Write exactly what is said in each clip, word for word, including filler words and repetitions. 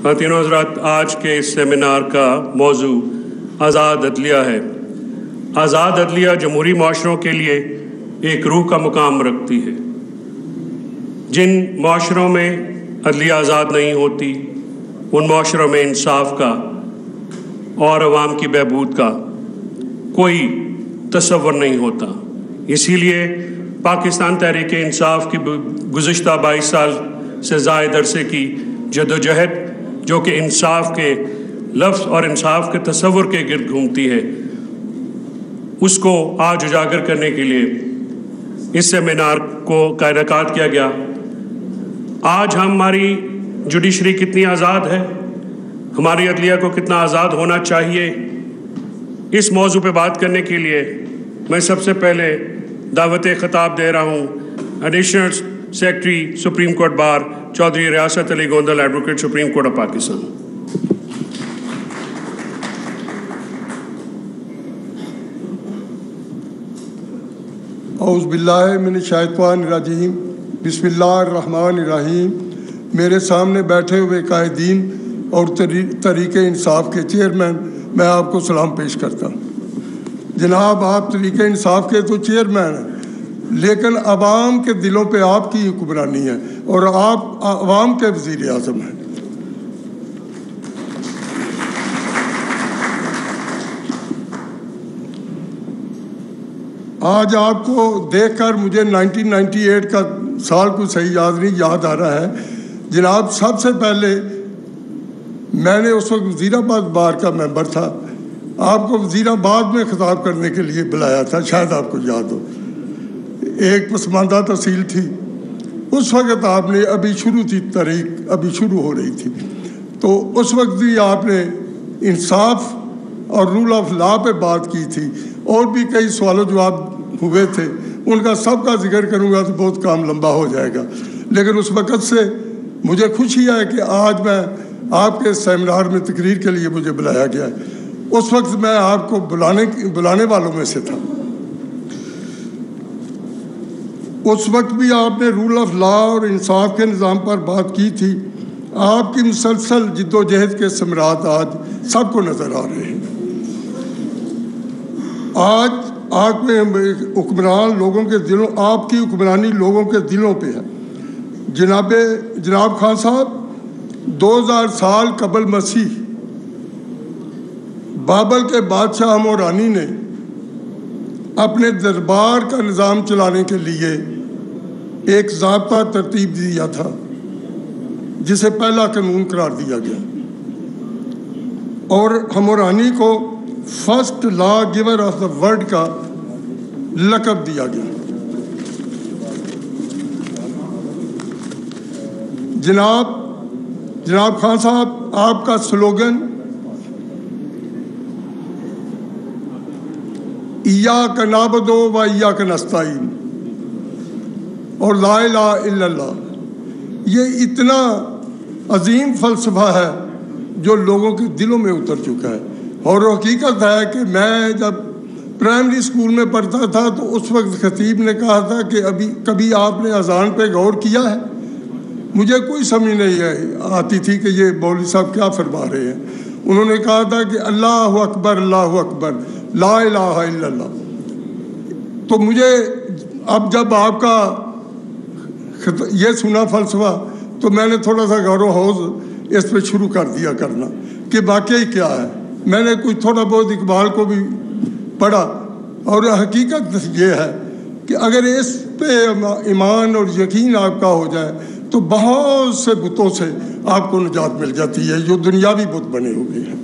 خواتین و حضرات، آج کے اس سیمینار کا موضوع آزاد عدلیہ ہے۔ آزاد عدلیہ جمہوری معاشروں کے لیے ایک روح کا مقام رکھتی ہے۔ جن معاشروں میں عدلیہ آزاد نہیں ہوتی، ان معاشروں میں انصاف کا اور عوام کی بہبود کا کوئی تصور نہیں ہوتا۔ اسی لیے پاکستان تحریک انصاف کی گزشتہ بائیس سال سے زائد عرصے کی جدوجہد، جو کہ انصاف کے لفظ اور انصاف کے تصور کے گرد گھومتی ہے، اس کو آج اجاگر کرنے کے لیے اس سیمینار کو کا انعقاد کیا گیا۔ آج ہماری جوڈیشری کتنی آزاد ہے، ہماری عدلیہ کو کتنا آزاد ہونا چاہیے، اس موضوع پہ بات کرنے کے لیے میں سب سے پہلے دعوت خطاب دے رہا ہوں additional secretary supreme court bar Chaudhry Riasat Ali Gondal, advocate supreme court of Pakistan. اعوذ باللہ من الشیطان الرجیم، بسم اللہ الرحمن الرحیم۔ میرے سامنے بیٹھے ہوئے قائدین اور طریق انصاف کے چیئرمین، میں آپ کو سلام پیش کرتا ہوں۔ جناب، آپ طریق انصاف کے تو چیئرمین ہیں، لیکن عوام کے دلوں پہ آپ کی حکمرانی ہے اور آپ عوام کے وزیر اعظم ہیں۔ آج آپ کو دیکھ کر مجھے نائنٹین نائنٹی ایٹ کا سال کو صحیح یاد نہیں یاد آ رہا ہے۔ جناب، سب سے پہلے میں نے اس وقت وزیر آباد بار کا ممبر تھا، آپ کو وزیر آباد میں خطاب کرنے کے لیے بلایا تھا، شاید آپ کو یاد ہو۔ ایک پسماندہ تحصیل تھی، اس وقت آپ نے ابھی شروع تھی تحریک، ابھی شروع ہو رہی تھی، تو اس وقت بھی آپ نے انصاف اور رول آف لا پہ بات کی تھی، اور بھی کئی سوال و جواب ہوئے تھے، ان کا سب کا ذکر کروں گا تو بہت کام لمبا ہو جائے گا۔ لیکن اس وقت سے مجھے خوشی ہے کہ آج میں آپ کے سیمینار میں تقریر کے لیے مجھے بلایا گیا ہے۔ اس وقت میں آپ کو بلانے بلانے والوں میں سے تھا۔ اس وقت بھی آپ نے رول آف لا اور انصاف کے نظام پر بات کی تھی۔ آپ کی مسلسل جد و جہد کے ثمرات آج سب کو نظر آ رہے ہیں۔ آج آپ میں حکمران لوگوں کے دلوں آپ کی حکمرانی لوگوں کے دلوں پہ ہے۔ جناب جناب خان صاحب، دو ہزار سال قبل مسیح بابل کے بادشاہ ہمورانی نے اپنے دربار کا نظام چلانے کے لیے ایک ضابطہ ترتیب دیا تھا، جسے پہلا قانون قرار دیا گیا، اور ہمورانی کو first law giver of the world کا لقب دیا گیا۔ جناب جناب خان صاحب، آپ کا سلوگن ایاک نعبد و ایاک نستعین اور لا الہ الا اللہ، یہ اتنا عظیم فلسفہ ہے جو لوگوں کے دلوں میں اتر چکا ہے۔ اور حقیقت ہے کہ میں جب پرائمری اسکول میں پڑھتا تھا تو اس وقت خطیب نے کہا تھا کہ ابھی کبھی آپ نے اذان پہ غور کیا ہے؟ مجھے کوئی سمجھ نہیں آتی تھی کہ یہ مولوی صاحب کیا فرما رہے ہیں۔ انہوں نے کہا تھا کہ اللہ اکبر اللہ اکبر لا الہ الا اللہ۔ تو مجھے اب جب آپ کا یہ سنا فلسفہ تو میں نے تھوڑا سا غور و خوض اس پہ شروع کر دیا کرنا کہ واقعی کیا ہے۔ میں نے کچھ تھوڑا بہت اقبال کو بھی پڑھا، اور حقیقت یہ ہے کہ اگر اس پہ ایمان اور یقین آپ کا ہو جائے تو بہت سے بتوں سے آپ کو نجات مل جاتی ہے جو دنیاوی بت بنے ہوئے ہیں۔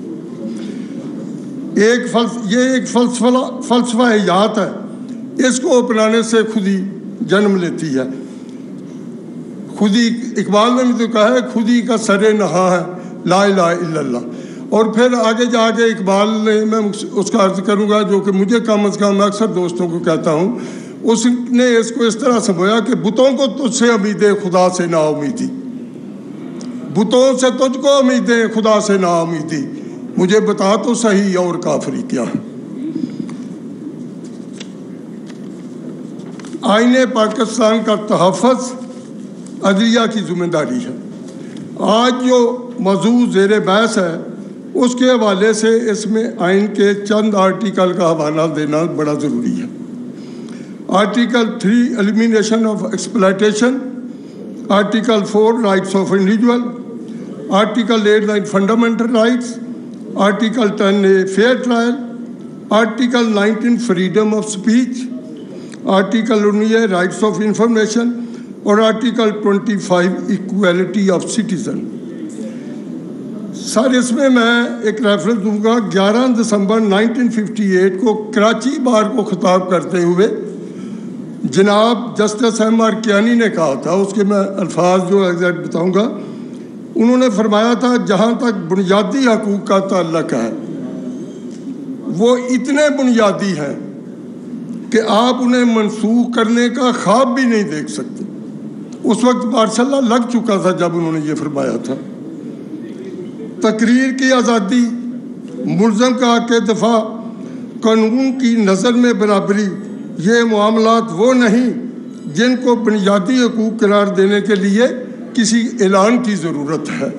ایک فلس یہ ایک فلسفہ فلسفہ حیات ہے، اس کو اپنانے سے خود ہی جنم لیتی ہے۔ خود ہی اقبال نے بھی تو کہا ہے، خود ہی کا سر نہا ہے لا الہ الا اللہ۔ اور پھر آگے جا کے اقبال نے، میں اس کا عرض کروں گا جو کہ مجھے کم از کم میں اکثر دوستوں کو کہتا ہوں، اس نے اس کو اس طرح سمجھا کہ بتوں کو تجھ سے امیدیں خدا سے نا امیدی، بتوں سے تجھ کو امیدیں خدا سے نا امیدی، مجھے بتا تو صحیح اور کافری کیا ہے۔ آئین پاکستان کا تحفظ عدلیہ کی ذمہ داری ہے۔ آج جو موضوع زیر بحث ہے اس کے حوالے سے اس میں آئین کے چند آرٹیکل کا حوالہ دینا بڑا ضروری ہے۔ Article three elimination of exploitation, article four rights of individual, article eight nine fundamental rights, article ten A fair trial, article nineteen freedom of speech, article انیس رائٹس آف انفارمیشن اور article twenty five equality of citizen. Sir اس میں میں ایک reference دوں گا، گیارہ دسمبر nineteen fifty eight کو کراچی بار کو خطاب کرتے ہوئے جناب جسٹس ایم آر کیانی نے کہا تھا، اس کے میں الفاظ جو ایگزیکٹ بتاؤں گا، انہوں نے فرمایا تھا جہاں تک بنیادی حقوق کا تعلق ہے وہ اتنے بنیادی ہیں کہ آپ انہیں منسوخ کرنے کا خواب بھی نہیں دیکھ سکتے۔ اس وقت ماشاء اللہ لگ چکا تھا جب انہوں نے یہ فرمایا تھا۔ تقریر کی آزادی، ملزم کا حق دفاع، قانون کی نظر میں برابری، یہ معاملات وہ نہیں جن کو بنیادی حقوق قرار دینے کے لیے کسی اعلان کی ضرورت ہے۔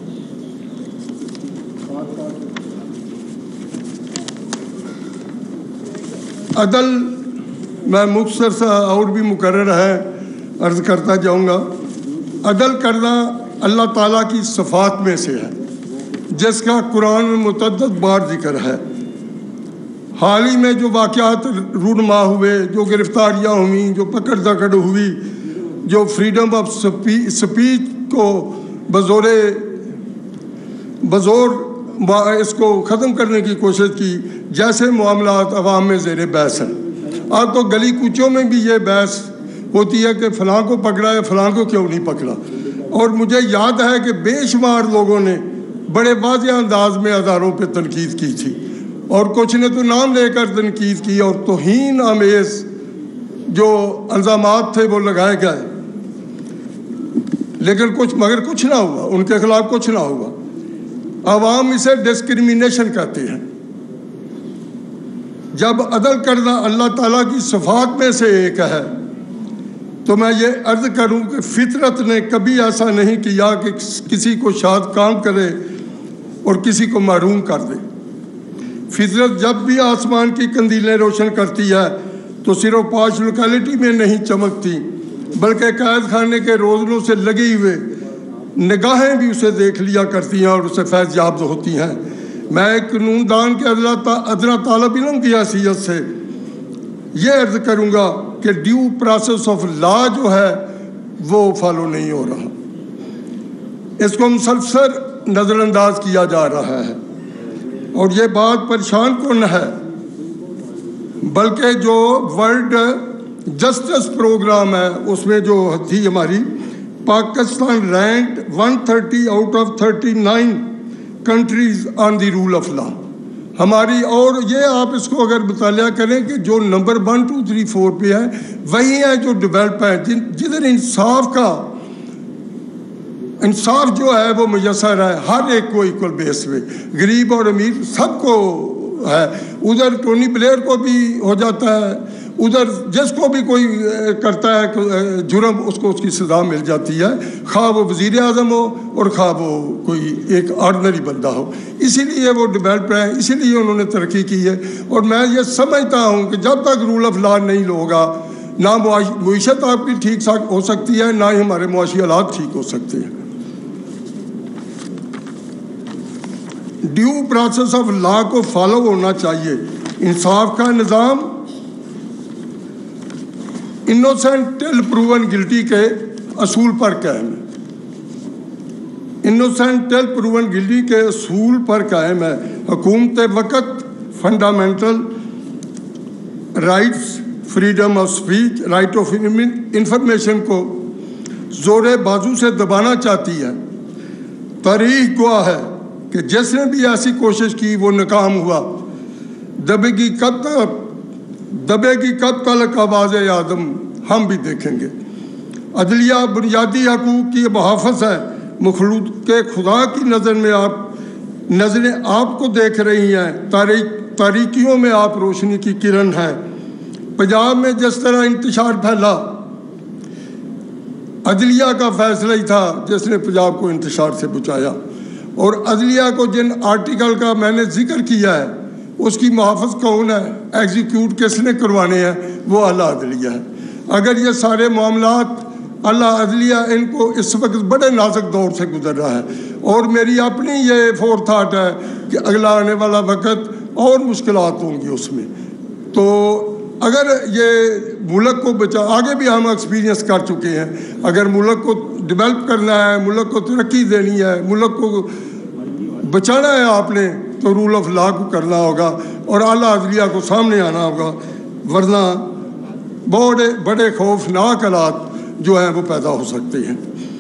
عدل میں مختصر سا اور بھی مقرر ہے عرض کرتا جاؤں گا۔ عدل کرنا اللہ تعالیٰ کی صفات میں سے ہے جس کا قرآن میں متعدد بار ذکر ہے۔ حال ہی میں جو واقعات رونما ہوئے، جو گرفتاریاں ہوئیں، جو پکڑ دکڑ ہوئی، جو فریڈم آف سپیچ کو بزور بزور اس کو ختم کرنے کی کوشش کی، جیسے معاملات عوام میں زیر بحث ہیں۔ اب تو گلی کوچوں میں بھی یہ بحث ہوتی ہے کہ فلاں کو پکڑا ہے، فلاں کو کیوں نہیں پکڑا، اور مجھے یاد ہے کہ بے شمار لوگوں نے بڑے واضح انداز میں اداروں پہ تنقید کی تھی، اور کچھ نے تو نام لے کر تنقید کی اور توہین آمیز جو الزامات تھے وہ لگائے گئے، لیکن کچھ مگر کچھ نہ ہوا، ان کے خلاف کچھ نہ ہوا۔ عوام اسے ڈسکریمنیشن کہتے ہیں۔ جب عدل کرنا اللہ تعالیٰ کی صفات میں سے ایک ہے تو میں یہ عرض کروں کہ فطرت نے کبھی ایسا نہیں کیا کہ کسی کو شاد کام کرے اور کسی کو محروم کر دے۔ فطرت جب بھی آسمان کی کندیلیں روشن کرتی ہے تو صرف پانچ لوکیلٹی میں نہیں چمکتی، بلکہ قید خانے کے روزنوں سے لگی ہوئے نگاہیں بھی اسے دیکھ لیا کرتی ہیں اور اسے فیض یاب ہوتی ہیں۔ میں ایک قانون دان کے ادنا طالب علم کی حیثیت سے یہ عرض کروں گا کہ ڈیو پروسیس آف لا جو ہے وہ فالو نہیں ہو رہا، اس کو مسلسل نظر انداز کیا جا رہا ہے، اور یہ بات پریشان کن ہے۔ بلکہ جو ورلڈ جسٹس پروگرام ہے اس میں جو تھی ہماری، Pakistan ranked one thirty out of thirty nine countries on the rule of law ہماری، اور یہ آپ اس کو اگر مطالعہ کریں کہ جو number one two three four پہ ہے وہی ہیں جو ڈیولپ ہیں، جن جدھر انصاف کا انصاف جو ہے وہ میسر ہے ہر ایک کو ایکول بیس پہ، غریب اور امیر سب کو ہے۔ ادھر ٹونی بلیئر کو بھی ہو جاتا ہے، ادھر جس کو بھی کوئی کرتا ہے جرم اس کو اس کی سزا مل جاتی ہے، خواہ وہ وزیر اعظم ہو اور خواہ وہ کوئی ایک آرڈنری بندہ ہو۔ اسی لیے وہ ڈیولپ ہیں، اسی لیے انہوں نے ترقی کی ہے۔ اور میں یہ سمجھتا ہوں کہ جب تک رول آف لا نہیں ہوگا نہ معیشت آپ کی ٹھیک ہو سکتی ہے، نہ ہی ہمارے معاشی حالات ٹھیک ہو سکتے ہیں۔ ڈیو پروسیس آف لا کو فالو ہونا چاہیے۔ انصاف کا نظام انوسینٹ ٹل پروون گلٹی کے اصول پر قائم ہے، انوسینٹ ٹل پروون گلٹی کے اصول پر قائم ہے۔ حکومت وقت fundamental rights, freedom of speech, right of information کو زور بازو سے دبانا چاہتی ہے۔ تاریخ گواہ ہے کہ جس نے بھی ایسی کوشش کی وہ ناکام ہوا۔ دبے گی کب تک دبے گی کب تلک آواز آدم، ہم بھی دیکھیں گے۔ عدلیہ بنیادی حقوق کی محافظ ہے، مخلوق کے خدا کی نظر میں آپ نظریں آپ کو دیکھ رہی ہیں، تاریخ تاریکیوں میں آپ روشنی کی کرن ہیں۔ پنجاب میں جس طرح انتشار پھیلا، عدلیہ کا فیصلہ ہی تھا جس نے پنجاب کو انتشار سے بچایا، اور عدلیہ کو جن آرٹیکل کا میں نے ذکر کیا ہے اس کی محافظ کون ہے، ایگزیکیوٹ کس نے کروانے ہیں، وہ اعلیٰ عدلیہ ہے۔ اگر یہ سارے معاملات اعلیٰ عدلیہ ان کو اس وقت بڑے نازک دور سے گزر رہا ہے، اور میری اپنی یہ فور تھاٹ ہے کہ اگلا آنے والا وقت اور مشکلات ہوں گی اس میں، تو اگر یہ ملک کو بچا، آگے بھی ہم ایکسپیرینس کر چکے ہیں، اگر ملک کو ڈیولپ کرنا ہے، ملک کو ترقی دینی ہے، ملک کو بچانا ہے آپ نے، تو رول آف لا کو کرنا ہوگا اور اعلیٰ عدلیہ کو سامنے آنا ہوگا، ورنہ بڑے بڑے خوفناک حالات جو ہیں وہ پیدا ہو سکتے ہیں۔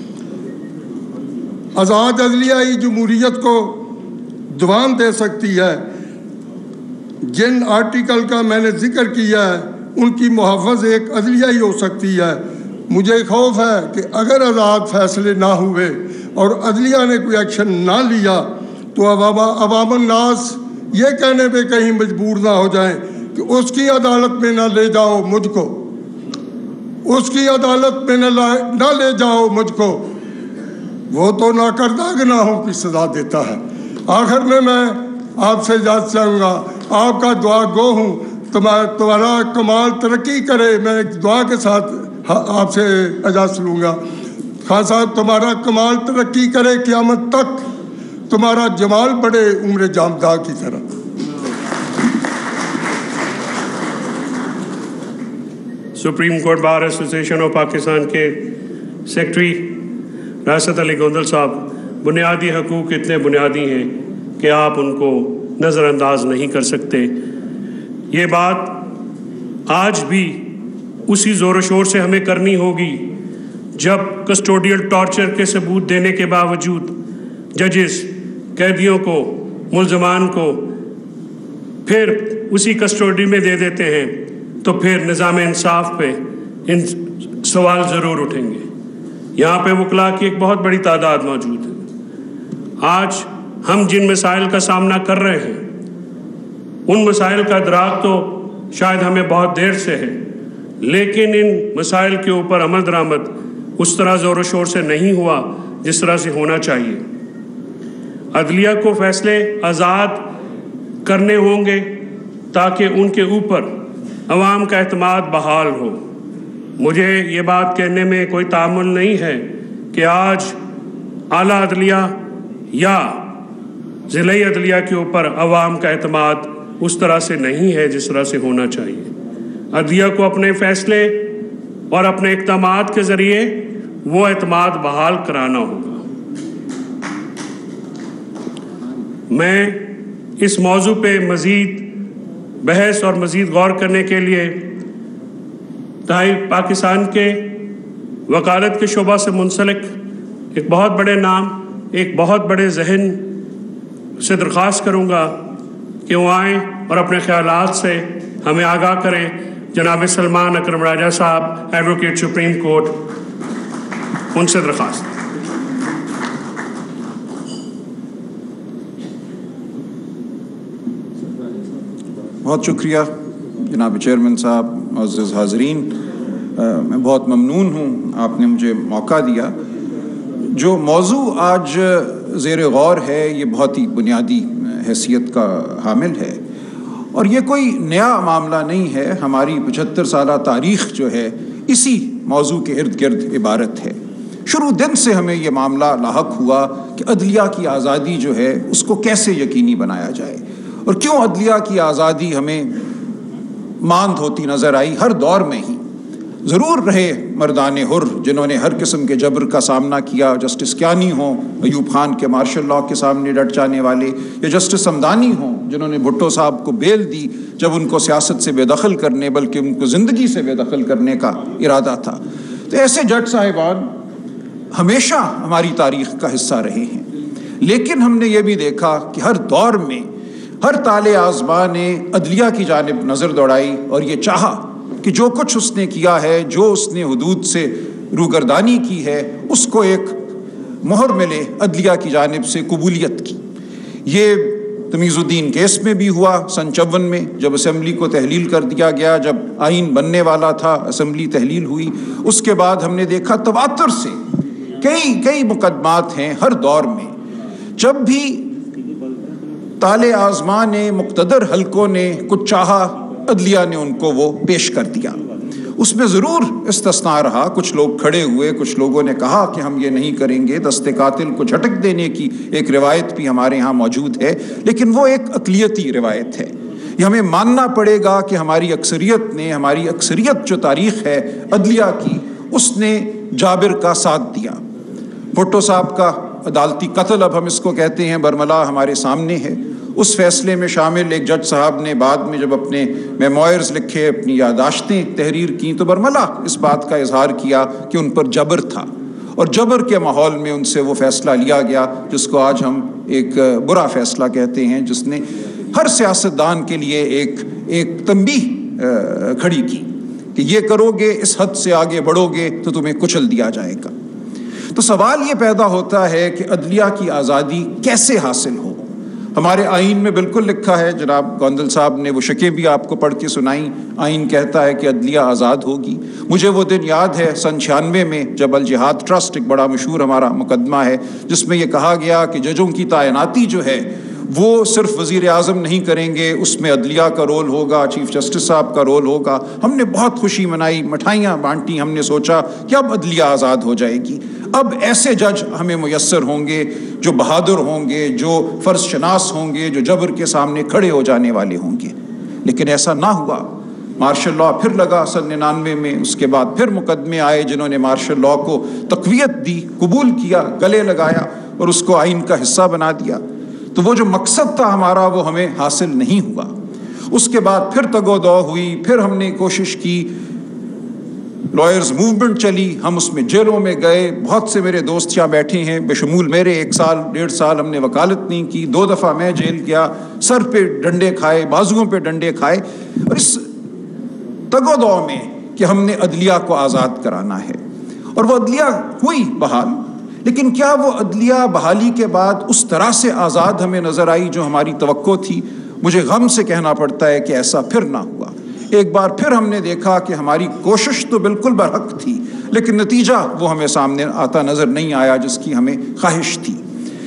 آزاد عدلیہ ہی جمہوریت کو دوام دے سکتی ہے۔ جن آرٹیکل کا میں نے ذکر کیا ہے ان کی محافظ ایک عدلیہ ہی ہو سکتی ہے۔ مجھے خوف ہے کہ اگر آزاد فیصلے نہ ہوئے اور عدلیہ نے کوئی ایکشن نہ لیا تو عوام عوام الناس یہ کہنے پہ کہیں مجبور نہ ہو جائیں کہ اس کی عدالت میں نہ لے جاؤ مجھ کو، اس کی عدالت میں نہ لے جاؤ مجھ کو، وہ تو ناکردہ گناہوں کی سزا دیتا ہے۔ آخر میں میں آپ سے اجازت چاہوں گا، آپ کا دعا گو ہوں، تمہارا کمال ترقی کرے۔ میں ایک دعا کے ساتھ آپ سے اجازت لوں گا۔ خان صاحب، تمہارا کمال ترقی کرے قیامت تک، تمہارا جمال بڑے عمر جامدہ کی طرح۔ Supreme court bar association of Pakistan کے سیکرٹری ریاست علی گوندل صاحب، بنیادی حقوق اتنے بنیادی ہیں کہ آپ ان کو نظر انداز نہیں کر سکتے۔ یہ بات آج بھی اسی زور و شور سے ہمیں کرنی ہوگی جب کسٹوڈیل ٹارچر کے ثبوت دینے کے باوجود ججز قیدیوں کو، ملزمان کو پھر اسی کسٹوڈی میں دے دیتے ہیں، تو پھر نظام انصاف پہ ان سوال ضرور اٹھیں گے۔ یہاں پہ وکلاء کی ایک بہت بڑی تعداد موجود ہے۔ آج ہم جن مسائل کا سامنا کر رہے ہیں ان مسائل کا ادراک تو شاید ہمیں بہت دیر سے ہے، لیکن ان مسائل کے اوپر عمل درآمد اس طرح زور و شور سے نہیں ہوا جس طرح سے ہونا چاہیے۔ عدلیہ کو فیصلے آزاد کرنے ہوں گے تاکہ ان کے اوپر عوام کا اعتماد بحال ہو۔ مجھے یہ بات کہنے میں کوئی تعامل نہیں ہے کہ آج اعلیٰ عدلیہ یا ضلعی عدلیہ کے اوپر عوام کا اعتماد اس طرح سے نہیں ہے جس طرح سے ہونا چاہیے۔ عدلیہ کو اپنے فیصلے اور اپنے اقدامات کے ذریعے وہ اعتماد بحال کرانا ہوگا۔ میں اس موضوع پہ مزید بحث اور مزید غور کرنے کے لیے پاکستان کے وکالت کے شعبہ سے منسلک ایک بہت بڑے نام، ایک بہت بڑے ذہن سے درخواست کروں گا کہ وہ آئیں اور اپنے خیالات سے ہمیں آگاہ کریں۔ جناب سلمان اکرم راجہ صاحب، ایڈوکیٹ سپریم کورٹ، ان سے درخواست۔ بہت شکریہ جناب چیئرمین صاحب، معزز حاضرین، میں بہت ممنون ہوں آپ نے مجھے موقع دیا۔ جو موضوع آج زیر غور ہے یہ بہت ہی بنیادی حیثیت کا حامل ہے، اور یہ کوئی نیا معاملہ نہیں ہے۔ ہماری پچہتر سالہ تاریخ جو ہے اسی موضوع کے ارد گرد عبارت ہے۔ شروع دن سے ہمیں یہ معاملہ لاحق ہوا کہ عدلیہ کی آزادی جو ہے اس کو کیسے یقینی بنایا جائے، اور کیوں عدلیہ کی آزادی ہمیں ماند ہوتی نظر آئی ہر دور میں ہی۔ ضرور رہے مردان حر جنہوں نے ہر قسم کے جبر کا سامنا کیا، جسٹس کیانی ہوں ایوب خان کے مارشل لاء کے سامنے ڈٹ جانے والے، یا جسٹس ہمدانی ہوں جنہوں نے بھٹو صاحب کو بیل دی جب ان کو سیاست سے بے دخل کرنے بلکہ ان کو زندگی سے بے دخل کرنے کا ارادہ تھا۔ تو ایسے جج صاحبان ہمیشہ ہماری تاریخ کا حصہ رہے ہیں، لیکن ہم نے یہ بھی دیکھا کہ ہر دور میں ہر طالع آزما نے عدلیہ کی جانب نظر دوڑائی اور یہ چاہا کہ جو کچھ اس نے کیا ہے، جو اس نے حدود سے روگردانی کی ہے، اس کو ایک مہر ملے عدلیہ کی جانب سے قبولیت کی۔ یہ تمیز الدین کیس میں بھی ہوا سن چون میں، جب اسمبلی کو تحلیل کر دیا گیا، جب آئین بننے والا تھا اسمبلی تحلیل ہوئی۔ اس کے بعد ہم نے دیکھا تواتر سے کئی کئی مقدمات ہیں ہر دور میں، جب بھی تالے آزما نے، مقتدر حلقوں نے کچھ چاہا، عدلیہ نے ان کو وہ پیش کر دیا۔ اس میں ضرور استثناء رہا، کچھ لوگ کھڑے ہوئے، کچھ لوگوں نے کہا کہ ہم یہ نہیں کریں گے، دست قاتل کو جھٹک دینے کی ایک روایت بھی ہمارے ہاں موجود ہے، لیکن وہ ایک اقلیتی روایت ہے۔ یہ ہمیں ماننا پڑے گا کہ ہماری اکثریت نے، ہماری اکثریت جو تاریخ ہے عدلیہ کی، اس نے جابر کا ساتھ دیا۔ بھٹو صاحب کا عدالتی قتل، اب ہم اس کو کہتے ہیں، برملا ہمارے سامنے ہے۔ اس فیصلے میں شامل ایک جج صاحب نے بعد میں جب اپنے میموائرز لکھے، اپنی یادداشتیں تحریر کیں، تو برملا اس بات کا اظہار کیا کہ ان پر جبر تھا، اور جبر کے ماحول میں ان سے وہ فیصلہ لیا گیا جس کو آج ہم ایک برا فیصلہ کہتے ہیں، جس نے ہر سیاستدان کے لیے ایک ایک تنبیہ کھڑی کی کہ یہ کرو گے، اس حد سے آگے بڑھو گے تو تمہیں کچل دیا جائے گا۔ تو سوال یہ پیدا ہوتا ہے کہ عدلیہ کی آزادی کیسے حاصل ہو؟ ہمارے آئین میں بالکل لکھا ہے، جناب گوندل صاحب نے وہ شکیں بھی آپ کو پڑھ کے سنائیں، آئین کہتا ہے کہ عدلیہ آزاد ہوگی۔ مجھے وہ دن یاد ہے سن چھیانوے میں جب الجہاد ٹرسٹ، ایک بڑا مشہور ہمارا مقدمہ ہے جس میں یہ کہا گیا کہ ججوں کی تعیناتی جو ہے وہ صرف وزیر اعظم نہیں کریں گے، اس میں عدلیہ کا رول ہوگا، چیف جسٹس صاحب کا رول ہوگا۔ ہم نے بہت خوشی منائی، مٹھائیاں بانٹی، ہم نے سوچا کہ اب عدلیہ آزاد ہو جائے گی، اب ایسے جج ہمیں میسر ہوں گے جو بہادر ہوں گے، جو فرض شناس ہوں گے، جو جبر کے سامنے کھڑے ہو جانے والے ہوں گے۔ لیکن ایسا نہ ہوا۔ مارشل لاء پھر لگا سن ننانوے میں، اس کے بعد پھر مقدمے آئے جنہوں نے مارشل لاء کو تقویت دی، قبول کیا، گلے لگایا اور اس کو آئین کا حصہ بنا دیا۔ تو وہ جو مقصد تھا ہمارا وہ ہمیں حاصل نہیں ہوا۔ اس کے بعد پھر تگ و دو ہوئی، پھر ہم نے کوشش کی، لائرز موومنٹ چلی، ہم اس میں جیلوں میں گئے، بہت سے میرے دوست یہاں بیٹھے ہیں بشمول میرے، ایک سال ڈیڑھ سال ہم نے وکالت نہیں کی، دو دفعہ میں جیل گیا، سر پہ ڈنڈے کھائے، بازوؤں پہ ڈنڈے کھائے، اور اس تگ و دو میں کہ ہم نے عدلیہ کو آزاد کرانا ہے، اور وہ عدلیہ ہوئی بحال۔ لیکن کیا وہ عدلیہ بحالی کے بعد اس طرح سے آزاد ہمیں نظر آئی جو ہماری توقع تھی؟ مجھے غم سے کہنا پڑتا ہے کہ ایسا پھر نہ ہوا۔ ایک بار پھر ہم نے دیکھا کہ ہماری کوشش تو بالکل برحق تھی، لیکن نتیجہ وہ ہمیں سامنے آتا نظر نہیں آیا جس کی ہمیں خواہش تھی۔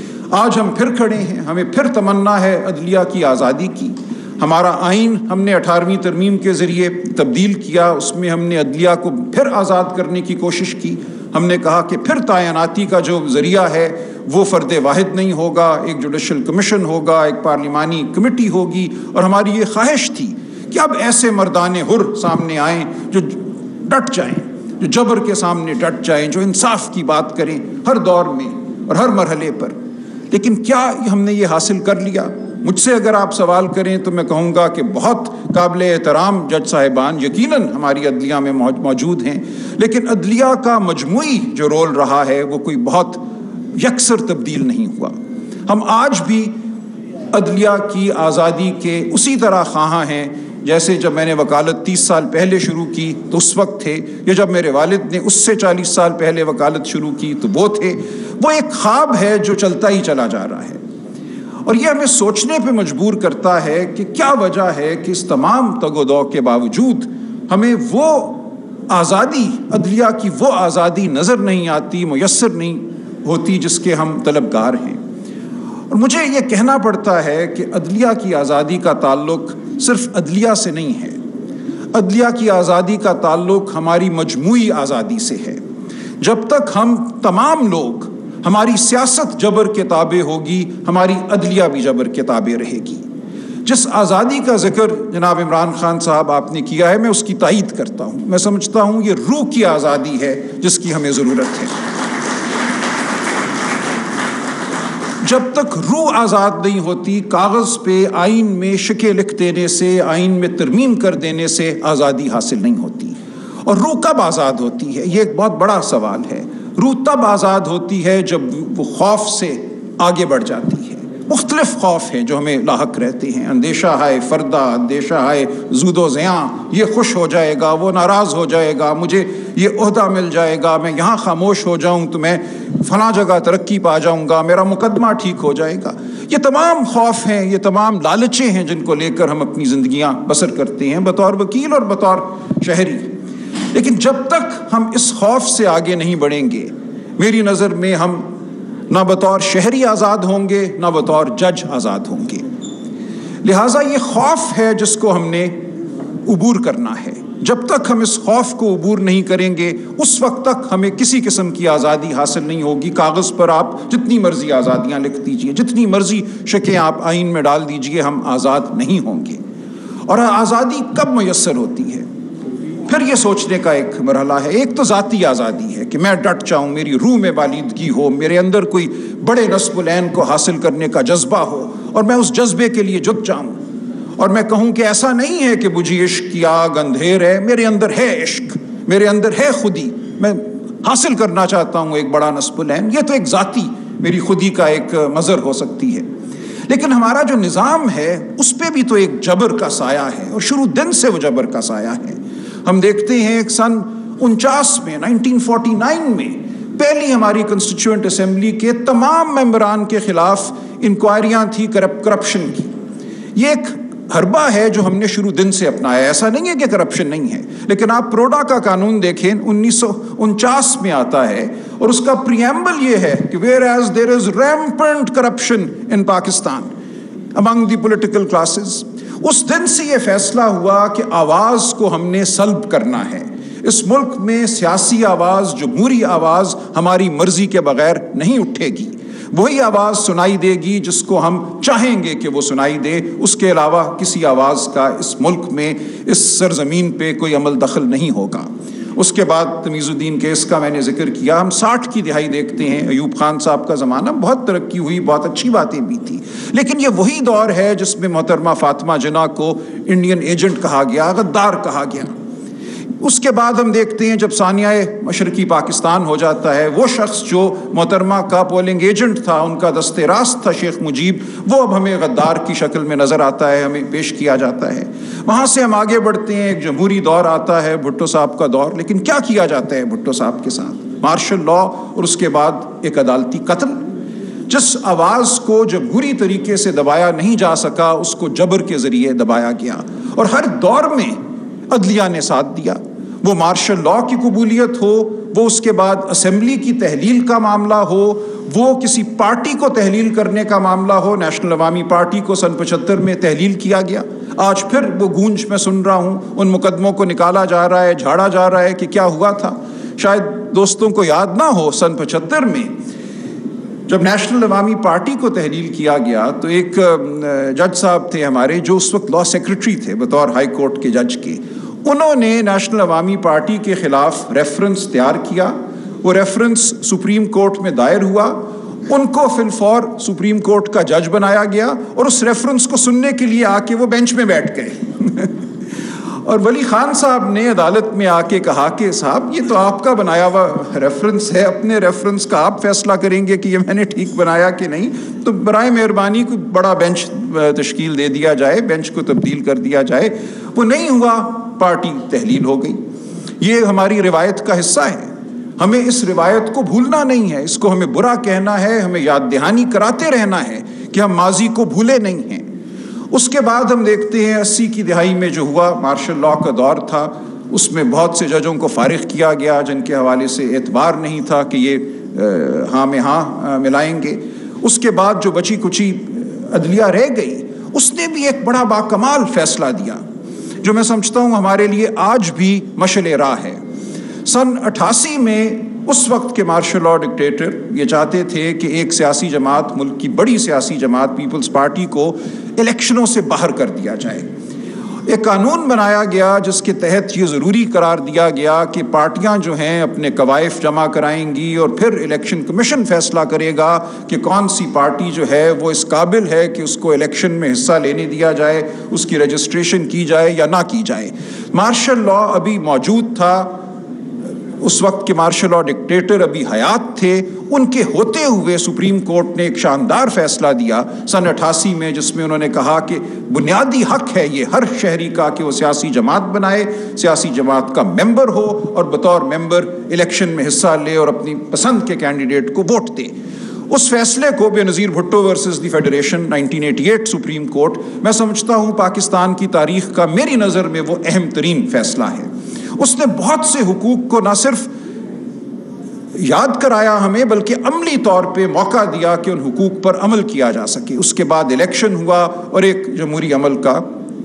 آج ہم پھر کھڑے ہیں، ہمیں پھر تمنا ہے عدلیہ کی آزادی کی۔ ہمارا آئین ہم نے اٹھارہویں ترمیم کے ذریعے تبدیل کیا، اس میں ہم نے عدلیہ کو پھر آزاد کرنے کی کوشش کی۔ ہم نے کہا کہ پھر تعیناتی کا جو ذریعہ ہے وہ فرد واحد نہیں ہوگا، ایک جوڈیشل کمیشن ہوگا، ایک پارلیمانی کمیٹی ہوگی، اور ہماری یہ خواہش تھی کہ اب ایسے مردان حر سامنے آئیں جو ڈٹ جائیں، جو جبر کے سامنے ڈٹ جائیں، جو انصاف کی بات کریں ہر دور میں اور ہر مرحلے پر۔ لیکن کیا ہم نے یہ حاصل کر لیا؟ مجھ سے اگر آپ سوال کریں تو میں کہوں گا کہ بہت قابل احترام جج صاحبان یقیناً ہماری عدلیہ میں موجود ہیں، لیکن عدلیہ کا مجموعی جو رول رہا ہے وہ کوئی بہت یکسر تبدیل نہیں ہوا۔ ہم آج بھی عدلیہ کی آزادی کے اسی طرح خواہاں ہیں جیسے جب میں نے وکالت تیس سال پہلے شروع کی تو اس وقت تھے، یا جب میرے والد نے اس سے چالیس سال پہلے وکالت شروع کی تو وہ تھے۔ وہ ایک خواب ہے جو چلتا ہی چلا جا رہا ہے، اور یہ ہمیں سوچنے پہ مجبور کرتا ہے کہ کیا وجہ ہے کہ اس تمام تگ و دو کے باوجود ہمیں وہ آزادی، عدلیہ کی وہ آزادی نظر نہیں آتی، میسر نہیں ہوتی جس کے ہم طلبگار ہیں۔ اور مجھے یہ کہنا پڑتا ہے کہ عدلیہ کی آزادی کا تعلق صرف عدلیہ سے نہیں ہے، عدلیہ کی آزادی کا تعلق ہماری مجموعی آزادی سے ہے۔ جب تک ہم تمام لوگ، ہماری سیاست جبر کے تابع ہوگی، ہماری عدلیہ بھی جبر کے تابع رہے گی۔ جس آزادی کا ذکر جناب عمران خان صاحب آپ نے کیا ہے، میں اس کی تائید کرتا ہوں۔ میں سمجھتا ہوں یہ روح کی آزادی ہے جس کی ہمیں ضرورت ہے۔ جب تک روح آزاد نہیں ہوتی، کاغذ پہ آئین میں شکیں لکھ دینے سے، آئین میں ترمیم کر دینے سے آزادی حاصل نہیں ہوتی۔ اور روح کب آزاد ہوتی ہے؟ یہ ایک بہت بڑا سوال ہے۔ روح تب آزاد ہوتی ہے جب وہ خوف سے آگے بڑھ جاتی ہے۔ مختلف خوف ہیں جو ہمیں لاحق رہتے ہیں، اندیشہ ہائے فردہ، اندیشہ ہائے زود و زیاں، یہ خوش ہو جائے گا، وہ ناراض ہو جائے گا، مجھے یہ عہدہ مل جائے گا، میں یہاں خاموش ہو جاؤں تو میں فلاں جگہ ترقی پا جاؤں گا، میرا مقدمہ ٹھیک ہو جائے گا۔ یہ تمام خوف ہیں، یہ تمام لالچیں ہیں جن کو لے کر ہم اپنی زندگیاں بسر کرتے ہیں بطور وکیل اور بطور شہری. لیکن جب تک ہم اس خوف سے آگے نہیں بڑھیں گے، میری نظر میں ہم نہ بطور شہری آزاد ہوں گے نہ بطور جج آزاد ہوں گے. لہٰذا یہ خوف ہے جس کو ہم نے عبور کرنا ہے. جب تک ہم اس خوف کو عبور نہیں کریں گے اس وقت تک ہمیں کسی قسم کی آزادی حاصل نہیں ہوگی. کاغذ پر آپ جتنی مرضی آزادیاں لکھ دیجئے، جتنی مرضی شکیں آپ آئین میں ڈال دیجئے، ہم آزاد نہیں ہوں گے. اور آزادی کب میسر ہوتی ہے؟ پھر یہ سوچنے کا ایک مرحلہ ہے. ایک تو ذاتی آزادی ہے کہ میں ڈٹ جاؤں، میری روح میں بالیدگی ہو، میرے اندر کوئی بڑے نصب العین کو حاصل کرنے کا جذبہ ہو اور میں اس جذبے کے لیے جت جاؤں اور میں کہوں کہ ایسا نہیں ہے کہ مجھے عشق کی آگ اندھیر ہے، میرے اندر ہے عشق، میرے اندر ہے خودی، میں حاصل کرنا چاہتا ہوں ایک بڑا نصب العین. یہ تو ایک ذاتی میری خودی کا ایک مظہر ہو سکتی ہے. لیکن ہمارا جو نظام ہے اس پہ بھی تو ایک جبر کا سایہ ہے اور شروع دن سے وہ جبر کا سایہ ہے. ہم دیکھتے ہیں ایک سن انچاس میں نائنٹین فورٹی نائن میں پہلی ہماری کنسٹیٹیوئنٹ اسمبلی کے تمام ممبران کے خلاف انکوائریاں تھی کرپشن کی. یہ ایک حربہ ہے جو ہم نے شروع دن سے اپنایا. ایسا نہیں ہے کہ کرپشن نہیں ہے، لیکن آپ پروڈا کا قانون دیکھیں، انیس سو انچاس میں آتا ہے اور اس کا پریمبل یہ ہے کہ whereas there is rampant corruption in Pakistan among the political classes. اس دن سے یہ فیصلہ ہوا کہ آواز کو ہم نے سلب کرنا ہے. اس ملک میں سیاسی آواز، جمہوری آواز ہماری مرضی کے بغیر نہیں اٹھے گی. وہی آواز سنائی دے گی جس کو ہم چاہیں گے کہ وہ سنائی دے. اس کے علاوہ کسی آواز کا اس ملک میں، اس سرزمین پہ کوئی عمل دخل نہیں ہوگا. اس کے بعد تمیز الدین کیس کا میں نے ذکر کیا. ہم ساٹھ کی دہائی دیکھتے ہیں، ایوب خان صاحب کا زمانہ، بہت ترقی ہوئی، بہت اچھی باتیں بھی تھی، لیکن یہ وہی دور ہے جس میں محترمہ فاطمہ جناح کو انڈین ایجنٹ کہا گیا، غدار کہا گیا. اس کے بعد ہم دیکھتے ہیں جب ثانیہ مشرقی پاکستان ہو جاتا ہے، وہ شخص جو محترمہ کا پولنگ ایجنٹ تھا، ان کا دست راست تھا شیخ مجیب، وہ اب ہمیں غدار کی شکل میں نظر آتا ہے، ہمیں پیش کیا جاتا ہے. وہاں سے ہم آگے بڑھتے ہیں، ایک جمہوری دور آتا ہے، بھٹو صاحب کا دور. لیکن کیا کیا جاتا ہے بھٹو صاحب کے ساتھ؟ مارشل لا اور اس کے بعد ایک عدالتی قتل. جس آواز کو جمہوری طریقے سے دبایا نہیں جا سکا اس کو جبر کے ذریعے دبایا گیا، اور ہر دور میں عدلیہ نے ساتھ دیا. وہ مارشل لا کی قبولیت ہو، وہ اس کے بعد اسمبلی کی تحلیل کا معاملہ ہو، وہ کسی پارٹی کو تحلیل کرنے کا معاملہ ہو. نیشنل عوامی پارٹی کو سن پچہتر میں تحلیل کیا گیا. آج پھر وہ گونج میں سن رہا ہوں، ان مقدموں کو نکالا جا رہا ہے، جھاڑا جا رہا ہے کہ کیا ہوا تھا. شاید دوستوں کو یاد نہ ہو، سن پچہتر میں جب نیشنل عوامی پارٹی کو تحلیل کیا گیا تو ایک جج صاحب تھے ہمارے جو اس وقت لا سیکرٹری تھے بطور ہائی کورٹ کے جج کے. انہوں نے نیشنل عوامی پارٹی کے خلاف ریفرنس تیار کیا. وہ ریفرنس سپریم کورٹ میں دائر ہوا. ان کو فی الفور سپریم کورٹ کا جج بنایا گیا اور اس ریفرنس کو سننے کے لیے آ کے وہ بینچ میں بیٹھ گئے. اور ولی خان صاحب نے عدالت میں آ کے کہا کہ صاحب یہ تو آپ کا بنایا ہوا ریفرنس ہے، اپنے ریفرنس کا آپ فیصلہ کریں گے کہ یہ میں نے ٹھیک بنایا کہ نہیں، تو برائے مہربانی کوئی بڑا بینچ تشکیل دے دیا جائے، بینچ کو تبدیل کر دیا جائے. وہ نہیں ہوا، پارٹی تحلیل ہو گئی. یہ ہماری روایت کا حصہ ہے. ہمیں اس روایت کو بھولنا نہیں ہے، اس کو ہمیں برا کہنا ہے، ہمیں یاد دہانی کراتے رہنا ہے کہ ہم ماضی کو بھولے نہیں ہیں. اس کے بعد ہم دیکھتے ہیں اسی کی دہائی میں جو ہوا، مارشل لا کا دور تھا، اس میں بہت سے ججوں کو فارغ کیا گیا جن کے حوالے سے اعتبار نہیں تھا کہ یہ ہاں میں ہاں ملائیں گے. اس کے بعد جو بچی کچی عدلیہ رہ گئی، اس نے بھی ایک بڑا باکمال فیصلہ دیا جو میں سمجھتا ہوں ہمارے لیے آج بھی مشعل راہ ہے. سن اٹھاسی میں اس وقت کے مارشل لا ڈکٹیٹر یہ چاہتے تھے کہ ایک سیاسی جماعت، ملک کی بڑی سیاسی جماعت پیپلز پارٹی کو الیکشنوں سے باہر کر دیا جائے. ایک قانون بنایا گیا جس کے تحت یہ ضروری قرار دیا گیا کہ پارٹیاں جو ہیں اپنے کوائف جمع کرائیں گی اور پھر الیکشن کمیشن فیصلہ کرے گا کہ کون سی پارٹی جو ہے وہ اس قابل ہے کہ اس کو الیکشن میں حصہ لینے دیا جائے، اس کی رجسٹریشن کی جائے یا نہ کی جائے. مارشل لا ابھی موجود تھا، اس وقت کے مارشل لا ڈکٹیٹر ابھی حیات تھے. ان کے ہوتے ہوئے سپریم کورٹ نے ایک شاندار فیصلہ دیا سن اٹھاسی میں، جس میں انہوں نے کہا کہ بنیادی حق ہے یہ ہر شہری کا کہ وہ سیاسی جماعت بنائے، سیاسی جماعت کا ممبر ہو اور بطور ممبر الیکشن میں حصہ لے اور اپنی پسند کے کینڈیڈیٹ کو ووٹ دے. اس فیصلے کو Benazir Bhutto versus the federation nineteen eighty eight supreme court میں سمجھتا ہوں پاکستان کی تاریخ کا میری نظر میں وہ اہم ترین فیصلہ ہے. اس نے بہت سے حقوق کو نہ صرف یاد کرایا ہمیں بلکہ عملی طور پہ موقع دیا کہ ان حقوق پر عمل کیا جا سکے. اس کے بعد الیکشن ہوا اور ایک جمہوری عمل کا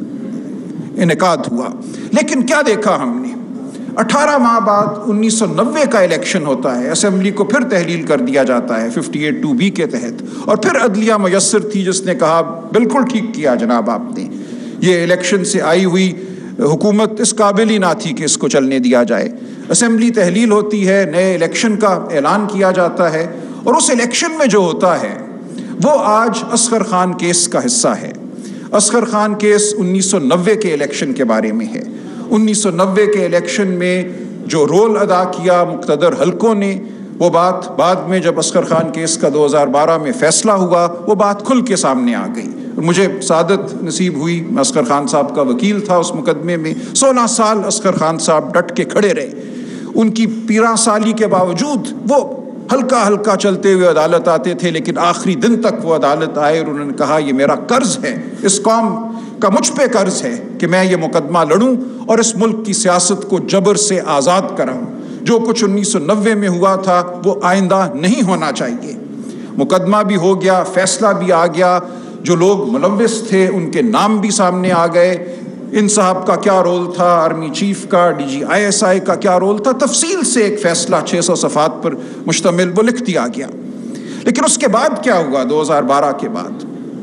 انعقاد ہوا. لیکن کیا دیکھا ہم نے؟ اٹھارہ ماہ بعد انیس سو نوے کا الیکشن ہوتا ہے, اسمبلی کو پھر تحلیل کر دیا جاتا ہے ففٹی ایٹ ٹو بی کے تحت, اور پھر عدلیہ میسر تھی جس نے کہا بالکل ٹھیک کیا جناب آپ نے, یہ الیکشن سے آئی ہوئی حکومت اس قابل ہی نہ تھی کہ اس کو چلنے دیا جائے. اسمبلی تحلیل ہوتی ہے, نئے الیکشن کا اعلان کیا جاتا ہے, اور اس الیکشن میں جو ہوتا ہے وہ آج اصغر خان کیس کا حصہ ہے. اصغر خان کیس انیس سو نوے کے الیکشن کے بارے میں ہے. انیس سو نوے کے الیکشن میں جو رول ادا کیا مقتدر حلقوں نے, وہ بات بعد میں جب اصغر خان کیس کا دو ہزار بارہ میں فیصلہ ہوا وہ بات کھل کے سامنے آ گئی. مجھے سعادت نصیب ہوئی, میں اصغر خان صاحب کا وکیل تھا اس مقدمے میں. سولہ سال اصغر خان صاحب ڈٹ کے کھڑے رہے. ان کی پیرہ سالی کے باوجود وہ ہلکا ہلکا چلتے ہوئے عدالت آتے تھے, لیکن آخری دن تک وہ عدالت آئے اور انہوں نے کہا یہ میرا قرض ہے, اس قوم کا مجھ پہ قرض ہے کہ میں یہ مقدمہ لڑوں اور اس ملک کی سیاست کو جبر سے آزاد کراؤں. جو کچھ انیس سو نوے میں ہوا تھا وہ آئندہ نہیں ہونا چاہیے. مقدمہ بھی ہو گیا, فیصلہ بھی آ گیا, جو لوگ ملوث تھے ان کے نام بھی سامنے آ گئے. ان صاحب کا کیا رول تھا, آرمی چیف کا, D G I S I کا کیا رول تھا, تفصیل سے ایک فیصلہ چھ سو صفحات پر مشتمل وہ لکھ دیا گیا. لیکن اس کے بعد کیا ہوا؟ دو ہزار بارہ کے بعد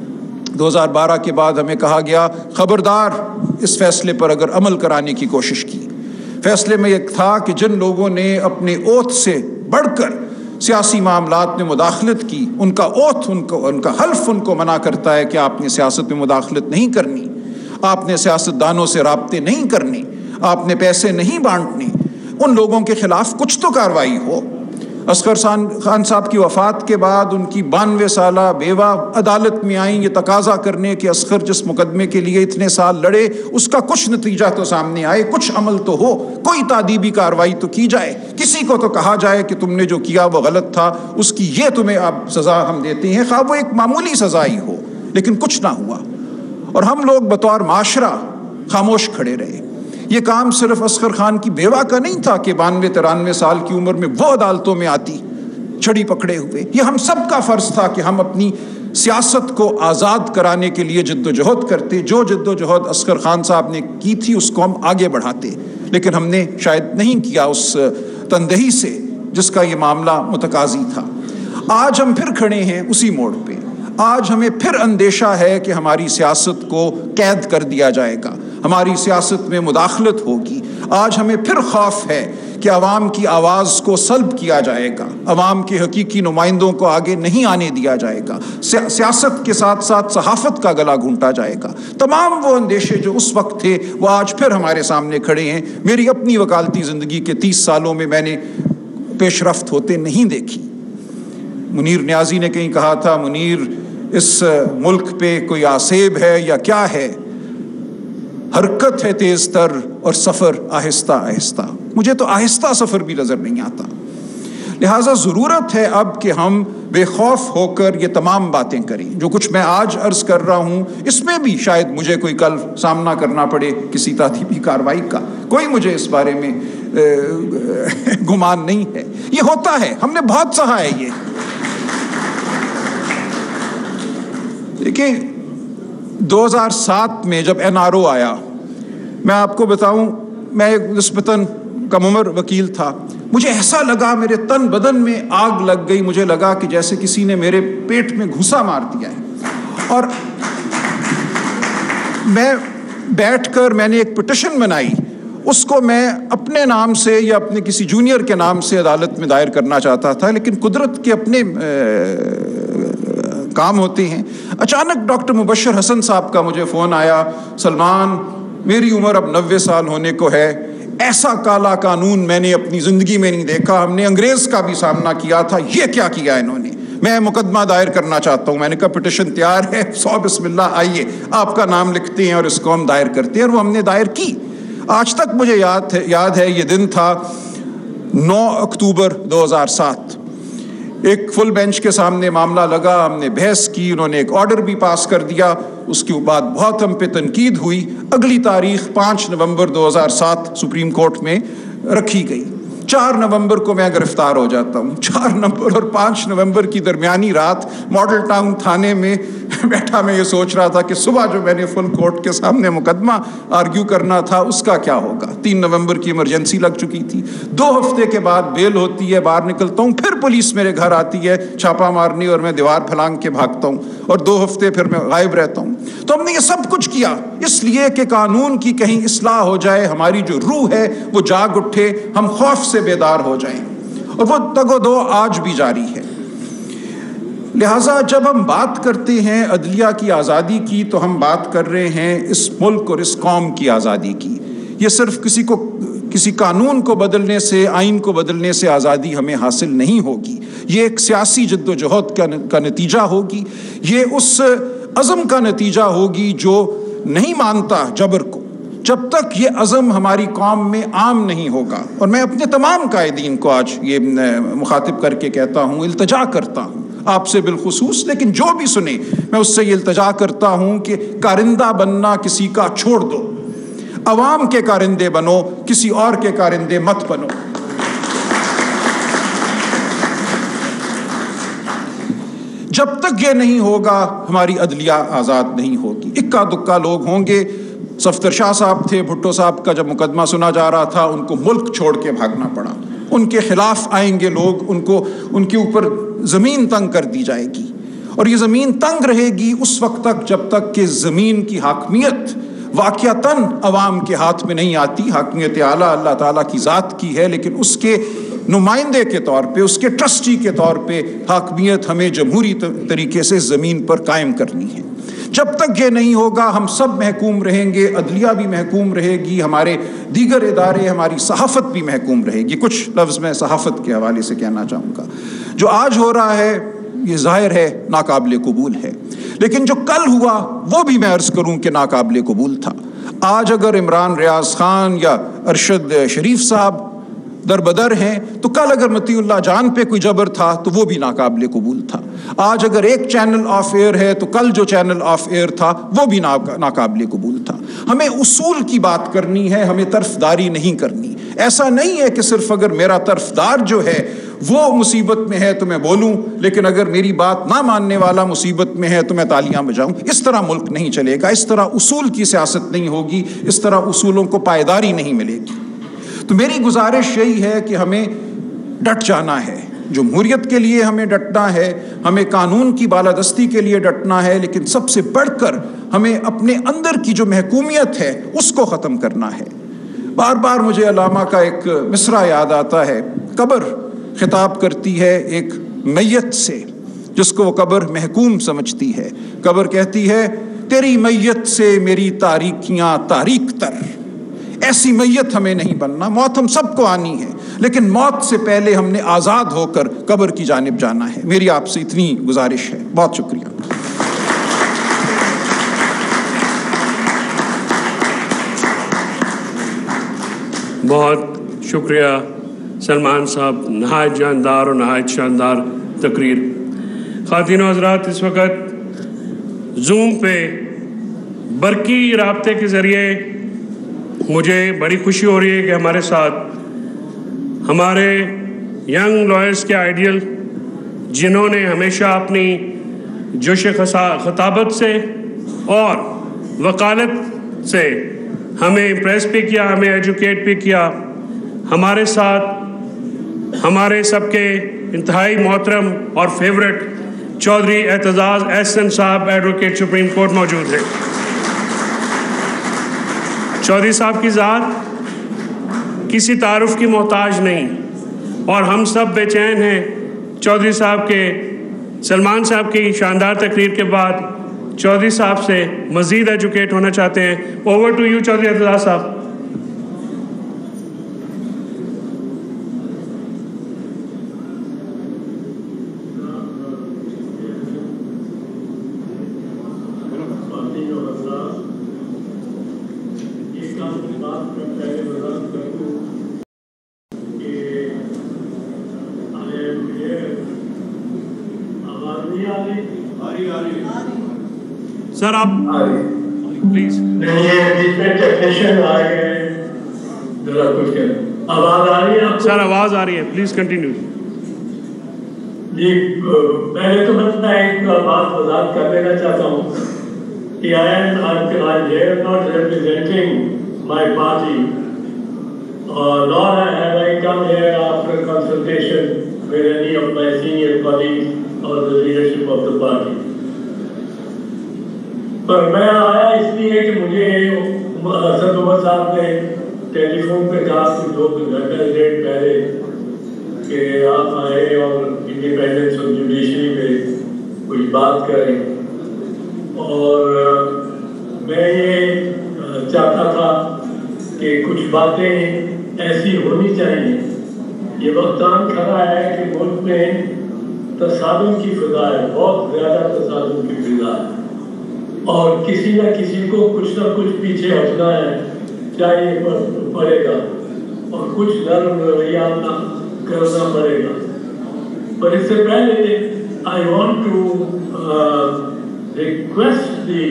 دو ہزار بارہ کے بعد ہمیں کہا گیا خبردار اس فیصلے پر اگر عمل کرانے کی کوشش کی. فیصلے میں یہ تھا کہ جن لوگوں نے اپنے اوتھ سے بڑھ کر سیاسی معاملات میں مداخلت کی, ان کا اوتھ, ان کو ان کا حلف ان کو منع کرتا ہے کہ آپ نے سیاست میں مداخلت نہیں کرنی, آپ نے سیاست دانوں سے رابطے نہیں کرنے, آپ نے پیسے نہیں بانٹنے, ان لوگوں کے خلاف کچھ تو کارروائی ہو. اصغر خان صاحب کی وفات کے بعد ان کی بانوے سالہ بیوہ عدالت میں آئیں یہ تقاضا کرنے کہ اصغر جس مقدمے کے لیے اتنے سال لڑے اس کا کچھ نتیجہ تو سامنے آئے, کچھ عمل تو ہو, کوئی تعدیبی کارروائی تو کی جائے, کسی کو تو کہا جائے کہ تم نے جو کیا وہ غلط تھا, اس کی یہ تمہیں اب سزا ہم دیتے ہیں, خواہ وہ ایک معمولی سزا ہی ہو. لیکن کچھ نہ ہوا اور ہم لوگ بطور معاشرہ خاموش کھڑے رہے. یہ کام صرف اصغر خان کی بیوہ کا نہیں تھا کہ بانوے ترانوے سال کی عمر میں وہ عدالتوں میں آتی چھڑی پکڑے ہوئے. یہ ہم سب کا فرض تھا کہ ہم اپنی سیاست کو آزاد کرانے کے لیے جد و جہد کرتے. جو جد و جہد اصغر خان صاحب نے کی تھی اس کو ہم آگے بڑھاتے, لیکن ہم نے شاید نہیں کیا اس تندہی سے جس کا یہ معاملہ متقاضی تھا. آج ہم پھر کھڑے ہیں اسی موڑ پہ. آج ہمیں پھر اندیشہ ہے کہ ہماری سیاست کو قید کر دیا جائے گا, ہماری سیاست میں مداخلت ہوگی. آج ہمیں پھر خوف ہے کہ عوام کی آواز کو سلب کیا جائے گا, عوام کے حقیقی نمائندوں کو آگے نہیں آنے دیا جائے گا, سیاست کے ساتھ ساتھ صحافت کا گلا گھونٹا جائے گا. تمام وہ اندیشے جو اس وقت تھے وہ آج پھر ہمارے سامنے کھڑے ہیں. میری اپنی وکالتی زندگی کے تیس سالوں میں میں نے پیش رفت ہوتے نہیں دیکھی. منیر نیازی نے کہیں کہا تھا, منیر اس ملک پہ کوئی آسیب ہے یا کیا ہے, حرکت ہے تیز تر اور سفر آہستہ آہستہ. مجھے تو آہستہ سفر بھی نظر نہیں آتا. لہٰذا ضرورت ہے اب کہ ہم بے خوف ہو کر یہ تمام باتیں کریں. جو کچھ میں آج عرض کر رہا ہوں اس میں بھی شاید مجھے کوئی کل سامنا کرنا پڑے کسی تعدیبی کارروائی کا, کوئی مجھے اس بارے میں گمان نہیں ہے. یہ ہوتا ہے, ہم نے بہت سہا ہے. یہ دیکھیں دو ہزار سات میں جب این آر او آیا, میں آپ کو بتاؤں میں ایک نسبتاً کم عمر وکیل تھا, مجھے ایسا لگا میرے تن بدن میں آگ لگ گئی. مجھے لگا کہ جیسے کسی نے میرے پیٹ میں گھسا مار دیا ہے. اور میں بیٹھ کر میں نے ایک پٹیشن بنائی, اس کو میں اپنے نام سے یا اپنے کسی جونیئر کے نام سے عدالت میں دائر کرنا چاہتا تھا, لیکن قدرت کے اپنے کام ہوتے ہیں. اچانک ڈاکٹر مبشر حسن صاحب کا مجھے فون آیا, سلمان میری عمر اب نوے سال ہونے کو ہے, ایسا کالا قانون میں نے اپنی زندگی میں نہیں دیکھا, ہم نے انگریز کا بھی سامنا کیا تھا, یہ کیا کیا انہوں نے, میں مقدمہ دائر کرنا چاہتا ہوں. میں نے کہا پٹیشن تیار ہے, سو بسم اللہ, آئیے آپ کا نام لکھتے ہیں اور اس کو ہم دائر کرتے ہیں. اور وہ ہم نے دائر کی. آج تک مجھے یاد ہے یاد ہے یہ دن تھا نو اکتوبر دو ہزار سات. ایک فل بینچ کے سامنے معاملہ لگا، ہم نے بحث کی، انہوں نے ایک آرڈر بھی پاس کر دیا، اس کے بعد بہت ہم پہ تنقید ہوئی۔ اگلی تاریخ پانچ نومبر دو ہزار سات سپریم کورٹ میں رکھی گئی۔ چار نومبر کو میں گرفتار ہو جاتا ہوں۔ چار نومبر اور پانچ نومبر کی درمیانی رات ماڈل ٹاؤن تھانے میں بیٹھا میں یہ سوچ رہا تھا کہ صبح جو میں نے فل کورٹ کے سامنے مقدمہ آرگیو کرنا تھا اس کا کیا ہوگا۔ تین نومبر کی ایمرجنسی لگ چکی تھی، دو ہفتے کے بعد بیل ہوتی ہے، باہر نکلتا ہوں، پھر پولیس میرے گھر آتی ہے چھاپا مارنی اور میں دیوار پھلانگ کے بھاگتا ہوں اور دو ہفتے پھر میں غائب رہتا ہوں۔ تو ہم نے یہ سب کچھ کیا اس لیے کہ قانون کی کہیں اصلاح ہو جائے، ہماری جو روح ہے وہ جاگ اٹھے، ہم خوف سے بیدار ہو جائیں، اور وہ تگ و دو آج بھی جاری ہے۔ لہٰذا جب ہم بات کرتے ہیں عدلیہ کی آزادی کی تو ہم بات کر رہے ہیں اس ملک اور اس قوم کی آزادی کی۔ یہ صرف کسی کو کسی قانون کو بدلنے سے، آئین کو بدلنے سے آزادی ہمیں حاصل نہیں ہوگی، یہ ایک سیاسی جد و جہد کا نتیجہ ہوگی، یہ اس عزم کا نتیجہ ہوگی جو نہیں مانتا جبر کو۔ جب تک یہ عزم ہماری قوم میں عام نہیں ہوگا، اور میں اپنے تمام قائدین کو آج یہ مخاطب کر کے کہتا ہوں، التجا کرتا ہوں آپ سے بالخصوص، لیکن جو بھی سنے میں اس سے یہ التجا کرتا ہوں کہ کارندہ بننا کسی کا چھوڑ دو، عوام کے کارندے بنو، کسی اور کے کارندے مت بنو۔ جب تک یہ نہیں ہوگا ہماری عدلیہ آزاد نہیں ہوگی۔ اکا دکا لوگ ہوں گے، صفدر شاہ صاحب تھے، بھٹو صاحب کا جب مقدمہ سنا جا رہا تھا ان کو ملک چھوڑ کے بھاگنا پڑا، ان کے خلاف آئیں گے لوگ، ان کو ان کے اوپر زمین تنگ کر دی جائے گی، اور یہ زمین تنگ رہے گی اس وقت تک جب تک کہ زمین کی حاکمیت واقعتاً عوام کے ہاتھ میں نہیں آتی۔ حاکمیت اعلیٰ اللہ تعالیٰ کی ذات کی ہے، لیکن اس کے نمائندے کے طور پہ، اس کے ٹرسٹی کے طور پہ حاکمیت ہمیں جمہوری طریقے سے زمین پر قائم کرنی ہے۔ جب تک یہ نہیں ہوگا ہم سب محکوم رہیں گے، عدلیہ بھی محکوم رہے گی، ہمارے دیگر ادارے، ہماری صحافت بھی محکوم رہے گی۔ کچھ لفظ میں صحافت کے حوالے سے کہنا چاہوں گا۔ جو آج ہو رہا ہے یہ ظاہر ہے ناقابل قبول ہے، لیکن جو کل ہوا وہ بھی میں عرض کروں کہ ناقابل قبول تھا۔ آج اگر عمران ریاض خان یا ارشد شریف صاحب در بدر ہیں تو کل اگر مطیع اللہ جان پہ کوئی جبر تھا تو وہ بھی ناقابل قبول تھا۔ آج اگر ایک چینل آف ایئر ہے تو کل جو چینل آف ایئر تھا وہ بھی ناقابل قبول تھا۔ ہمیں اصول کی بات کرنی ہے، ہمیں طرفداری نہیں کرنی۔ ایسا نہیں ہے کہ صرف اگر میرا طرفدار جو ہے وہ مصیبت میں ہے تو میں بولوں، لیکن اگر میری بات نہ ماننے والا مصیبت میں ہے تو میں تالیاں بجاؤں۔ اس طرح ملک نہیں چلے گا، اس طرح اصول کی سیاست نہیں ہوگی، اس طرح اصولوں کو پائیداری نہیں ملے گی۔ تو میری گزارش یہی ہے کہ ہمیں ڈٹ جانا ہے، جمہوریت کے لیے ہمیں ڈٹنا ہے، ہمیں قانون کی بالادستی کے لیے ڈٹنا ہے، لیکن سب سے بڑھ کر ہمیں اپنے اندر کی جو محکومیت ہے اس کو ختم کرنا ہے۔ بار بار مجھے علامہ کا ایک مصرع یاد آتا ہے، قبر خطاب کرتی ہے ایک میت سے جس کو وہ قبر محکوم سمجھتی ہے۔ قبر کہتی ہے تیری میت سے میری تاریکیاں تاریک تر۔ ایسی میت ہمیں نہیں بننا، موت ہم سب کو آنی ہے، لیکن موت سے پہلے ہم نے آزاد ہو کر قبر کی جانب جانا ہے۔ میری آپ سے اتنی گزارش ہے، بہت شکریہ۔ بہت شکریہ سلمان صاحب، نہایت جاندار اور نہایت شاندار تقریر۔ خواتین و حضرات، اس وقت زوم پہ برقی رابطے کے ذریعے مجھے بڑی خوشی ہو رہی ہے کہ ہمارے ساتھ ہمارے ینگ لائرز کے آئیڈیل، جنہوں نے ہمیشہ اپنی جوش خطابت سے اور وکالت سے ہمیں امپریس بھی کیا، ہمیں ایجوکیٹ بھی کیا، ہمارے ساتھ ہمارے سب کے انتہائی محترم اور فیورٹ چودھری اعتزاز احسن صاحب ایڈوکیٹ سپریم کورٹ موجود ہیں۔ چودھری صاحب کی ذات کسی تعارف کی محتاج نہیں، اور ہم سب بے چین ہیں چودھری صاحب کے، سلمان صاحب کی شاندار تقریر کے بعد چودھری صاحب سے مزید ایجوکیٹ ہونا چاہتے ہیں۔ Over to you Chaudhry Aitzaz sahib. Sir آپ پلیز. نہیں یہ بیچ میں ٹیکنیشین آ گئے ذرا کچھ کر. آواز آ رہی ہے آپ کو؟ سر آواز آ رہی ہے, پلیز کنٹینیو. جی پہلے تو میں ایک بات وضاحت کر دینا چاہتا ہوں کہ I am I am not representing my party, uh, nor have I come here after consultation with any of my senior colleagues or the leadership of the party. پر میں آیا اس لیے کہ مجھے اسد عمر صاحب نے ٹیلی فون پہ کہا کہ دو گھنٹہ ڈیڑھ پہلے کہ آپ آئے اور انڈیپینڈنس آف جوڈیشری پہ کچھ بات کریں, اور میں یہ چاہتا تھا کہ کچھ باتیں ایسی ہونی چاہیے. یہ وقت آن کھڑا ہے کہ ملک میں تصادم کی فضا ہے, بہت زیادہ تصادم کی فضا ہے, اور کسی نہ کسی کو کچھ نہ کچھ پیچھے ہٹنا ہے چاہیے پڑے گا, اور کچھ نرم رویہ اپنا کرنا پڑے گا. پر اس سے پہلے I want to request the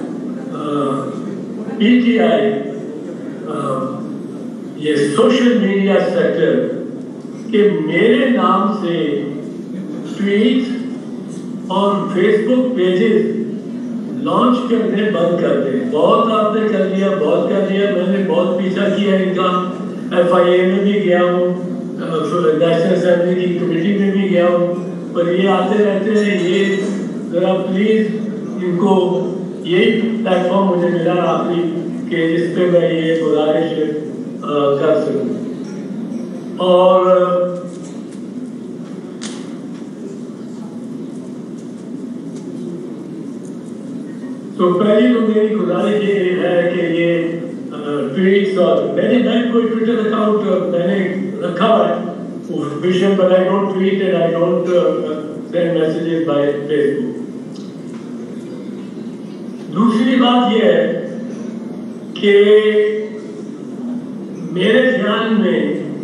P T I, یہ سوشل میڈیا سیکٹر, کہ میرے نام سے ٹویٹ اور فیس بک پیجز لانچ کرنے بند کر دیں. بہت آپ نے کر لیا, بہت کر لیا, میں نے بہت پیچھا کیا ان کا. ایف آئی اے میں بھی گیا ہوں, نیشنل اسمبلی کی کمیٹی میں بھی گیا ہوں, پر یہ آتے رہتے ہیں. یہ ذرا پلیز ان کو یہی پلیٹ فارم مجھے ملا آخری کہ جس پہ میں یہ گزارش کر سکوں. اور تو پہلی تو میری گزارش یہ ہے کہ یہ ٹویٹس, اور میں نے میں کوئی ٹویٹر اکاؤنٹ میں نے رکھا ہے official, but I don't tweet and I don't uh, send messages by Facebook. دوسری بات یہ ہے کہ میرے خیال میں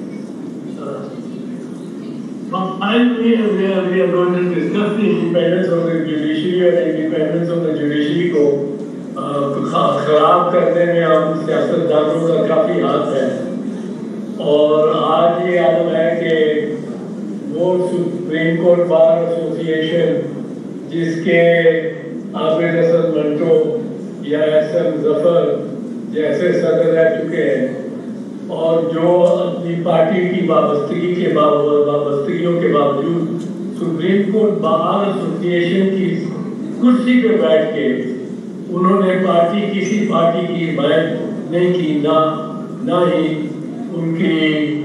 finally we are we are going to discuss the independence of the judiciary, اور independence of the judiciary کو خراب کرنے میں ہم سیاستدانوں کا کافی ہاتھ ہے. اور آج یہ عالم ہے کہ وہ سپریم کورٹ بار ایسوسیشن جس کے عابد حسن منٹو یا ایس ایم ظفر جیسے صدر رہ چکے ہیں, اور جو اپنی پارٹی کی وابستگی کے وابستگیوں کے باوجود سپریم کورٹ بار ایسوسیشن کی کرسی پہ بیٹھ کے انہوں نے پارٹی کسی پارٹی کی حمایت نہیں کی, نہ نہ ہی ان کی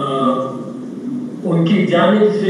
ان کی جانب سے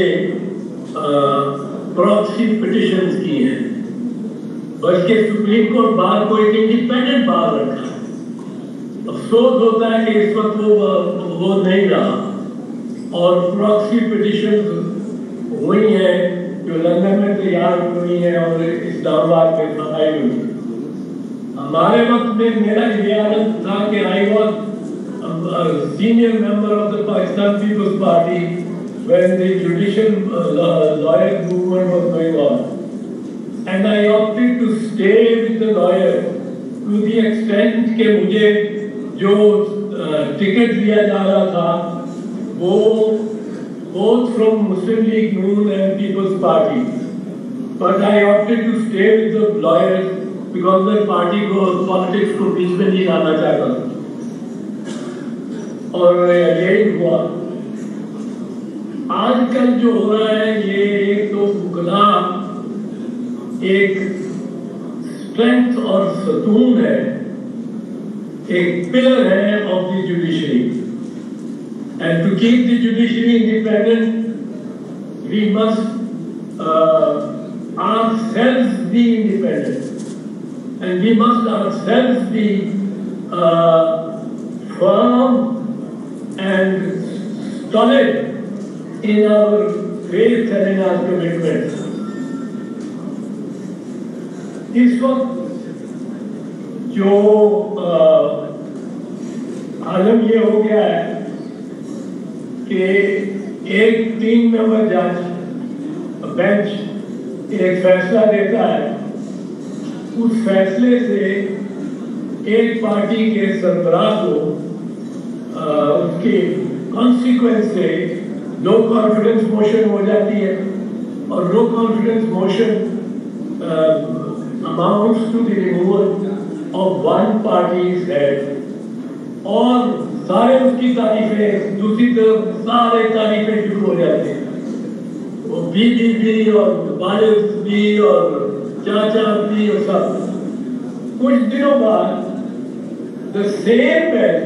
پراکسی پٹیشنز کی ہیں, بلکہ سپریم کورٹ بار کو ایک انڈیپینڈنٹ بار رکھا ہے. افسوس ہوتا ہے کہ اس وقت وہ وہ نہیں رہا, اور پراکسی پٹیشنز ہوئی ہیں جو لندن میں تیار ہوئی ہیں اور اسلام آباد میں فائل ہوئی. ہمارے وقت میں میرا یہ عادت تھا کہ I was senior member of the Pakistan People's Party when the judicial uh, lawyer movement was going on, and I opted to stay with the lawyer to the extent کہ مجھے جو ٹکٹ دیا جا رہا تھا وہ both from Muslim League Noon and People's Party, but I opted to stay with the lawyers because the party کو politics کو بیچ میں نہیں لانا چاہتا تھا. اور یہی ہوا. آج کل جو ہو رہا ہے یہ ایک تو بکلا ایک اسٹرینتھ اور ستون ہے, ایک پلر ہے of the judiciary, and to keep the judiciary independent we must ourselves be independent, and we must ourselves be uh, firm and solid in our faith and in our commitment. اس وقت جو عالم یہ ہو گیا ہے کہ ایک تین ممبر جج بینچ ایک فیصلہ دیتا ہے، اس فیصلے سے ایک پارٹی کے سربراہ کو اس کے کانسیکوینس سے نو کانفیڈنس موشن ہو جاتی ہے، اور no confidence motion amounts to the removal of one party's head, اور سارے اس کی تعریفیں، دوسری طرف سارے تعریفیں شروع ہو جاتے ہیں، وہ بی بی بی اور بالغ بھی اور چاچا بھی اور سب۔ کچھ دنوں بعد the same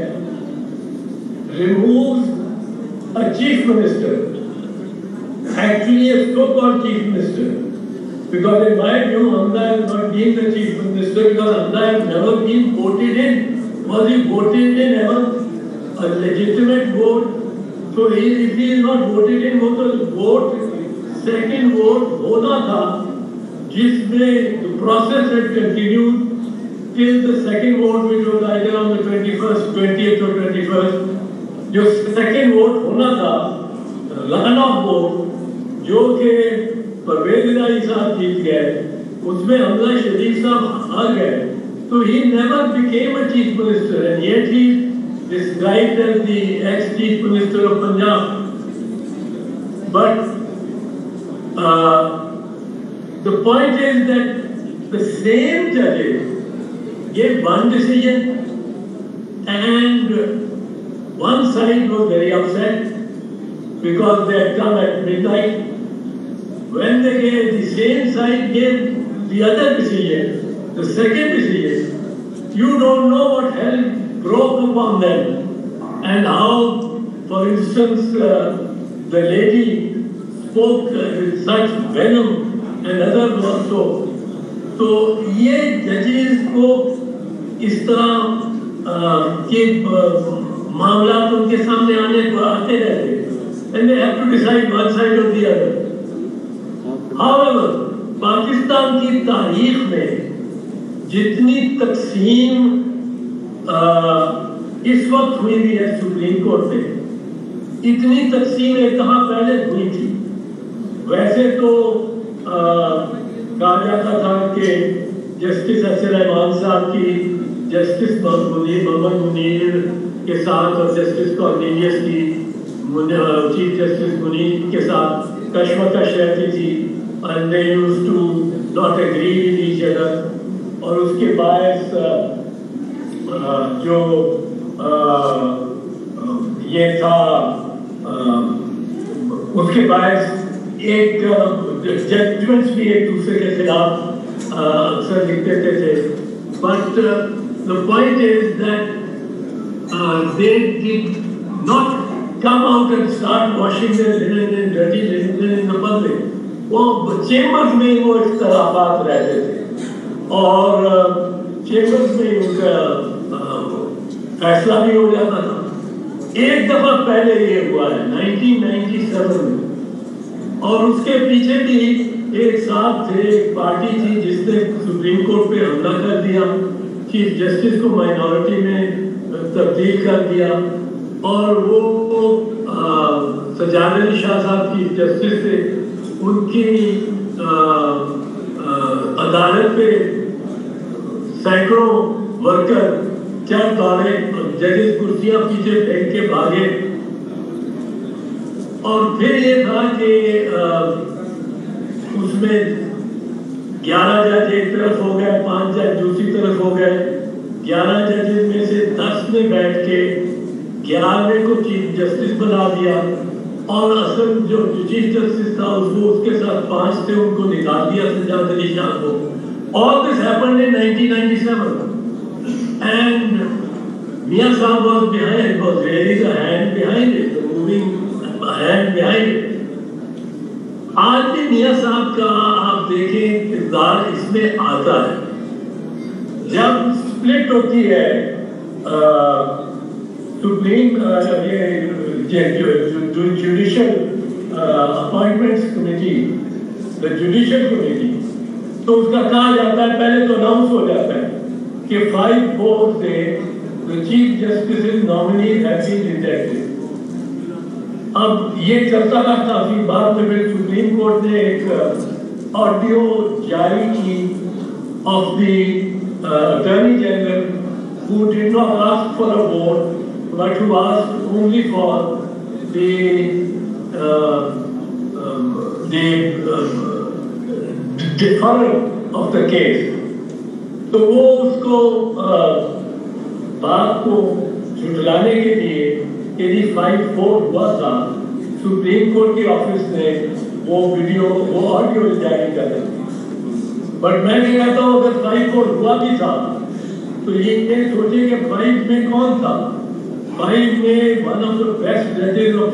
bench removes a chief minister, actually a so-called chief minister, because in my view Hamza has not been the chief minister because Hamza has never been voted in. Was he voted in ever? A legitimate vote? So he, if he is not voted in, वो तो vote, second vote होना था, जिसमें the process had continued till the second vote, which was either on the twenty-first, twentieth or twenty-first. जो second vote होना था, run off vote, जो कि परवेज इलाही साहब जीत गए, उसमें हमजा शरीफ साहब हार गए, तो he never became a chief minister, and yet he is described as the ex-chief minister of Punjab. But uh, the point is that the same judges gave one decision, and one side was very upset because they had come at midnight. When they gave, the same side gave the other decision, the second decision, you don't know what hell broke upon them, and how, for instance, uh, the lady spoke uh, with such venom and others also. تو یہ ججز کو اس طرح کے معاملات ان کے سامنے آنے کو آتے رہتے and they have to decide one side or the other. However, Pakistan کی تاریخ میں جتنی تقسیم اس وقت ہوئی بھی ہے سپریم کورٹ میں، اتنی تقسیم ایک دفعہ پہلے ہوئی تھی۔ ویسے تو کہا جاتا تھا کہ جسٹس ایس رحمان صاحب کی جسٹس منیر محمد منیر کے ساتھ اور جسٹس کارنیلیس کی چیف جسٹس منیر کے ساتھ کشمکش رہتی تھی، and they used to not agree with each other، اور اس کے باعث جو یہ تھا اس کے باعث ایک ججمنٹس بھی ایک دوسرے کے خلاف اکثر لکھتے تھے۔ But the point is that uh, they did not come out and start washing their linen and dirty linen in the public. وہ چیمبرز میں وہ اختلافات رہتے تھے اور چیمبرز میں ان کا فیصلہ بھی ہو جاتا تھا۔ ایک دفعہ پہلے یہ ہوا ہے نائنٹین نائنٹی سیون میں، اور اس کے پیچھے بھی ایک صاحب تھے، ایک پارٹی تھی جس نے سپریم کورٹ پہ حملہ کر دیا، چیف جسٹس کو مائنورٹی میں تبدیل کر دیا، اور وہ سجاد علی شاہ صاحب چیف جسٹس تھے، ان کی عدالت پہ سینکڑوں ورکر چل دوڑے اور ججز کرسیاں پیچھے پھینک کے بھاگے، اور پھر یہ تھا کہ اس میں گیارہ جج ایک طرف ہو گئے، پانچ جج دوسری طرف ہو گئے، گیارہ ججز میں سے دس نے بیٹھ کے گیارہویں کو چیف جسٹس بنا دیا، اور اصل جو چیف جسٹس تھا اس کو اس کے ساتھ پانچ تھے ان کو نکال دیا سجاد علی شاہ کو۔ All this happened in nineteen ninety-seven, and Mia Saab was behind, was really the hand behind it, the moving hand behind it. آج بھی میاں صاحب کا آپ دیکھیں کردار اس میں آتا ہے۔ جب سپلٹ ہوتی ہے supreme judicial appointments committee, judicial committee, تو اس کا کہا جاتا ہے، پہلے تو اناؤنس ہو جاتا ہے کہ فائیو فور سے the chief justice's nominees have been rejected۔ اب یہ چلتا رہتا، پھر بعد میں پھر سپریم کورٹ نے ایک ऑडियो जारी की of the uh, Attorney General, who did not ask for a vote but who asked only for the uh, um, the uh, deferral of the case. तो वो उसको बात को झुठलाने के लिए यदि फाइव फोर हुआ था, सुप्रीम कोर्ट के ऑफिस ने वो वीडियो वो ऑडियो जारी कर दी। बट मैं ये कहता हूँ अगर फाइव फोर हुआ भी था तो ये सोचे कि फाइव में कौन था? फाइव में वन ऑफ द बेस्ट जजेस of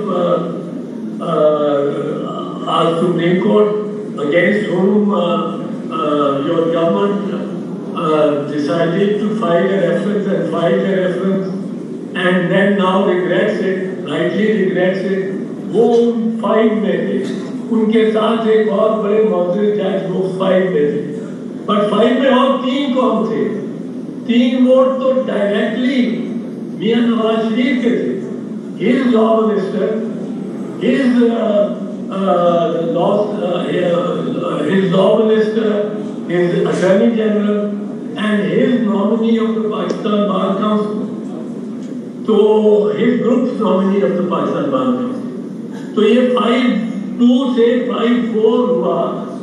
our supreme court, against whom uh, uh, your government uh, decided to file a reference and filed a reference and then now regrets it, rightly regrets it. वो five में थे, उनके साथ एक और बड़े मौजूद जज वो फाइव में थे, बट फाइव में और तीन कौन थे? तीन वोट तो डायरेक्टली मियां नवाज शरीफ के थे। His law minister, his uh, uh, law, uh, his law minister, his attorney general, and his nominee of the Pakistan Bar Council. So his group's nominee of the Pakistan Bar Council. तो ये five two से five four हुआ,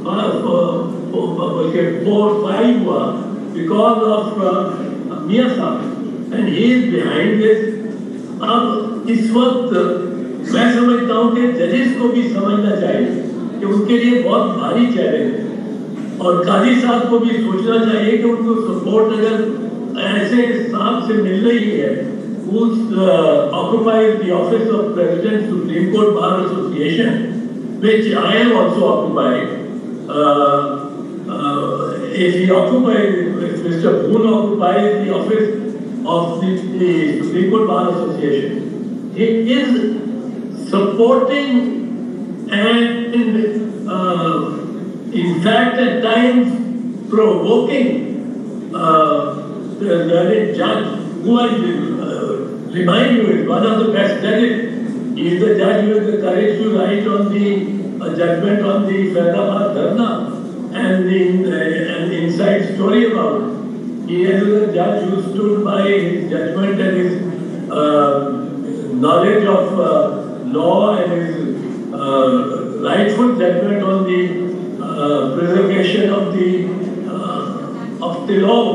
four five हुआ because of मियां साहब, and he is behind this. अब इस वक्त मैं समझता हूँ कि जजेस को भी समझना चाहिए कि उनके लिए बहुत भारी चैलेंज है, और काजी साहब को भी सोचना चाहिए कि उनको सपोर्ट अगर ऐसे साहब से मिल रही है who uh, occupies the office of President Supreme Court Bar Association, which I am also occupied. Uh, uh, if he occupies, if Mister Boone occupies the office of the, the Supreme Court Bar Association, he is supporting and uh, in fact at times provoking uh, the learned judge, who I uh, remind you is one of the best judges. He is the judge who has the courage to write on the uh, judgment on the Faridabad Dharna and the uh, and the inside story about it. He is the judge who stood by his judgment and his uh, knowledge of uh, law and his uh, rightful judgment on the uh, preservation of the uh, of the law.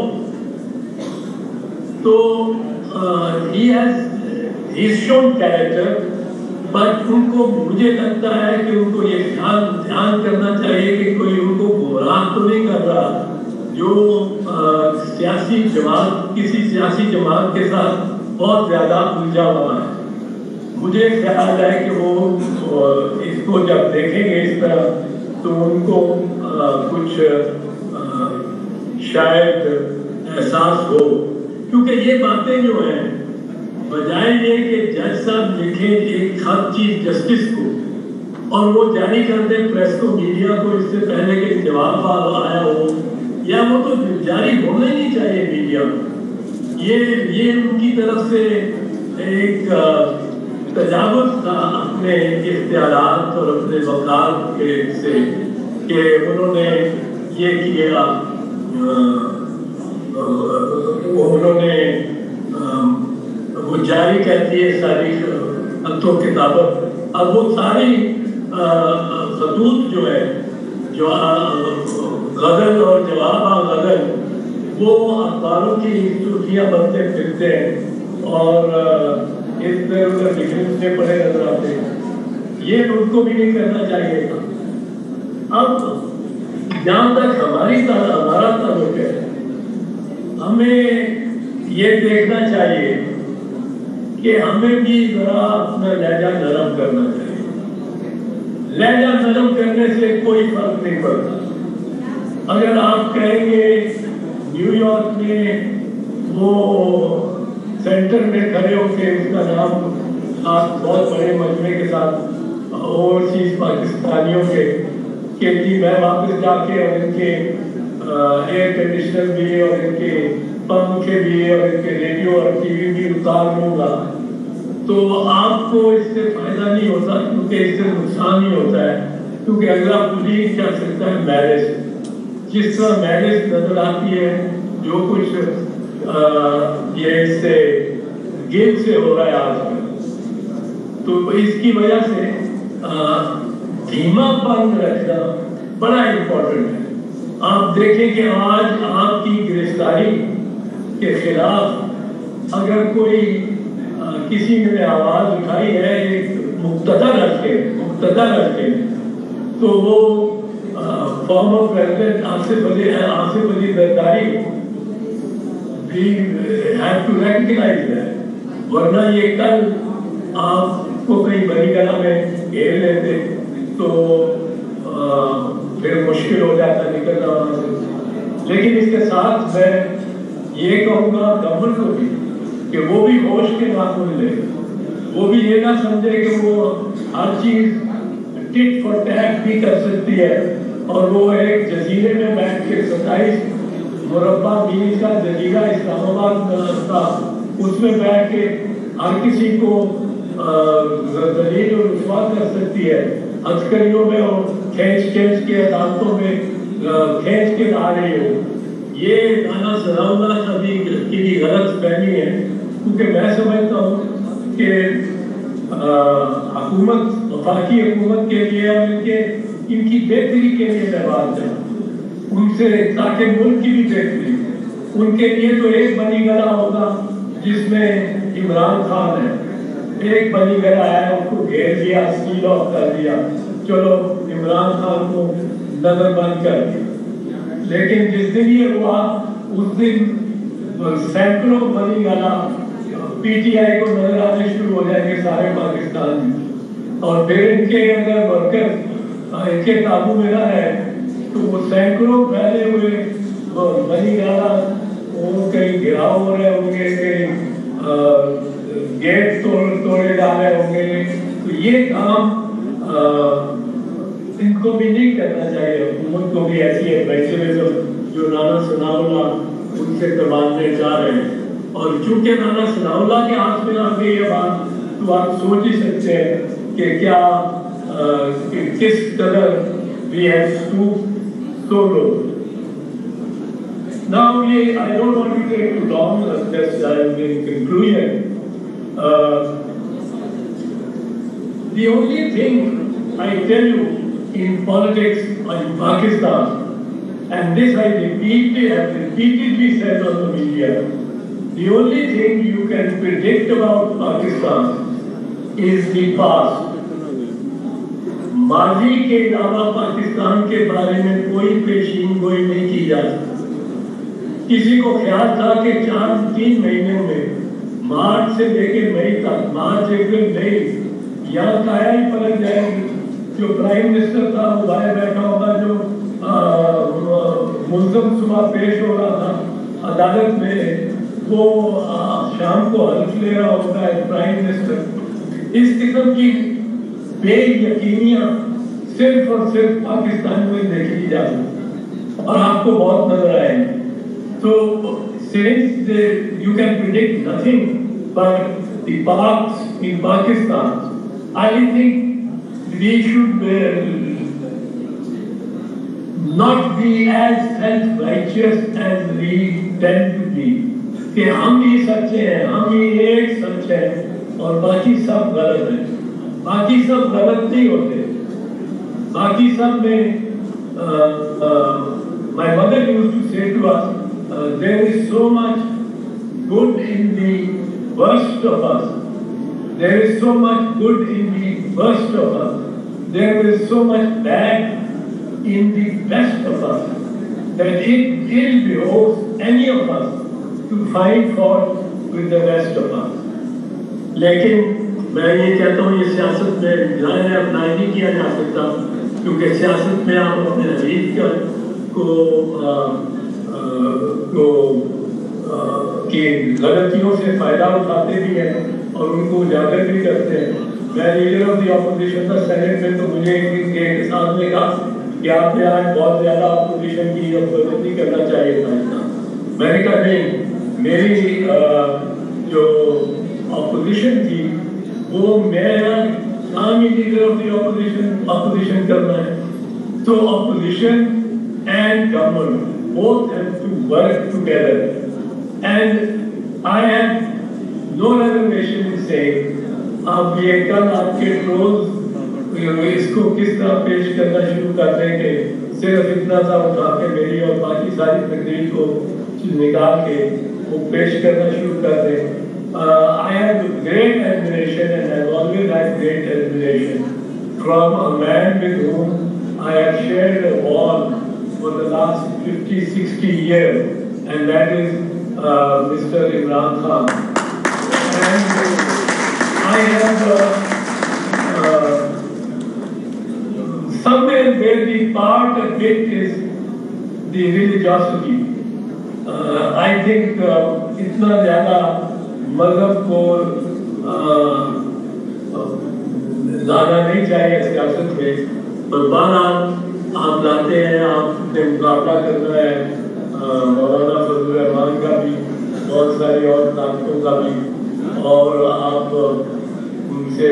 So uh, he has he's shown character, but उनको मुझे लगता है कि उनको ये ध्यान ध्यान करना चाहिए कि कोई उनको गुमराह तो नहीं कर रहा जो सियासी जमात किसी सियासी जमात के साथ बहुत ज़्यादा उलझा हुआ है। मुझे ख्याल है कि वो इसको जब देखेंगे इस तरह तो उनको कुछ शायद एहसास हो, क्योंकि ये बातें जो हैं बजाय ये कि जज साहब लिखें एक खत चीफ जस्टिस को और वो जारी कर दें प्रेस को, मीडिया को, इससे पहले कि जवाब आया हो, या वो तो जारी होना ही नहीं चाहिए मीडिया को। ये ये उनकी तरफ से एक तजावुज़ था अपने इख्तियारात और अपने वकालत के से कि उन्होंने ये किया, उन्होंने वो जारी करती है सारी तो किताबत। अब वो सारी खतूत जो है जो गज़ल और जवाब गज़ल वो अखबारों की सुर्खियाँ बनते फिरते हैं और इस तरह उधर लिखने पड़े नजर आते हैं। ये उनको भी नहीं करना चाहिए था। अब जहाँ तक हमारी हमारा ताल्लुक है, हमें ये देखना चाहिए कि हमें भी जरा अपना लहजा नरम करना चाहिए। लहजा नरम करने से कोई फर्क नहीं पड़ता। अगर आप कहेंगे न्यूयॉर्क में वो सेंटर में खड़े होकर उसका नाम आप बहुत बड़े मजमे के साथ ओवरसीज पाकिस्तानियों के कि जी मैं वापस जाके और इनके एयर कंडीशनर भी और इनके पंखे भी और इनके रेडियो और टीवी भी उतार लूँगा, तो आपको इससे फायदा नहीं होता, क्योंकि इससे नुकसान ही होता है। क्योंकि अगला पुलिस कर सकता है मैरिज, जिस तरह मैरिज नजर आती है जो कुछ आ, ये इससे गेम से हो रहा है आजकल, तो इसकी वजह से धीमापन रखना बड़ा इम्पोर्टेंट है। आप देखें कि आज आपकी गिरफ्तारी के खिलाफ अगर कोई आ, किसी ने आवाज उठाई है एक मुक्तदा रखे मुक्तदा रखे तो वो फॉर्मर प्रेसिडेंट आसिफ अली आसिफ अली जरदारी भी हैव टू रिकॉग्नाइज दैट, वरना ये कल आपको कहीं बड़ी गला में घेर लेते तो आ, फिर मुश्किल हो जाता निकलना वहां से। लेकिन इसके साथ मैं ये कहूँगा गवर्नमेंट को भी कि वो भी होश के नाखून ले, वो भी ये ना समझे कि वो हर चीज टिट फॉर टैट भी कर सकती है और वो एक जजीरे में बैठ के सत्ताईस मुरब्बा मील का जजीरा इस्लामाबाद था, उसमें बैठ के हर किसी को दलील और रुसवा कर सकती है, अस्करियों में और खींच खींच के अदालतों में खींच के ला रही हो। ये नाना सनाउल्लाह का भी की गलत फहमी है, क्योंकि मैं समझता हूँ कि हुकूमत वफाकी हुकूमत के लिए इनके इनकी बेहतरी के लिए मैं बात करूँ उनसे, ताकि मुल्क की भी बेहतरी, उनके लिए तो एक बनी गला होगा जिसमें इमरान खान है, एक बनी गला है उसको घेर दिया, सील ऑफ कर दिया, चलो इमरान खान को नजर बंद कर दिया। लेकिन जिस दिन ये हुआ उस दिन सैकड़ों बनी गला पीटीआई को नजर आने शुरू हो जाएंगे सारे पाकिस्तान में, और फिर इनके अगर वर्कर इनके काबू में ना है तो वो सैकड़ों फैले हुए बनी गला वो कहीं गिराव हो रहे होंगे, कहीं गेट तोड़ तोड़े जा रहे होंगे। तो ये काम आ, इनको भी नहीं करना चाहिए, हुकूमत को भी ऐसी एडवाइजरिज्म जो नाना सनाउल्लाह उनसे करवाने जा रहे हैं। और चूंकि नाना सनाउल्लाह के हाथ में आ गई ये बात, तो आप सोच ही सकते हैं कि क्या आ, कि किस कदर we have stooped so low. Now, I don't want to take too long, just in conclusion. Uh, the only thing I tell you in politics in Pakistan, and this I repeatedly have repeatedly said on the media, the only thing you can predict about Pakistan is the past. माजी के अलावा पाकिस्तान के बारे में कोई पेशीन गोई नहीं की जा सकती। किसी को ख्याल था कि चार तीन महीनों में मार्च से लेकर मई तक, मार्च अप्रैल मई यहाँ काया ही पलट जाएगी। जो प्राइम मिनिस्टर था वो बाहर बैठा होगा, जो मुल्ज़म सुबह पेश हो रहा था अदालत में वो आ, शाम को हल्फ ले रहा होता है प्राइम मिनिस्टर। इस किस्म की बेयकीनियां सिर्फ और सिर्फ पाकिस्तान में देखी जा सकती और आपको बहुत नजर आएगी। तो since you can predict nothing but the past in Pakistan, I think we should not be as self-righteous as we tend to be, कि हम ही सच्चे हैं, हम ही एक सच है और बाकी सब गलत है। बाकी सब गलत नहीं होते, बाकी सब में my mother used to say to us, uh, there is so much good in the worst of us, there is so much good in the worst of us, there is so much bad in the best of us, that it ill behoves any of us to find fault with the rest of us. लेकिन मैं ये कहता हूँ ये सियासत में जाहिर अपना नहीं किया जा सकता, क्योंकि सियासत में आप अपने हरीफ का को आ, आ, को आ, की गलतियों से फ़ायदा उठाते भी हैं और उनको उजागर भी करते हैं। मैं लीडर ऑफ द ऑपोजिशन था सेनेट में, तो मुझे एक साथ में कहा कि आपने आज बहुत ज़्यादा ऑपोजिशन की प्रगति करना चाहिए था। मैंने कहा नहीं, मेरी आ, जो ऑपोजिशन थी वो मेरा काम ही leader of the opposition opposition करना है। So opposition and government both have to work together. And I have no reservation in saying, आप ये कल आपके ट्रोल्स इसको किस तरह पेश करना शुरू कर देंगे, सिर्फ इतना सा उठा के मेरी और बाकी सारी तकरीर को निकाल के वो पेश करना शुरू कर दें. I have great admiration and I've always had great admiration from a man with whom I have shared a wall for the last fifty, sixty years, and that is uh, Mister Imran Khan. And I have uh, uh, somewhere where the part of it is the religiosity. Uh, I think uh, itna zyada मज़हब को लाना नहीं चाहिए सियासत में, पर बहरहाल आप लाते हैं, आपने मुकाबला करना है मौलाना फजल रहमान का भी, बहुत सारी और ताकतों का भी, और आप उनसे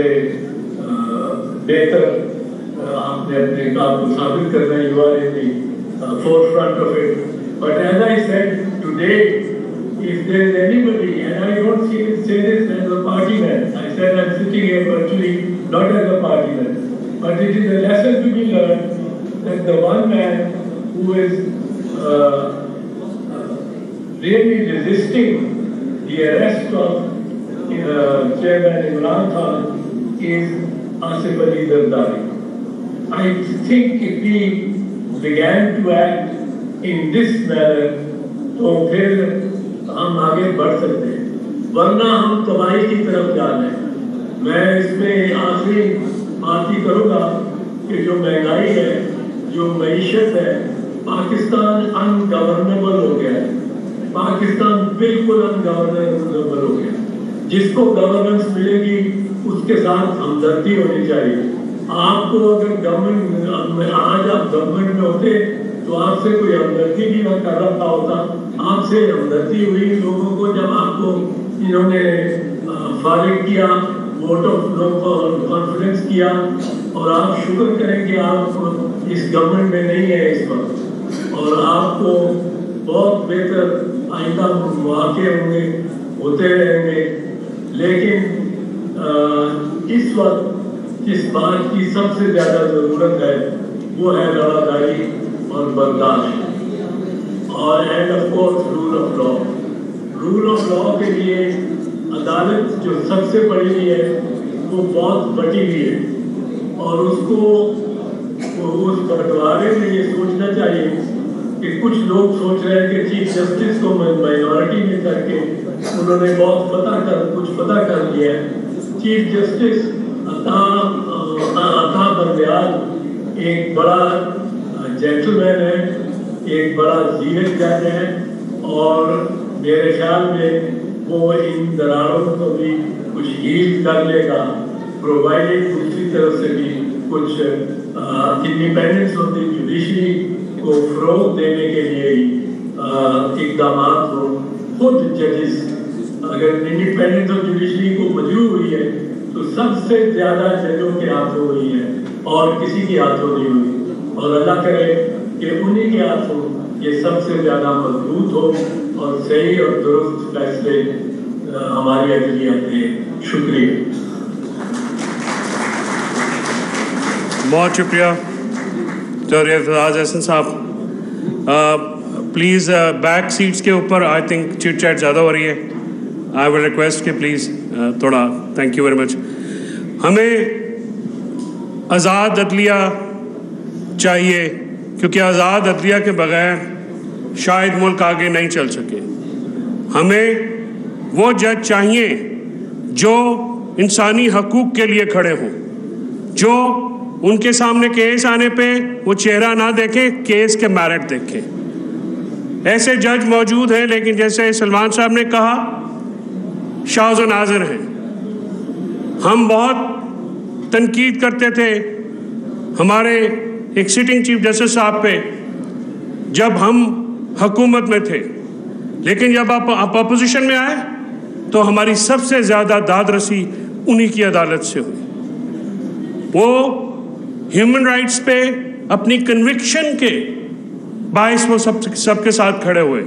बेहतर आपने अपने काम को साबित करना है. You are in the forefront of it. But as I said today, if there is anybody, and I don't see, say this as a party man, I said I'm sitting here virtually not as a party man, but it is a lesson to be learned that the one man who is uh, really resisting the arrest of uh, Chairman Imran Khan is Asif Ali Zardari. I think if we began to act in this manner, तो फिर हम आगे बढ़ सकते हैं, वरना हम तबाही की तरफ जा रहे हैं. मैं इसमें आखिरी बात ही करूँगा कि जो महंगाई है, जो मईशत है, पाकिस्तान अनगवर्नेबल हो गया है. पाकिस्तान बिल्कुल अनगवर्नेबल हो गया. जिसको गवर्नेंस मिलेगी उसके साथ हमदर्दी होनी चाहिए. आपको अगर गवर्नमेंट, आज आप गवर्नमेंट में होते तो आपसे कोई हमदर्दी भी ना कर रहा होता. आपसे हमदर्दी हुई लोगों को जब आपको इन्होंने फारिग किया, वोट ऑफ नो कॉन्फिडेंस किया, और आप शुक्र करें कि आप इस गवर्नमेंट में नहीं है इस वक्त, और आपको बहुत बेहतर आइंदा मौके होंगे, होते रहेंगे. लेकिन आ, इस वक्त जिस बात की सबसे ज़्यादा ज़रूरत है वो है रवादारी और बर्दाश्त, और and of course rule of law. Rule of law के लिए अदालत जो सबसे बड़ी है वो बहुत बटी हुई है, और उसको उस बंटवारे में ये सोचना चाहिए कि कुछ लोग सोच रहे हैं कि चीफ जस्टिस को माइनॉरिटी में करके उन्होंने बहुत पता कर कुछ पता कर लिया है. चीफ जस्टिस अता अता बंदयाल एक बड़ा जेंटलमैन है, एक बड़ा जीनियस जज है, और मेरे ख्याल में वो इन दरारों को भी कुछ हील कर लेगा, प्रोवाइडेड दूसरी तरफ से भी कुछ इंडिपेंडेंस ऑफ द जुडिशरी को फ़रोग़ देने के लिए इक़दाम हो. खुद जजेस अगर इंडिपेंडेंस ऑफ जुडिशरी को मंजूर हुई है तो सबसे ज़्यादा जजों के हाथों हुई है और किसी के हाथों नहीं हुई, और अल्लाह करे कि उन्हीं के हाथों ये सबसे ज़्यादा मजबूत हो और सही और दुरुस्त फैसले हमारी अदलियत दें. शुक्रिया. बहुत शुक्रिया चौधरी फराज हसन साहब. प्लीज़ बैक सीट्स के ऊपर आई थिंक चिट चैट ज़्यादा हो रही है. आई विल रिक्वेस्ट कि प्लीज़ थोड़ा, थैंक यू वेरी मच. हमें आज़ाद अदलिया चाहिए, क्योंकि आज़ाद अदलिया के बगैर शायद मुल्क आगे नहीं चल सके. हमें वो जज चाहिए जो इंसानी हकूक़ के लिए खड़े हों, जो उनके सामने केस आने पे वो चेहरा ना देखें, केस के मेरिट देखें. ऐसे जज मौजूद हैं, लेकिन जैसे सलमान साहब ने कहा, शाज़ व नाज़िर हैं. हम बहुत तनकीद करते थे हमारे एक सिटिंग चीफ जस्टिस साहब पे जब हम हुकूमत में थे, लेकिन जब आप, आप अपोजिशन में आए तो हमारी सबसे ज़्यादा दाद रसी उन्हीं की अदालत से हुई. वो ह्यूमन राइट्स पे अपनी कन्विक्शन के बायस वो सब सबके साथ खड़े हुए।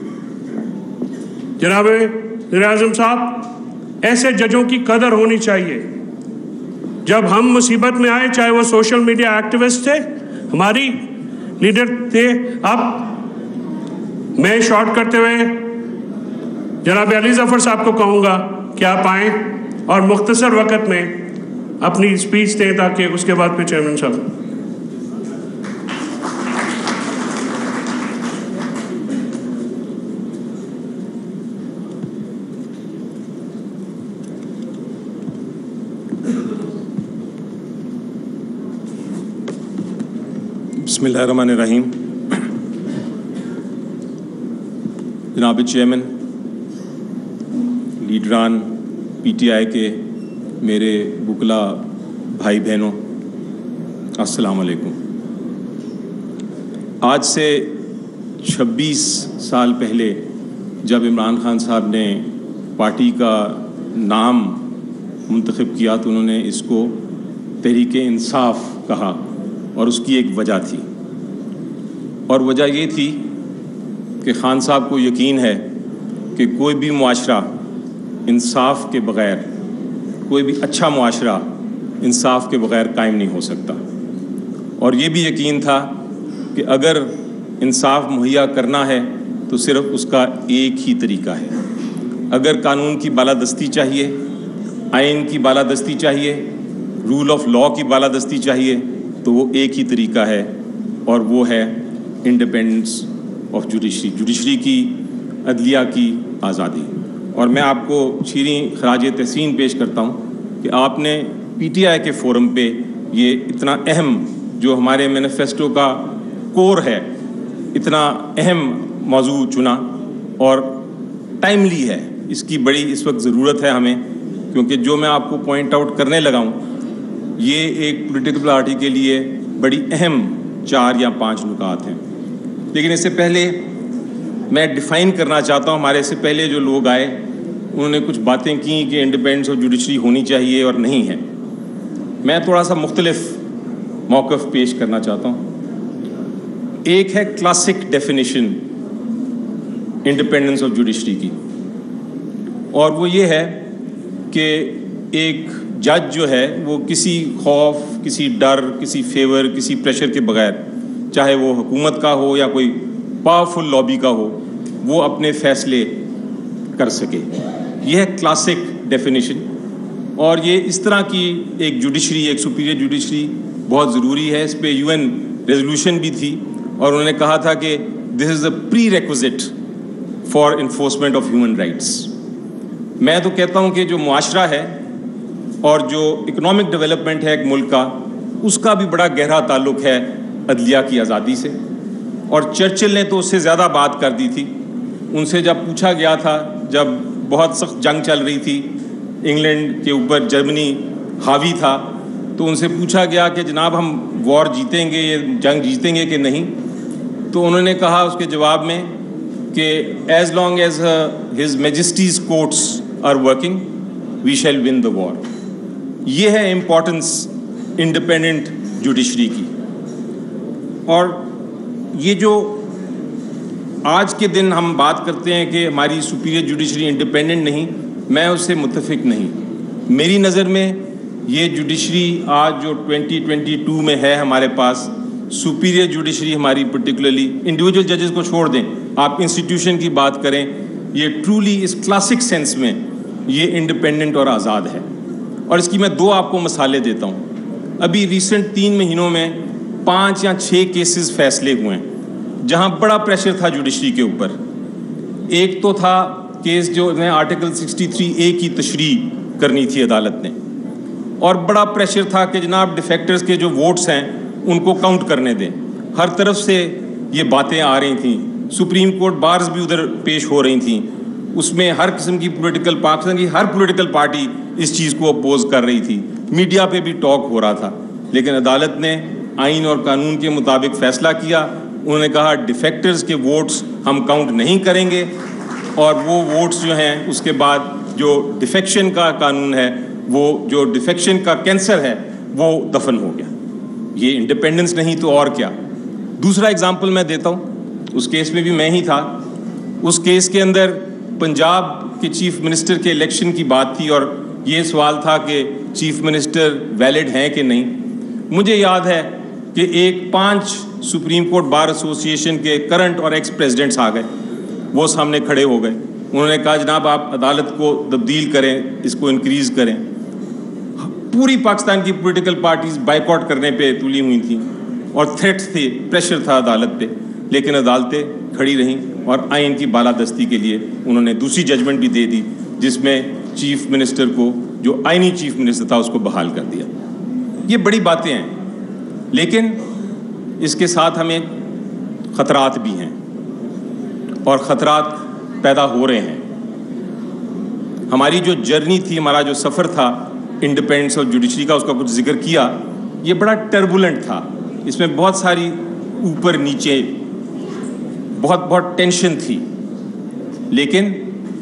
जनाब वज़ीर आज़म साहब, ऐसे जजों की कदर होनी चाहिए। जब हम मुसीबत में आए, चाहे वो सोशल मीडिया एक्टिविस्ट थे, हमारी लीडर थे, अब मैं शॉर्ट करते हुए जनाब अली ज़फ़र साहब को कहूँगा कि आप आएँ और मुख्तसर वक़्त में अपनी स्पीच दें, ताकि उसके बाद फिर चेयरमैन साहब। बिस्मिल्लाहिर्रहमानिर्रहीम। जनाब चेयरमैन, लीडरान पी टी आई के मेरे बुकला भाई बहनों, अस्सलाम वालेकुम। आज से छब्बीस साल पहले जब इमरान खान साहब ने पार्टी का नाम मुंतखब किया तो उन्होंने इसको तहरीक इंसाफ कहा, और उसकी एक वजह थी, और वजह ये थी कि खान साहब को यकीन है कि कोई भी मुआशरा इंसाफ के बग़ैर, कोई भी अच्छा मुआशरा इंसाफ के बग़ैर कायम नहीं हो सकता। और ये भी यकीन था कि अगर इंसाफ मुहैया करना है तो सिर्फ़ उसका एक ही तरीका है। अगर कानून की बालादस्ती चाहिए, आइन की बालादस्ती चाहिए, रूल ऑफ लॉ की बालादस्ती चाहिए, तो वो एक ही तरीका है, और वो है इंडिपेंडेंस ऑफ जुडिशरी, जुडिशरी की, अदलिया की आज़ादी। और मैं आपको शीरीं खराज तहसीन पेश करता हूँ कि आपने पी टी आई के फोरम पे ये इतना अहम, जो हमारे मैनिफेस्टो का कोर है, इतना अहम मौजू चुना, और टाइमली है। इसकी बड़ी इस वक्त ज़रूरत है हमें, क्योंकि जो मैं आपको पॉइंट आउट करने लगा हूँ ये एक पॉलिटिकल पार्टी के लिए बड़ी अहम चार या पांच नुकात हैं। लेकिन इससे पहले मैं डिफ़ाइन करना चाहता हूँ, हमारे से पहले जो लोग आए उन्होंने कुछ बातें की कि इंडिपेंडेंस ऑफ जुडिशरी होनी चाहिए और नहीं है। मैं थोड़ा सा मुख्तलिफ मौक़िफ़ पेश करना चाहता हूँ। एक है classic definition independence of judiciary की, और वो ये है कि एक जज जो है वो किसी खौफ, किसी डर, किसी फेवर, किसी प्रेशर के बगैर, चाहे वो हुकूमत का हो या कोई पावरफुल लॉबी का हो, वो अपने फैसले कर सके। यह है क्लासिक डेफिनेशन। और ये इस तरह की एक जुडिशरी, एक सुपीरियर जुडिशरी बहुत ज़रूरी है। इस पे यूएन रेजोल्यूशन भी थी, और उन्होंने कहा था कि this is the prerequisite for enforcement of human rights. मैं तो कहता हूँ कि जो मुआशरा है और जो इकोनॉमिक डेवलपमेंट है एक मुल्क का, उसका भी बड़ा गहरा ताल्लुक है अदलिया की आज़ादी से। और चर्चिल ने तो उससे ज़्यादा बात कर दी थी। उनसे जब पूछा गया था, जब बहुत सख्त जंग चल रही थी, इंग्लैंड के ऊपर जर्मनी हावी था, तो उनसे पूछा गया कि जनाब हम वॉर जीतेंगे, ये जंग जीतेंगे कि नहीं। तो उन्होंने कहा उसके जवाब में कि as long as his majesty's courts are working we shall win the war. ये है इम्पोर्टेंस इंडिपेंडेंट जुडिशरी की। और ये जो आज के दिन हम बात करते हैं कि हमारी सुपीरियर जुडिशरी इंडिपेंडेंट नहीं, मैं उससे मुत्तफिक नहीं। मेरी नज़र में ये जुडिशरी आज जो ट्वेंटी ट्वेंटी टू में है हमारे पास, सुपीरियर जुडिशरी हमारी, पर्टिकुलरली इंडिविजुअल जजेस को छोड़ दें, आप इंस्टीट्यूशन की बात करें, ये ट्रूली इस क्लासिक सेंस में ये इंडिपेंडेंट और आज़ाद है। और इसकी मैं दो आपको मिसालें देता हूँ। अभी रिसेंट तीन महीनों में पाँच या छः केसेस फैसले हुए हैं जहाँ बड़ा प्रेशर था जुडिशरी के ऊपर। एक तो था केस जो ने आर्टिकल सिक्सटी थ्री ए की तशरीह करनी थी अदालत ने, और बड़ा प्रेशर था कि जनाब डिफेक्टर्स के जो वोट्स हैं उनको काउंट करने दें। हर तरफ से ये बातें आ रही थी, सुप्रीम कोर्ट बार्स भी उधर पेश हो रही थी, उसमें हर किस्म की पॉलिटिकल पाकिस्तान की हर पॉलिटिकल पार्टी इस चीज़ को अपोज कर रही थी, मीडिया पे भी टॉक हो रहा था। लेकिन अदालत ने आइन और कानून के मुताबिक फ़ैसला किया। उन्होंने कहा डिफेक्टर्स के वोट्स हम काउंट नहीं करेंगे, और वो वोट्स जो हैं उसके बाद जो डिफेक्शन का कानून है, वो जो डिफेक्शन का कैंसर है वो दफन हो गया। یہ انڈیپینڈنس نہیں تو اور کیا. دوسرا اگزامپل میں دیتا ہوں, اس کیس میں بھی میں ہی تھا. اس کیس کے اندر پنجاب کے چیف منسٹر کے الیکشن کی بات تھی اور یہ سوال تھا کہ چیف منسٹر ویلڈ ہیں کہ نہیں. مجھے یاد ہے کہ ایک پانچ سپریم کورٹ بار ایسوسیشن کے کرنٹ اور ایکس پریزیڈنٹس آ گئے, وہ سامنے کھڑے ہو گئے. انہوں نے کہا جناب آپ عدالت کو تبدیل کریں, اس کو انکریز کریں. پوری پاکستان کی پولیٹیکل پارٹیز بائیکاٹ کرنے پہ تلی ہوئی تھیں اور تھریٹس تھے, پریشر تھا عدالت پہ, لیکن عدالتیں کھڑی رہیں اور آئین کی بالادستی کے لیے انہوں نے دوسری ججمنٹ بھی دے دی جس میں چیف منسٹر کو, جو آئینی چیف منسٹر تھا, اس کو بحال کر دیا. یہ بڑی باتیں ہیں, لیکن اس کے ساتھ ہمیں خطرات بھی ہیں اور خطرات پیدا ہو رہے ہیں. ہماری جو جرنی تھی, ہمارا جو سفر تھا انڈیپینڈنس اور جوڈیشری کا, اس کا کچھ ذکر کیا, یہ بڑا ٹربولنٹ تھا. اس میں بہت ساری اوپر نیچے بہت بہت ٹینشن تھی, لیکن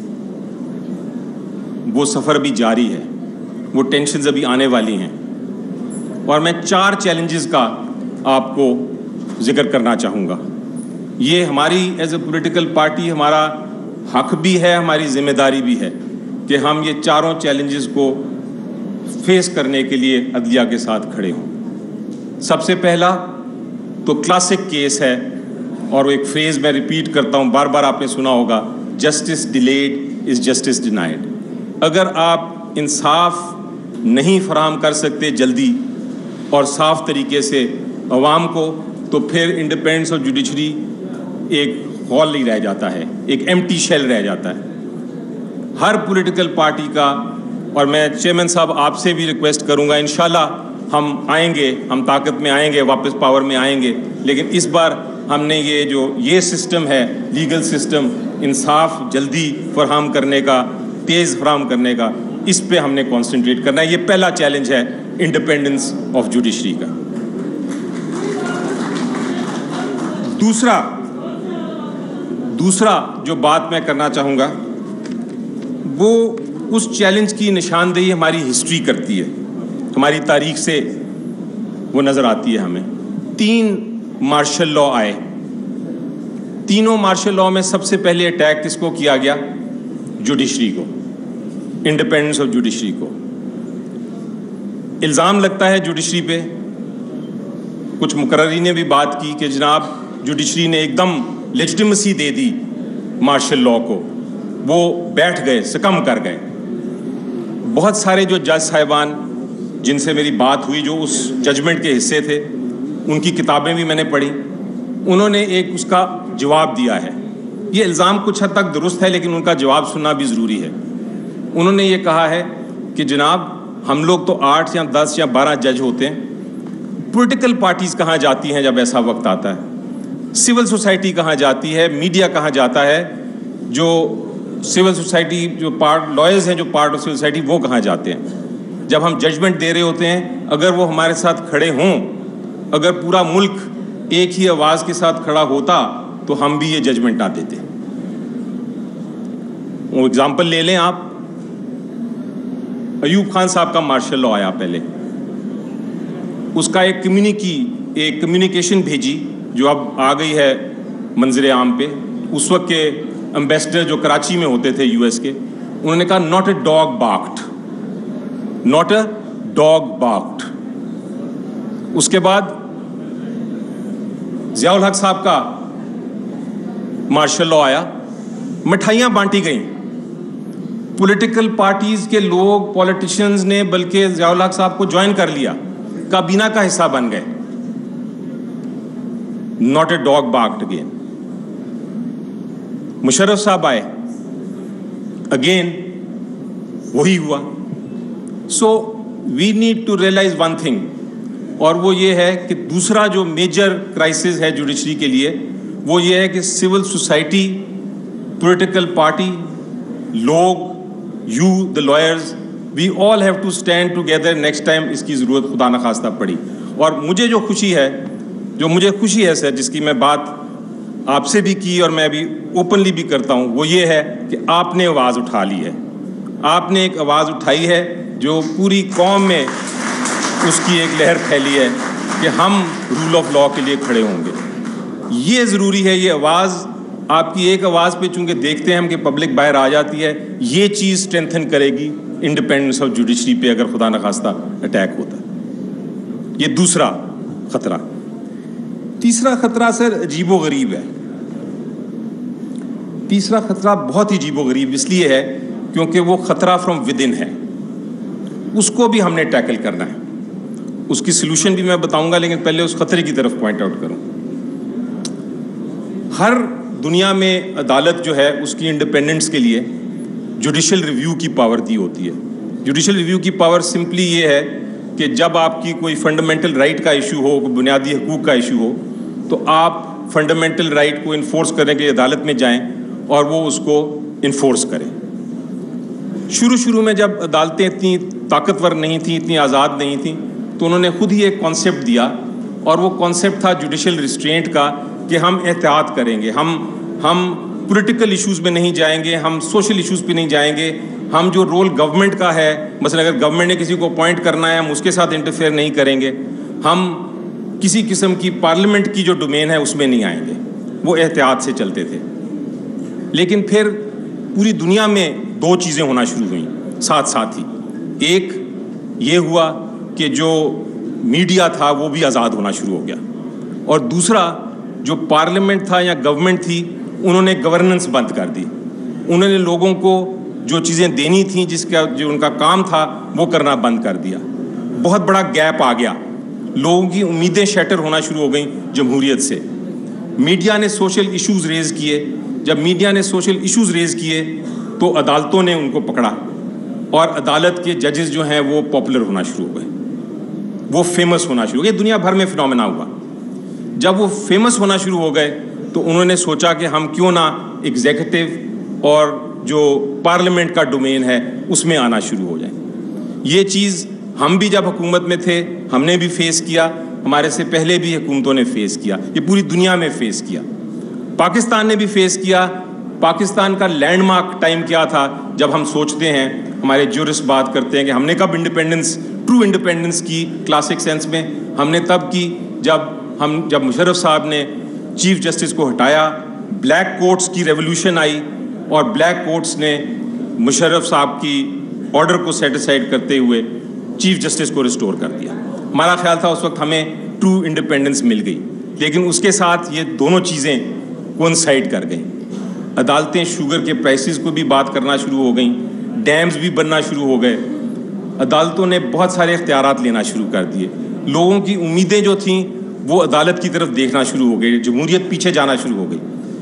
وہ سفر بھی جاری ہے, وہ ٹینشنز ابھی آنے والی ہیں. اور میں چار چیلنجز کا آپ کو ذکر کرنا چاہوں گا. یہ ہماری ایز اے پولیٹیکل پارٹی ہمارا حق بھی ہے, ہماری ذمہ داری بھی ہے کہ ہم یہ چاروں چیلنجز کو فیس کرنے کے لیے عدلیہ کے ساتھ کھڑے ہوں. سب سے پہلا تو کلاسک کیس ہے, اور وہ ایک فریز میں ریپیٹ کرتا ہوں, بار بار آپ نے سنا ہوگا, justice delayed is justice denied. اگر آپ انصاف نہیں فراہم کر سکتے جلدی اور صاف طریقے سے عوام کو, تو پھر انڈیپینڈنس اور جوڈیشری ایک ہال نہیں رہ جاتا ہے, ایک ایمٹی شیل رہ جاتا ہے. ہر پولیٹیکل پارٹی کا, اور میں چیئرمین صاحب آپ سے بھی ریکویسٹ کروں گا, انشاءاللہ ہم آئیں گے, ہم طاقت میں آئیں گے, واپس پاور میں آئیں گے, لیکن اس بار ہم نے یہ جو یہ سسٹم ہے, لیگل سسٹم, انصاف جلدی فراہم کرنے کا, تیز فراہم کرنے کا, اس پہ ہم نے کانسنٹریٹ کرنا ہے. یہ پہلا چیلنج ہے انڈیپینڈنس آف جوڈیشری کا. دوسرا دوسرا جو بات میں کرنا چاہوں گا, وہ اس چیلنج کی نشاندہی ہماری ہسٹری کرتی ہے, ہماری تاریخ سے وہ نظر آتی ہے ہمیں. تین مارشل لا آئے, تینوں مارشل لا میں سب سے پہلے اٹیک کس کو کیا گیا؟ جوڈیشری کو, انڈیپینڈنس آف جوڈیشری کو. الزام لگتا ہے جوڈیشری پہ, کچھ مقررین نے بھی بات کی کہ جناب جوڈیشری نے ایک دم لیجٹیمیسی دے دی مارشل لا کو, وہ بیٹھ گئے, سکم کر گئے. بہت سارے جو جج صاحبان جن سے میری بات ہوئی, جو اس ججمنٹ کے حصے تھے, ان کی کتابیں بھی میں نے پڑھی, انہوں نے ایک اس کا جواب دیا ہے. یہ الزام کچھ حد تک درست ہے, لیکن ان کا جواب سننا بھی ضروری ہے. انہوں نے یہ کہا ہے کہ جناب ہم لوگ تو آٹھ یا دس یا بارہ جج ہوتے ہیں, پولیٹیکل پارٹیز کہاں جاتی ہیں جب ایسا وقت آتا ہے؟ سول سوسائٹی کہاں جاتی ہے؟ میڈیا کہاں جاتا ہے؟ جو سول سوسائٹی جو پارٹ لائرز ہیں, جو پارٹ آف سول سوسائٹی, وہ کہاں جاتے ہیں جب ہم ججمنٹ دے رہے ہوتے ہیں؟ اگر وہ ہمارے ساتھ کھڑے ہوں, اگر پورا ملک ایک ہی آواز کے ساتھ کھڑا ہوتا, تو ہم بھی یہ ججمنٹ نہ دیتے. وہ اگزامپل لے لیں آپ, ایوب خان صاحب کا مارشل لا آیا پہلے, اس کا ایک کمیونیکی ایک کمیونیکیشن بھیجی جو اب آ گئی ہے منظر عام پہ. اس وقت کے امبیسڈر جو کراچی میں ہوتے تھے یو ایس کے, انہوں نے کہا not a dog barked, not a dog barked. اس کے بعد ضیاء الحق صاحب کا مارشل لا آیا, مٹھائیاں بانٹی گئیں. پولیٹیکل پارٹیز کے لوگ, پولیٹیشنز نے بلکہ ضیاء الحق صاحب کو جوائن کر لیا, کابینہ کا حصہ بن گئے. Not a dog barked again. Musharraf صاحب آئے, اگین وہی ہوا. So we need to realize one thing, اور وہ یہ ہے کہ دوسرا جو میجر کرائسس ہے جوڈیشری کے لیے, وہ یہ ہے کہ سول سوسائٹی, پولیٹیکل پارٹی, لوگ, you the lawyers, we all have to stand together next time اس کی ضرورت خدا نخواستہ پڑی. اور مجھے جو خوشی ہے, جو مجھے خوشی ہے سر, جس کی میں بات آپ سے بھی کی اور میں بھی اوپنلی بھی کرتا ہوں, وہ یہ ہے کہ آپ نے آواز اٹھا لی ہے. آپ نے ایک آواز اٹھائی ہے جو پوری قوم میں اس کی ایک لہر پھیلی ہے. کہ ہم رول آف لاء کے لیے کھڑے ہوں گے. یہ ضروری ہے. یہ آواز آپ کی ایک آواز پہ چونکہ دیکھتے ہیں ہم کہ پبلک باہر آ جاتی ہے, یہ چیز اسٹرینتھن کرے گی انڈیپینڈنس آف جوڈیشری پہ اگر خدا نخواستہ اٹیک ہوتا ہے. یہ دوسرا خطرہ. تیسرا خطرہ سر عجیب و غریب ہے. تیسرا خطرہ بہت ہی عجیب و غریب اس لیے ہے کیونکہ وہ خطرہ فرام ود ان ہے. اس کو بھی ہم نے ٹیکل کرنا ہے. اس کی سلوشن بھی میں بتاؤں گا, لیکن پہلے اس خطرے کی طرف پوائنٹ آؤٹ کروں. ہر دنیا میں عدالت جو ہے اس کی انڈیپینڈنس کے لیے جوڈیشل ریویو کی پاور دی ہوتی ہے. جوڈیشل ریویو کی پاور سمپلی یہ ہے کہ جب آپ کی کوئی فنڈامنٹل رائٹ کا ایشو ہو, کوئی بنیادی حقوق کا ایشو ہو, تو آپ فنڈامنٹل رائٹ کو انفورس کرنے کے لیے عدالت میں جائیں اور وہ اس کو انفورس کریں. شروع شروع میں جب عدالتیں اتنی طاقتور نہیں تھیں, اتنی آزاد نہیں تھیں, تو انہوں نے خود ہی ایک کانسیپٹ دیا, اور وہ کانسیپٹ تھا جوڈیشل ریسٹرینٹ کا کہ ہم احتیاط کریں گے, ہم ہم پولیٹیکل ایشوز میں نہیں جائیں گے, ہم سوشل ایشوز پہ نہیں جائیں گے, ہم جو رول گورنمنٹ کا ہے, مثلا اگر گورنمنٹ نے کسی کو اپوائنٹ کرنا ہے ہم اس کے ساتھ انٹرفیئر نہیں کریں گے, ہم کسی قسم کی پارلیمنٹ کی جو ڈومین ہے اس میں نہیں آئیں گے. وہ احتیاط سے چلتے تھے. لیکن پھر پوری دنیا میں دو چیزیں ہونا شروع ہوئیں ساتھ ساتھ ہی. ایک یہ ہوا کہ جو میڈیا تھا وہ بھی آزاد ہونا شروع ہو گیا, اور دوسرا جو پارلیمنٹ تھا یا گورنمنٹ تھی انہوں نے گورننس بند کر دی. انہوں نے لوگوں کو جو چیزیں دینی تھیں, جس کا جو ان کا کام تھا وہ کرنا بند کر دیا. بہت بڑا گیپ آ گیا. لوگوں کی امیدیں شیٹر ہونا شروع ہو گئیں جمہوریت سے. میڈیا نے سوشل ایشوز ریز کیے. جب میڈیا نے سوشل ایشوز ریز کیے تو عدالتوں نے ان کو پکڑا, اور عدالت کے ججز جو ہیں وہ پاپولر ہونا شروع ہو گئے, وہ فیمس ہونا شروع ہو گئے. دنیا بھر میں فنومینا ہوا. جب وہ فیمس ہونا شروع ہو گئے تو انہوں نے سوچا کہ ہم کیوں نہ ایگزیکٹو اور جو پارلیمنٹ کا ڈومین ہے اس میں آنا شروع ہو جائیں. یہ چیز ہم بھی جب حکومت میں تھے ہم نے بھی فیس کیا, ہمارے سے پہلے بھی حکومتوں نے فیس کیا, یہ پوری دنیا میں فیس کیا. پاکستان نے بھی فیس کیا. پاکستان کا لینڈ مارک ٹائم کیا تھا جب ہم سوچتے ہیں, ہمارے جورسٹ بات کرتے ہیں کہ ہم نے کب انڈیپینڈنس, ٹرو انڈیپینڈنس کی کلاسک سینس میں, ہم نے تب کی جب ہم جب مشرف صاحب نے چیف جسٹس کو ہٹایا, بلیک کوٹس کی ریولوشن آئی, اور بلیک کوٹس نے مشرف صاحب کی آرڈر کو سیٹسفائڈ کرتے ہوئے چیف جسٹس کو ریسٹور کر دیا. ہمارا خیال تھا اس وقت ہمیں ٹرو انڈیپینڈنس مل گئی, لیکن اس کے ساتھ یہ دونوں چیزیں کوئنسائڈ کر گئیں. عدالتیں شوگر کے پرائسز کو بھی بات کرنا شروع ہو گئیں, ڈیمز بھی بننا شروع ہو گئے, عدالتوں نے بہت سارے اختیارات لینا شروع کر دیے. لوگوں کی امیدیں جو تھیں وہ عدالت کی طرف دیکھنا شروع ہو گئی, جمہوریت پیچھے جانا شروع ہو گئی.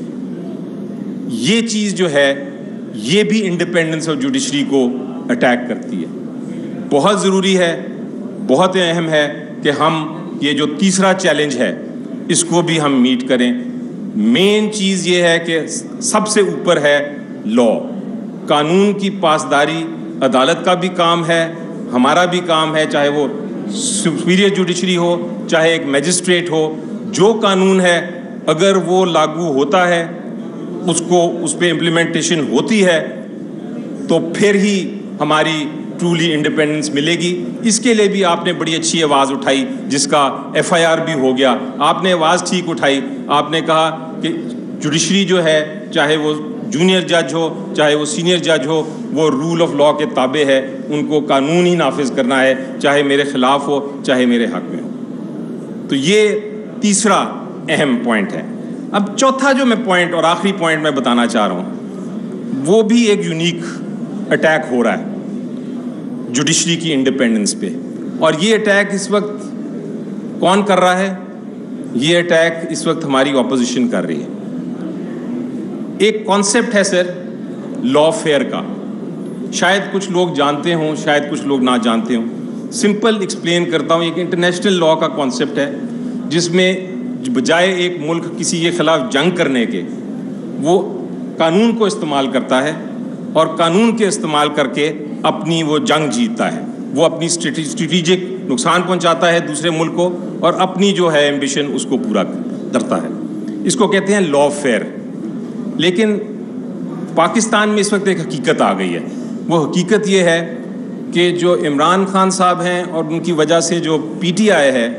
یہ چیز جو ہے یہ بھی انڈیپینڈنس آف جوڈیشری کو اٹیک کرتی ہے. بہت ضروری ہے, بہت اہم ہے کہ ہم یہ جو تیسرا چیلنج ہے اس کو بھی ہم میٹ کریں. مین چیز یہ ہے کہ سب سے اوپر ہے لاء, قانون کی پاسداری. عدالت کا بھی کام ہے, ہمارا بھی کام ہے, چاہے وہ سپیریئر جوڈیشری ہو چاہے ایک میجسٹریٹ ہو. جو قانون ہے اگر وہ لاگو ہوتا ہے, اس کو اس پہ امپلیمنٹیشن ہوتی ہے, تو پھر ہی ہماری ٹرولی انڈیپینڈنس ملے گی. اس کے لیے بھی آپ نے بڑی اچھی آواز اٹھائی, جس کا ایف آئی آر بھی ہو گیا. آپ نے آواز ٹھیک اٹھائی. آپ نے کہا کہ جوڈیشری جو ہے, چاہے وہ جونیئر جج ہو چاہے وہ سینئر جج ہو, وہ رول آف لاء کے تابع ہے. ان کو قانون ہی نافذ کرنا ہے, چاہے میرے خلاف ہو چاہے میرے حق میں ہو. تو یہ تیسرا اہم پوائنٹ ہے. اب چوتھا جو میں پوائنٹ اور آخری پوائنٹ میں بتانا چاہ رہا ہوں, وہ بھی ایک یونیک اٹیک ہو رہا ہے جوڈیشری کی انڈیپینڈنس پہ. اور یہ اٹیک اس وقت کون کر رہا ہے؟ یہ اٹیک اس وقت ہماری اپوزیشن کر رہی ہے. ایک کانسیپٹ ہے سر لا فیئر کا, شاید کچھ لوگ جانتے ہوں شاید کچھ لوگ نہ جانتے ہوں. سمپل ایکسپلین کرتا ہوں. ایک انٹرنیشنل لا کا کانسیپٹ ہے جس میں بجائے ایک ملک کسی کے خلاف جنگ کرنے کے, وہ قانون کو استعمال کرتا ہے اور قانون کے استعمال کر کے اپنی وہ جنگ جیتتا ہے. وہ اپنی اسٹریٹجک نقصان پہنچاتا ہے دوسرے ملک کو اور اپنی جو ہے ایمبیشن اس کو پورا کرتا ہے. اس کو کہتے ہیں لا فیئر. لیکن پاکستان میں اس وقت ایک حقیقت آ گئی ہے. وہ حقیقت یہ ہے کہ جو عمران خان صاحب ہیں اور ان کی وجہ سے جو پی ٹی آئی ہے,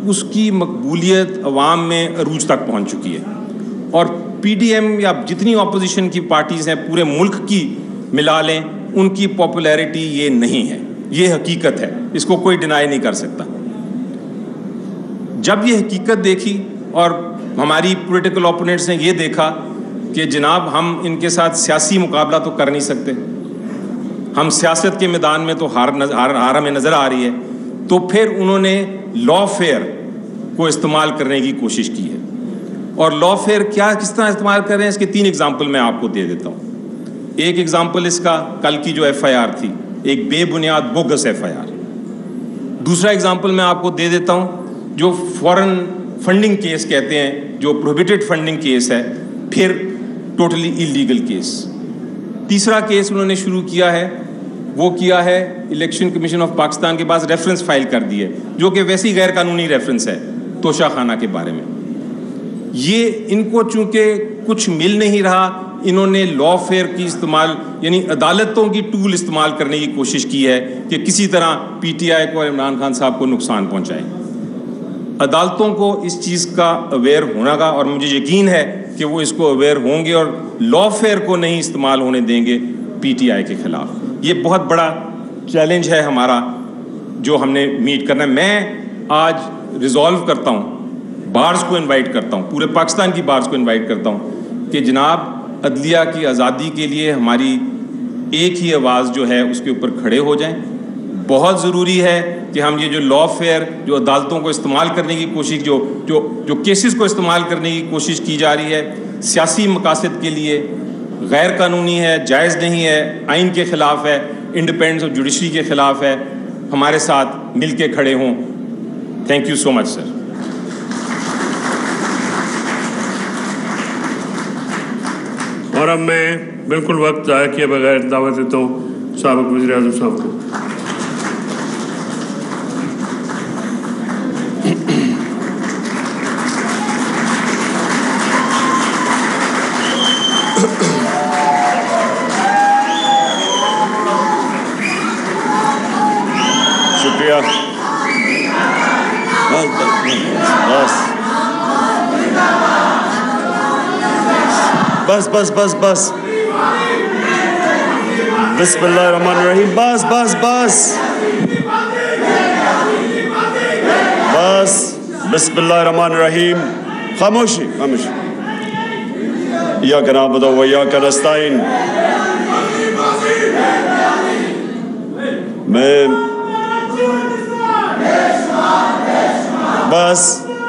اس کی مقبولیت عوام میں عروج تک پہنچ چکی ہے، اور پی ڈی ایم یا جتنی اپوزیشن کی پارٹیز ہیں پورے ملک کی ملا لیں، ان کی پاپولیرٹی یہ نہیں ہے، یہ حقیقت ہے، اس کو کوئی ڈینائی نہیں کر سکتا۔ جب یہ حقیقت دیکھی اور ہماری پولیٹیکل اوپوننٹس نے یہ دیکھا کہ جناب ہم ان کے ساتھ سیاسی مقابلہ تو کر نہیں سکتے، ہم سیاست کے میدان میں تو ہار ہار ہمیں نظر آ رہی ہے، تو پھر انہوں نے لا فیئر کو استعمال کرنے کی کوشش کی ہے۔ اور لا فیئر کیا کس طرح استعمال کر رہے ہیں، اس کے تین اگزامپل میں آپ کو دے دیتا ہوں۔ ایک اگزامپل اس کا کل کی جو ایف آئی آر تھی، ایک بے بنیاد بوگس ایف آئی آر۔ دوسرا اگزامپل میں آپ کو دے دیتا ہوں جو فورن فنڈنگ کیس کہتے ہیں، جو پروہیبٹڈ فنڈنگ کیس ہے، پھر ٹوٹلی ایلیگل کیس۔ تیسرا کیس انہوں نے شروع کیا ہے، وہ کیا ہے الیکشن کمیشن آف پاکستان کے پاس ریفرنس فائل کر دی ہے، جو کہ ویسی غیر قانونی ریفرنس ہے توشہ خانہ کے بارے میں۔ یہ ان کو چونکہ کچھ مل نہیں رہا، انہوں نے لا فیئر کی استعمال یعنی عدالتوں کی ٹول استعمال کرنے کی کوشش کی ہے کہ کسی طرح پی ٹی آئی کو، عمران خان صاحب کو نقصان پہنچائیں۔ عدالتوں کو اس چیز کا اویئر ہونا گا، اور مجھے یقین ہے کہ وہ اس کو اویئر ہوں گے اور لا فیئر کو نہیں استعمال ہونے دیں گے پی ٹی آئی کے خلاف۔ یہ بہت بڑا چیلنج ہے ہمارا جو ہم نے میٹ کرنا ہے۔ میں آج ریزالو کرتا ہوں، بارز کو انوائٹ کرتا ہوں، پورے پاکستان کی بارز کو انوائٹ کرتا ہوں کہ جناب عدلیہ کی آزادی کے لیے ہماری ایک ہی آواز جو ہے اس کے اوپر کھڑے ہو جائیں۔ بہت ضروری ہے کہ ہم یہ جو لا فیئر، جو عدالتوں کو استعمال کرنے کی کوشش، جو جو جو کیسز کو استعمال کرنے کی کوشش کی جا رہی ہے سیاسی مقاصد کے لیے، غیر قانونی ہے، جائز نہیں ہے، آئین کے خلاف ہے، انڈیپینڈنس آف جوڈیشری کے خلاف ہے، ہمارے ساتھ مل کے کھڑے ہوں۔ Thank you so much sir. اور اب میں بالکل وقت ضائع کیے بغیر دعوت دیتا ہوں سابق وزیر اعظم صاحب کو۔ شکریہ۔ بس بس بس بس بسم اللہ الرحمن الرحیم، بس بس بس بس بسم اللہ الرحمن الرحیم، خاموشی خاموشی۔ ایاک نعبد و ایاک نستعین۔ میں بس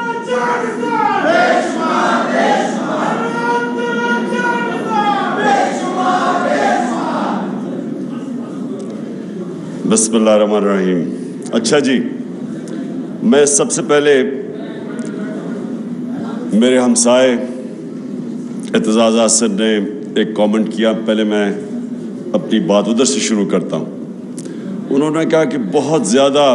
بسم اللہ الرحمن الرحیم۔ اچھا جی، میں سب سے پہلے میرے ہمسائے اعتزاز حسن نے ایک کامنٹ کیا، پہلے میں اپنی بات ادھر سے شروع کرتا ہوں۔ انہوں نے کہا کہ بہت زیادہ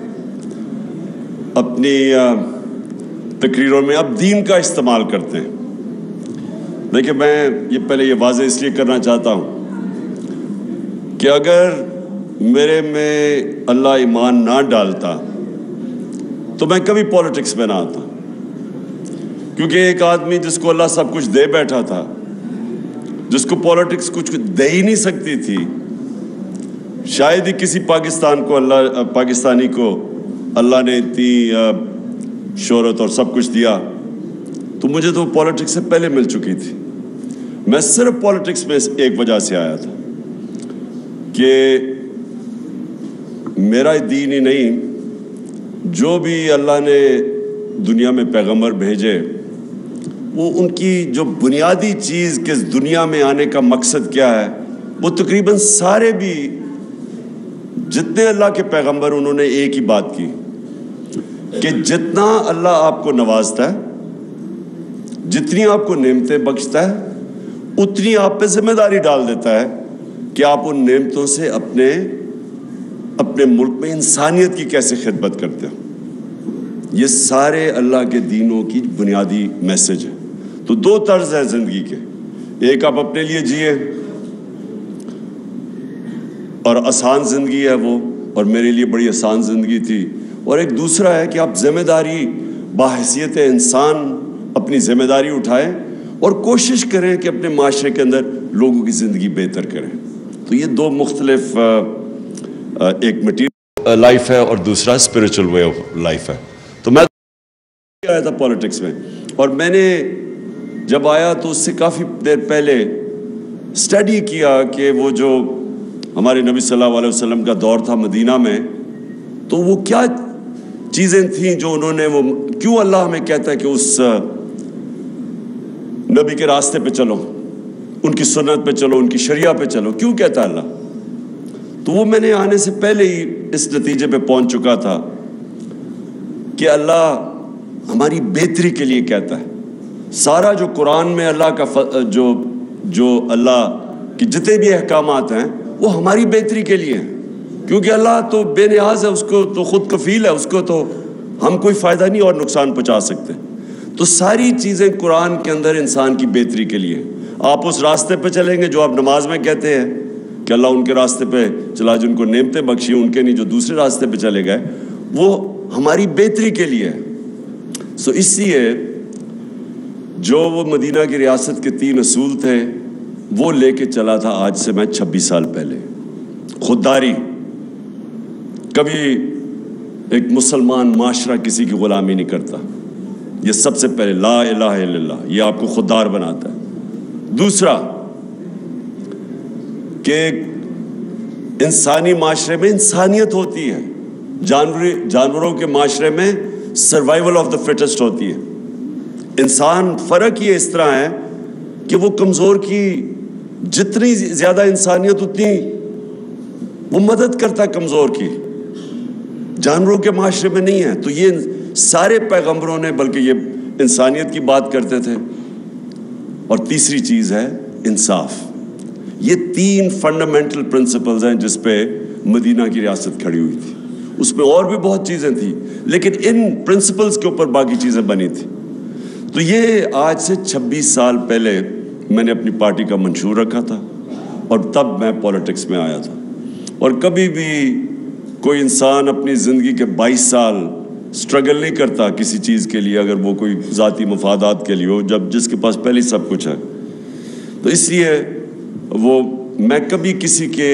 اپنی تقریروں میں اب دین کا استعمال کرتے ہیں۔ دیکھیں، میں یہ پہلے یہ واضح اس لیے کرنا چاہتا ہوں کہ اگر میرے میں اللہ ایمان نہ ڈالتا تو میں کبھی پولیٹکس میں نہ آتا، کیونکہ ایک آدمی جس کو اللہ سب کچھ دے بیٹھا تھا، جس کو پولیٹکس کچھ دے ہی نہیں سکتی تھی، شاید ہی کسی پاکستان کو اللہ پاکستانی کو اللہ نے اتنی شہرت اور سب کچھ دیا، تو مجھے تو پولیٹکس سے پہلے مل چکی تھی۔ میں صرف پولیٹکس میں ایک وجہ سے آیا تھا کہ میرا دین ہی نہیں، جو بھی اللہ نے دنیا میں پیغمبر بھیجے، وہ ان کی جو بنیادی چیز کہ دنیا میں آنے کا مقصد کیا ہے، وہ تقریباً سارے بھی جتنے اللہ کے پیغمبر انہوں نے ایک ہی بات کی کہ جتنا اللہ آپ کو نوازتا ہے، جتنی آپ کو نعمتیں بخشتا ہے، اتنی آپ پہ ذمہ داری ڈال دیتا ہے کہ آپ ان نعمتوں سے اپنے اپنے ملک میں انسانیت کی کیسے خدمت کرتے ہو۔ یہ سارے اللہ کے دینوں کی بنیادی میسج ہے۔ تو دو طرز ہے زندگی کے، ایک آپ اپنے لیے جیے اور آسان زندگی ہے وہ، اور میرے لیے بڑی آسان زندگی تھی، اور ایک دوسرا ہے کہ آپ ذمہ داری باحثیت انسان اپنی ذمہ داری اٹھائیں اور کوشش کریں کہ اپنے معاشرے کے اندر لوگوں کی زندگی بہتر کریں. تو یہ دو مختلف ایک مٹیریل لائف ہے اور دوسرا اسپرچل وے آف لائف ہے. تو میں آیا تھا پالیٹکس میں, اور میں نے جب آیا تو اس سے کافی دیر پہلے اسٹڈی کیا کہ وہ جو ہمارے نبی صلی اللہ علیہ وسلم کا دور تھا مدینہ میں, تو وہ کیا چیزیں تھیں جو انہوں نے, وہ کیوں اللہ ہمیں کہتا ہے کہ اس نبی کے راستے پہ چلو, ان کی سنت پہ چلو, ان کی شریعہ پہ چلو, کیوں کہتا ہے اللہ؟ تو وہ میں نے آنے سے پہلے ہی اس نتیجے پہ پہنچ چکا تھا کہ اللہ ہماری بہتری کے لیے کہتا ہے. سارا جو قرآن میں اللہ کا جو جو اللہ کی جتنے بھی احکامات ہیں وہ ہماری بہتری کے لیے ہیں, کیونکہ اللہ تو بے نیاز ہے, اس کو تو خود کفیل ہے, اس کو تو ہم کوئی فائدہ نہیں اور نقصان پہنچا سکتے. تو ساری چیزیں قرآن کے اندر انسان کی بہتری کے لیے. آپ اس راستے پہ چلیں گے جو آپ نماز میں کہتے ہیں کہ اللہ ان کے راستے پہ چلا جن کو نعمتیں بخشی, ان کے نہیں جو دوسرے راستے پہ چلے گئے, وہ ہماری بہتری کے لیے ہے. سو اس لیے جو وہ مدینہ کی ریاست کے تین اصول تھے وہ لے کے چلا تھا آج سے میں چھبیس سال پہلے. خودداری, کبھی ایک مسلمان معاشرہ کسی کی غلامی نہیں کرتا, یہ سب سے پہلے لا الہ الا اللہ, یہ آپ کو خوددار بناتا ہے. دوسرا کہ انسانی معاشرے میں انسانیت ہوتی ہے, جانوری جانوروں کے معاشرے میں سروائیول آف دا فٹسٹ ہوتی ہے. انسان فرق یہ اس طرح ہے کہ وہ کمزور کی جتنی زیادہ انسانیت اتنی وہ مدد کرتا ہے کمزور کی, جانوروں کے معاشرے میں نہیں ہے. تو یہ سارے پیغمبروں نے بلکہ یہ انسانیت کی بات کرتے تھے. اور تیسری چیز ہے انصاف. یہ تین فنڈامنٹل پرنسپلز ہیں جس پہ مدینہ کی ریاست کھڑی ہوئی تھی. اس میں اور بھی بہت چیزیں تھیں لیکن ان پرنسپلز کے اوپر باقی چیزیں بنی تھی. تو یہ آج سے چھبیس سال پہلے میں نے اپنی پارٹی کا منشور رکھا تھا اور تب میں پالیٹکس میں آیا تھا. اور کبھی بھی کوئی انسان اپنی زندگی کے بائیس سال سٹرگل نہیں کرتا کسی چیز کے لیے اگر وہ کوئی ذاتی مفادات کے لیے ہو, جب جس کے پاس پہلے سب کچھ ہے. تو اس لیے وہ میں کبھی کسی کے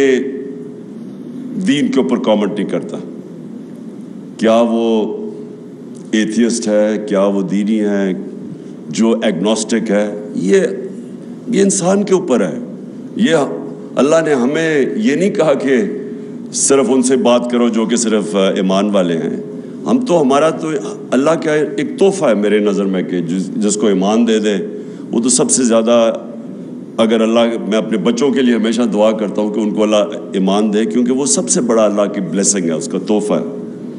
دین کے اوپر کامنٹ نہیں کرتا, کیا وہ ایتھیسٹ ہے, کیا وہ دینی ہے, جو ایگنوسٹک ہے, یہ یہ انسان کے اوپر ہے. یہ اللہ نے ہمیں یہ نہیں کہا کہ صرف ان سے بات کرو جو کہ صرف ایمان والے ہیں. ہم تو ہمارا تو اللہ کا ایک تحفہ ہے میرے نظر میں کہ جس جس کو ایمان دے دے وہ تو سب سے زیادہ, اگر اللہ, میں اپنے بچوں کے لیے ہمیشہ دعا کرتا ہوں کہ ان کو اللہ ایمان دے, کیونکہ وہ سب سے بڑا اللہ کی بلیسنگ ہے, اس کا تحفہ ہے.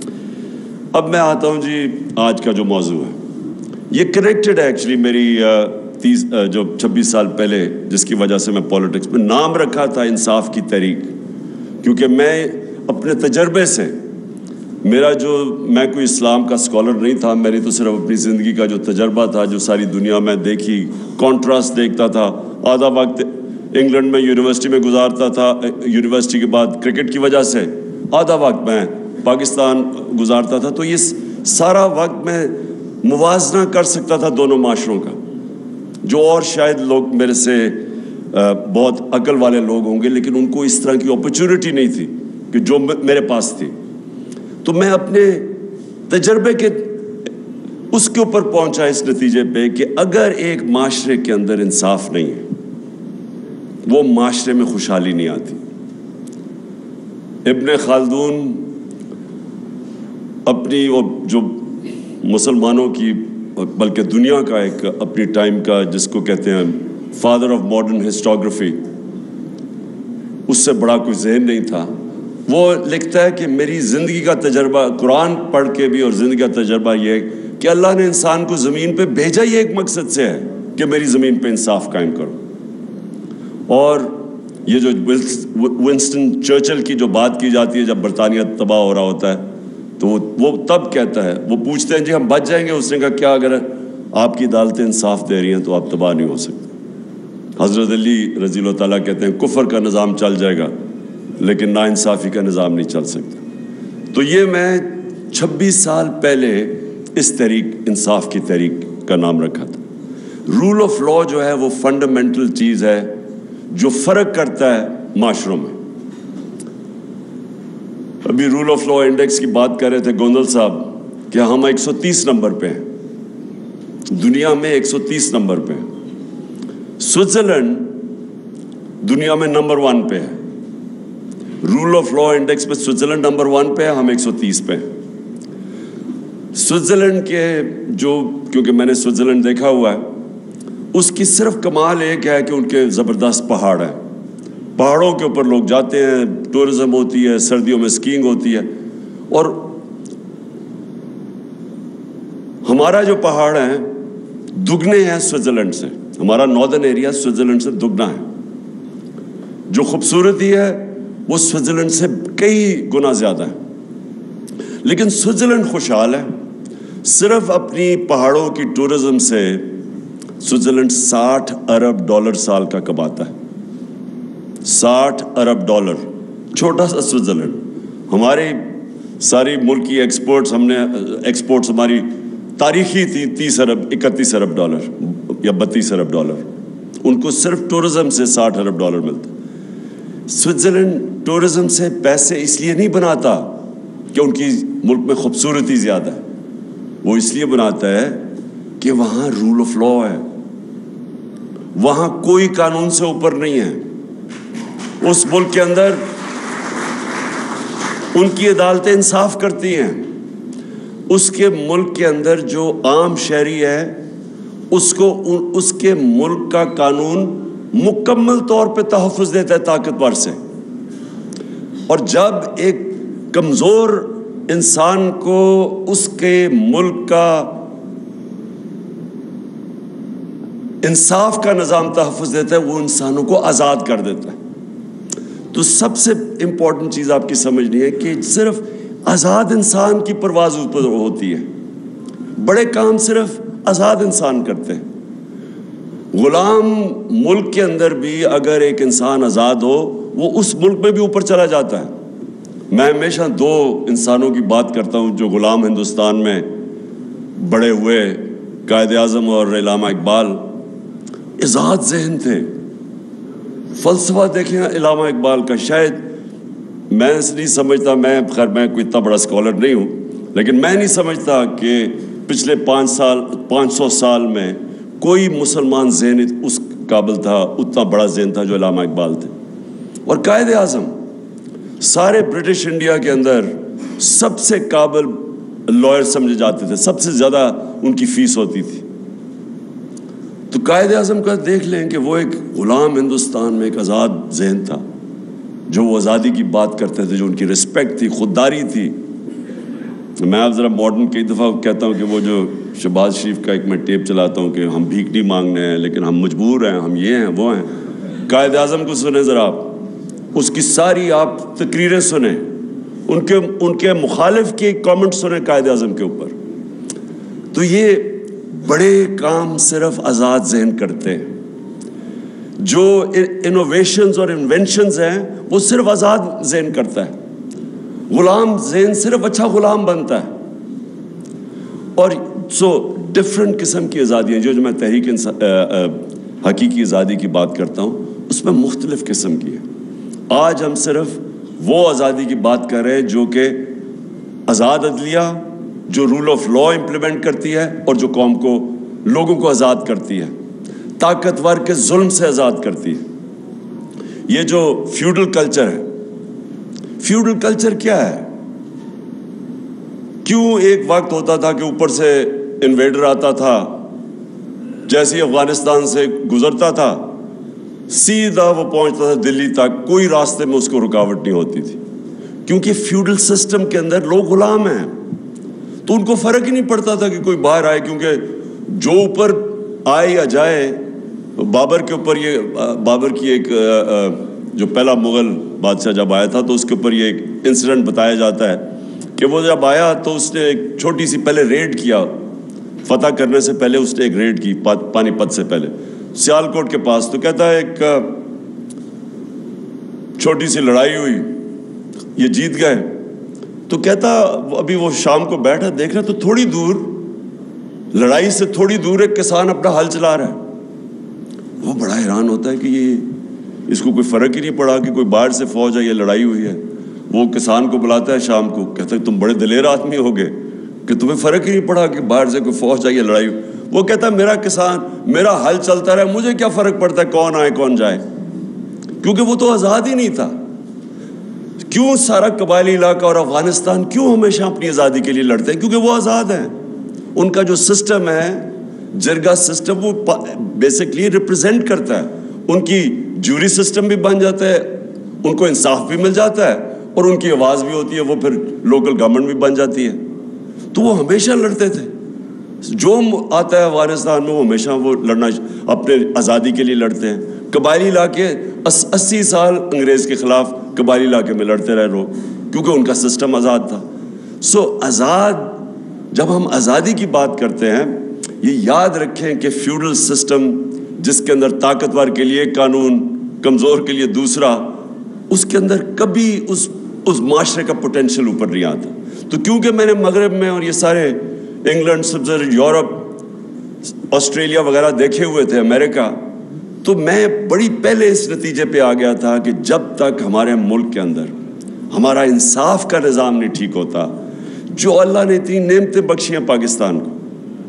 اب میں آتا ہوں جی آج کا جو موضوع ہے, یہ کنیکٹڈ ہے ایکچولی میری تیس جو چھبیس سال پہلے جس کی وجہ سے میں پالیٹکس میں نام رکھا تھا انصاف کی تحریک, کیونکہ میں اپنے تجربے سے, میرا جو میں کوئی اسلام کا اسکالر نہیں تھا, میں نے تو صرف اپنی زندگی کا جو تجربہ تھا جو ساری دنیا میں دیکھی, کانٹراسٹ دیکھتا تھا. آدھا وقت انگلینڈ میں یونیورسٹی میں گزارتا تھا, یونیورسٹی کے بعد کرکٹ کی وجہ سے آدھا وقت میں پاکستان گزارتا تھا. تو یہ سارا وقت میں موازنہ کر سکتا تھا دونوں معاشروں کا, جو اور شاید لوگ میرے سے بہت عقل والے لوگ ہوں گے لیکن ان کو اس طرح کی اپرچونٹی نہیں تھی کہ جو میرے پاس تھی. تو میں اپنے تجربے کے اس کے اوپر پہنچا اس نتیجے پہ کہ اگر ایک معاشرے کے اندر انصاف نہیں ہے وہ معاشرے میں خوشحالی نہیں آتی. ابن خلدون اپنی وہ جو مسلمانوں کی بلکہ دنیا کا ایک اپنی ٹائم کا جس کو کہتے ہیں فادر آف ماڈرن ہسٹوگرافی, اس سے بڑا کوئی ذہن نہیں تھا. وہ لکھتا ہے کہ میری زندگی کا تجربہ قرآن پڑھ کے بھی اور زندگی کا تجربہ یہ ہے کہ اللہ نے انسان کو زمین پہ بھیجا ہی ایک مقصد سے ہے کہ میری زمین پہ انصاف قائم کرو. اور یہ جو ونسٹن چرچل کی جو بات کی جاتی ہے جب برطانیہ تباہ ہو رہا ہوتا ہے تو وہ تب کہتا ہے, وہ پوچھتے ہیں جی ہم بچ جائیں گے, اس نے کہا کیا اگر آپ کی عدالتیں انصاف دے رہی ہیں تو آپ تباہ نہیں ہو سکتے. حضرت علی رضی اللہ تعالیٰ کہتے ہیں کفر کا نظام چل جائے گا لیکن ناانصافی کا نظام نہیں چل سکتا. تو یہ میں چھبیس سال پہلے اس تحریک انصاف کی تحریک کا نام رکھا تھا. رول آف لا جو ہے وہ فنڈامنٹل چیز ہے جو فرق کرتا ہے معاشروں میں. ابھی رول آف لا انڈیکس کی بات کر رہے تھے گوندل صاحب کہ ہم ایک سو تیس نمبر پہ ہیں, دنیا میں ایک سو تیس نمبر پہ ہیں. سوئٹزرلینڈ دنیا میں نمبر ون پہ ہے. رول آف لا انڈیکس پہ سوئٹزرلینڈ نمبر ون پہ ہے, ہم ایک سو تیس پہ ہیں. سوئٹزرلینڈ کے جو, کیونکہ میں نے سوئٹزرلینڈ دیکھا ہوا ہے, اس کی صرف کمال ایک ہے کہ ان کے زبردست پہاڑ ہیں. پہاڑوں کے اوپر لوگ جاتے ہیں, ٹورزم ہوتی ہے, سردیوں میں سکینگ ہوتی ہے. اور ہمارا جو پہاڑ ہیں دگنے ہیں سوئٹزرلینڈ سے, ہمارا ناردرن ایریا سوئٹزرلینڈ سے دگنا ہے. جو خوبصورتی ہے وہ سوئٹزرلینڈ سے کئی گنا زیادہ ہے. لیکن سوئٹزرلینڈ خوشحال ہے. صرف اپنی پہاڑوں کی ٹورزم سے سوئٹزرلینڈ ساٹھ ارب ڈالر سال کا کماتا ہے. ساٹھ ارب ڈالر, چھوٹا سا سوئٹزرلینڈ. ہماری ساری ملک کی ایکسپورٹس, ہم نے ایکسپورٹس ہماری تاریخی تھی تیس ارب اکتیس ارب ڈالر یا بتیس ارب ڈالر. ان کو صرف ٹورزم سے ساٹھ ارب ڈالر ملتا. سوئٹزرلینڈ ٹورزم سے پیسے اس لیے نہیں بناتا کہ ان کی ملک میں خوبصورتی زیادہ ہے, وہ اس لیے بناتا ہے کہ وہاں رول آف لا ہے, وہاں کوئی قانون سے اوپر نہیں ہے. اس ملک کے اندر ان کی عدالتیں انصاف کرتی ہیں. اس کے ملک کے اندر جو عام شہری ہے اس کو اس کے ملک کا قانون مکمل طور پہ تحفظ دیتا ہے طاقتور سے. اور جب ایک کمزور انسان کو اس کے ملک کا انصاف کا نظام تحفظ دیتا ہے, وہ انسانوں کو آزاد کر دیتا ہے. تو سب سے امپورٹنٹ چیز آپ کی سمجھنی ہے کہ صرف آزاد انسان کی پرواز اوپر ہوتی ہے. بڑے کام صرف آزاد انسان کرتے ہیں. غلام ملک کے اندر بھی اگر ایک انسان آزاد ہو وہ اس ملک میں بھی اوپر چلا جاتا ہے. میں ہمیشہ دو انسانوں کی بات کرتا ہوں جو غلام ہندوستان میں بڑے ہوئے, قائد اعظم اور علامہ اقبال. آزاد ذہن تھے. فلسفہ دیکھیں علامہ اقبال کا, شاید میں نہیں سمجھتا, میں خیر میں کوئی اتنا بڑا اسکالر نہیں ہوں, لیکن میں نہیں سمجھتا کہ پچھلے پانچ سال پانچ سو سال میں کوئی مسلمان ذہن اس قابل تھا, اتنا بڑا ذہن تھا جو علامہ اقبال تھے. اور قائد اعظم سارے برٹش انڈیا کے اندر سب سے قابل لائر سمجھے جاتے تھے, سب سے زیادہ ان کی فیس ہوتی تھی. تو قائد اعظم کا دیکھ لیں کہ وہ ایک غلام ہندوستان میں ایک آزاد ذہن تھا, جو وہ آزادی کی بات کرتے تھے, جو ان کی رسپیکٹ تھی, خودداری تھی. میں اب ذرا ماڈرن کئی دفعہ کہتا ہوں کہ وہ جو شہباز شریف کا ایک میں ٹیپ چلاتا ہوں کہ ہم بھیک نہیں مانگنے ہیں لیکن ہم مجبور ہیں, ہم یہ ہیں وہ ہیں. قائد اعظم کو سنیں ذرا آپ, اس کی ساری آپ تقریریں سنیں, ان کے ان کے مخالف کے کامنٹ سنیں قائد اعظم کے اوپر. تو یہ بڑے کام صرف آزاد ذہن کرتے ہیں. جو انوویشنز اور انوینشنز ہیں وہ صرف آزاد ذہن کرتا ہے. غلام ذہن صرف اچھا غلام بنتا ہے. اور سو ڈفرینٹ قسم کی آزادیاں, جو جو میں تحریک حقیقی آزادی کی بات کرتا ہوں اس میں مختلف قسم کی ہے. آج ہم صرف وہ آزادی کی بات کر رہے ہیں جو کہ آزاد عدلیہ, جو رول آف لا امپلیمنٹ کرتی ہے اور جو قوم کو, لوگوں کو آزاد کرتی ہے, طاقتور کے ظلم سے آزاد کرتی ہے. یہ جو فیوڈل کلچر ہے, فیوڈل کلچر کیا ہے؟ کیوں ایک وقت ہوتا تھا کہ اوپر سے انویڈر آتا تھا, جیسے ہی افغانستان سے گزرتا تھا سیدھا وہ پہنچتا تھا دلی تک, کوئی راستے میں اس کو رکاوٹ نہیں ہوتی تھی, کیونکہ فیوڈل سسٹم کے اندر لوگ غلام ہیں. تو ان کو فرق ہی نہیں پڑتا تھا کہ کوئی باہر آئے, کیونکہ جو اوپر آئے یا جائے. بابر کے اوپر یہ, بابر کی ایک جو پہلا مغل بادشاہ جب آیا تھا تو اس کے اوپر یہ ایک انسیڈنٹ بتایا جاتا ہے کہ وہ جب آیا تو اس نے ایک چھوٹی سی پہلے ریڈ کیا, فتح کرنے سے پہلے اس نے ایک ریڈ کی پانی پت سے پہلے سیالکوٹ کے پاس. تو کہتا ہے ایک چھوٹی سی لڑائی ہوئی, یہ جیت گئے, تو کہتا ابھی وہ شام کو بیٹھا دیکھ رہا تو تھوڑی دور لڑائی سے تھوڑی دور ایک کسان اپنا ہل چلا رہا ہے. وہ بڑا حیران ہوتا ہے کہ یہ اس کو کوئی فرق ہی نہیں پڑا کہ کوئی باہر سے فوج ہے یا لڑائی ہوئی ہے. وہ کسان کو بلاتا ہے شام کو, کہتا ہے تم بڑے دلیر آدمی ہو گئے کہ تمہیں فرق ہی نہیں پڑا کہ باہر سے کوئی فوج ہے یا لڑائی ہوئی. وہ کہتا ہے میرا کسان میرا حل چلتا رہا, مجھے کیا فرق پڑتا ہے کون آئے کون جائے, کیونکہ وہ تو آزاد ہی نہیں تھا. کیوں سارا قبائلی علاقہ اور افغانستان کیوں ہمیشہ اپنی آزادی کے لیے لڑتے ہیں؟ کیونکہ وہ آزاد ہیں. ان کا جو سسٹم ہے جرگا سسٹم, وہ بیسکلی ریپرزینٹ کرتا ہے. ان کی جوری سسٹم بھی بن جاتا ہے, ان کو انصاف بھی مل جاتا ہے اور ان کی آواز بھی ہوتی ہے, وہ پھر لوکل گورنمنٹ بھی بن جاتی ہے. تو وہ ہمیشہ لڑتے تھے. جو آتا ہے افغانستان میں وہ ہمیشہ وہ لڑنا اپنے آزادی کے لیے لڑتے ہیں. قبائلی علاقے اسی سال انگریز کے خلاف قبائلی علاقے میں لڑتے رہے لوگ, کیونکہ ان کا سسٹم آزاد تھا. سو آزاد, جب ہم آزادی کی بات کرتے ہیں یہ یاد رکھیں کہ فیوڈل سسٹم جس کے اندر طاقتور کے لیے قانون, کمزور کے لیے دوسرا, اس کے اندر کبھی اس اس معاشرے کا پوٹینشیل اوپر نہیں آتا. تو کیونکہ میں نے مغرب میں اور یہ سارے انگلینڈ, سب یورپ, آسٹریلیا وغیرہ دیکھے ہوئے تھے, امریکہ, تو میں بڑی پہلے اس نتیجے پہ آ گیا تھا کہ جب تک ہمارے ملک کے اندر ہمارا انصاف کا نظام نہیں ٹھیک ہوتا, جو اللہ نے اتنی نعمتیں بخشی ہیں پاکستان کو,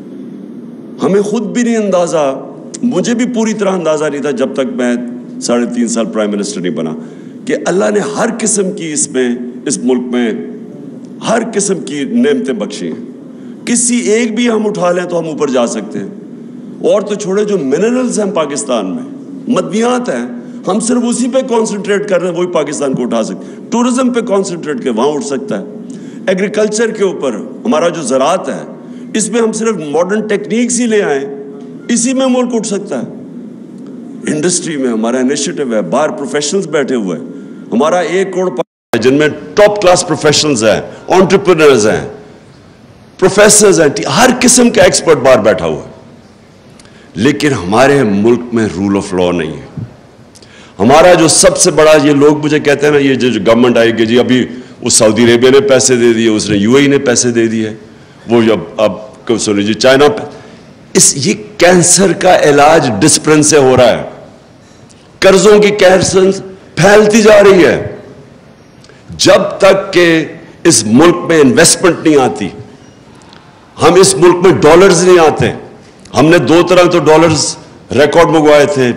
ہمیں خود بھی نہیں اندازہ, مجھے بھی پوری طرح اندازہ نہیں تھا جب تک میں ساڑھے تین سال پرائم منسٹر نہیں بنا, کہ اللہ نے ہر قسم کی اس میں اس ملک میں ہر قسم کی نعمتیں بخشی ہیں. کسی ایک بھی ہم اٹھا لیں تو ہم اوپر جا سکتے ہیں. اور تو چھوڑے جو منرلز ہیں پاکستان میں, مدنیات ہیں, ہم صرف اسی پہ کانسنٹریٹ کر رہے ہیں, وہی پاکستان کو اٹھا سکتے ہیں. ٹورزم پہ کانسنٹریٹ کر وہاں اٹھ سکتا ہے. ایگریکلچر کے اوپر ہمارا جو زراعت ہے, اس میں ہم صرف ماڈرن ٹیکنیکس ہی لے آئیں, اسی میں ملک اٹھ سکتا ہے. انڈسٹری میں ہمارا انیشیٹو ہے, باہر پروفیشنلز بیٹھے ہوئے ہیں, ہمارا ایک کروڑ جن میں ٹاپ کلاس پروفیشنلز ہیں, انٹرپرینرز ہیں, پروفیسرز ہیں, ہر قسم کا ایکسپرٹ باہر بیٹھا ہوا ہے. لیکن ہمارے ملک میں رول آف لا نہیں ہے. ہمارا جو سب سے بڑا, یہ لوگ مجھے کہتے ہیں نا, یہ جو گورنمنٹ آئی کہ جی ابھی اس سعودی عربیہ نے پیسے دے دیے, اس نے یو اے ای نے پیسے دے دیے, وہ اب اب سنیں جی چائنا پہ, اس یہ کینسر کا علاج ڈسپرن سے ہو رہا ہے. قرضوں کی کینسر پھیلتی جا رہی ہے. جب تک کہ اس ملک میں انویسٹمنٹ نہیں آتی, ہم اس ملک میں ڈالرز نہیں آتے. ہم نے دو طرح تو ڈالرز ریکارڈ منگوائے تھے,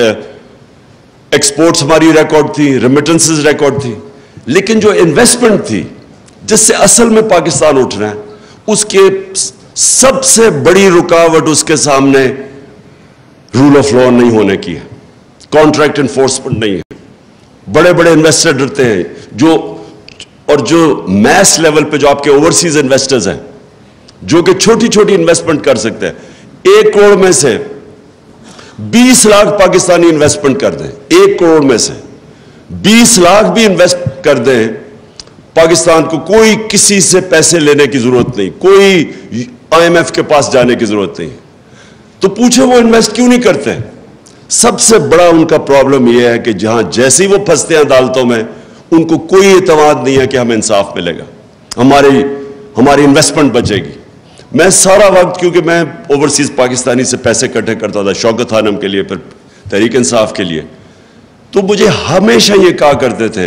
ایکسپورٹس ہماری ریکارڈ تھی, ریمیٹنسز ریکارڈ تھی, لیکن جو انویسٹمنٹ تھی جس سے اصل میں پاکستان اٹھ رہا ہے, اس کے سب سے بڑی رکاوٹ اس کے سامنے رول آف لا نہیں ہونے کی ہے, کانٹریکٹ انفورسمنٹ نہیں ہے. بڑے بڑے انویسٹر ڈرتے ہیں, جو اور جو میس لیول پہ جو آپ کے اوورسیز انویسٹرز ہیں, جو کہ چھوٹی چھوٹی انویسٹمنٹ کر سکتے ہیں, ایک کروڑ میں سے بیس لاکھ پاکستانی انویسٹمنٹ کر دیں, ایک کروڑ میں سے بیس لاکھ بھی انویسٹ کر دیں, پاکستان کو کوئی کسی سے پیسے لینے کی ضرورت نہیں, کوئی آئی ایم ایف کے پاس جانے کی ضرورت نہیں. تو پوچھے وہ انویسٹ کیوں نہیں کرتے؟ سب سے بڑا ان کا پرابلم یہ ہے کہ جہاں جیسے ہی وہ پھنستے ہیں عدالتوں میں, ان کو کوئی اعتماد نہیں ہے کہ ہمیں انصاف ملے گا, ہماری ہماری انویسٹمنٹ بچے گی. میں سارا وقت, کیونکہ میں اوورسیز پاکستانی سے پیسے اکٹھے کرتا تھا, شوکت خانم کے لیے, پھر تحریک انصاف کے لیے, تو مجھے ہمیشہ یہ کہا کرتے تھے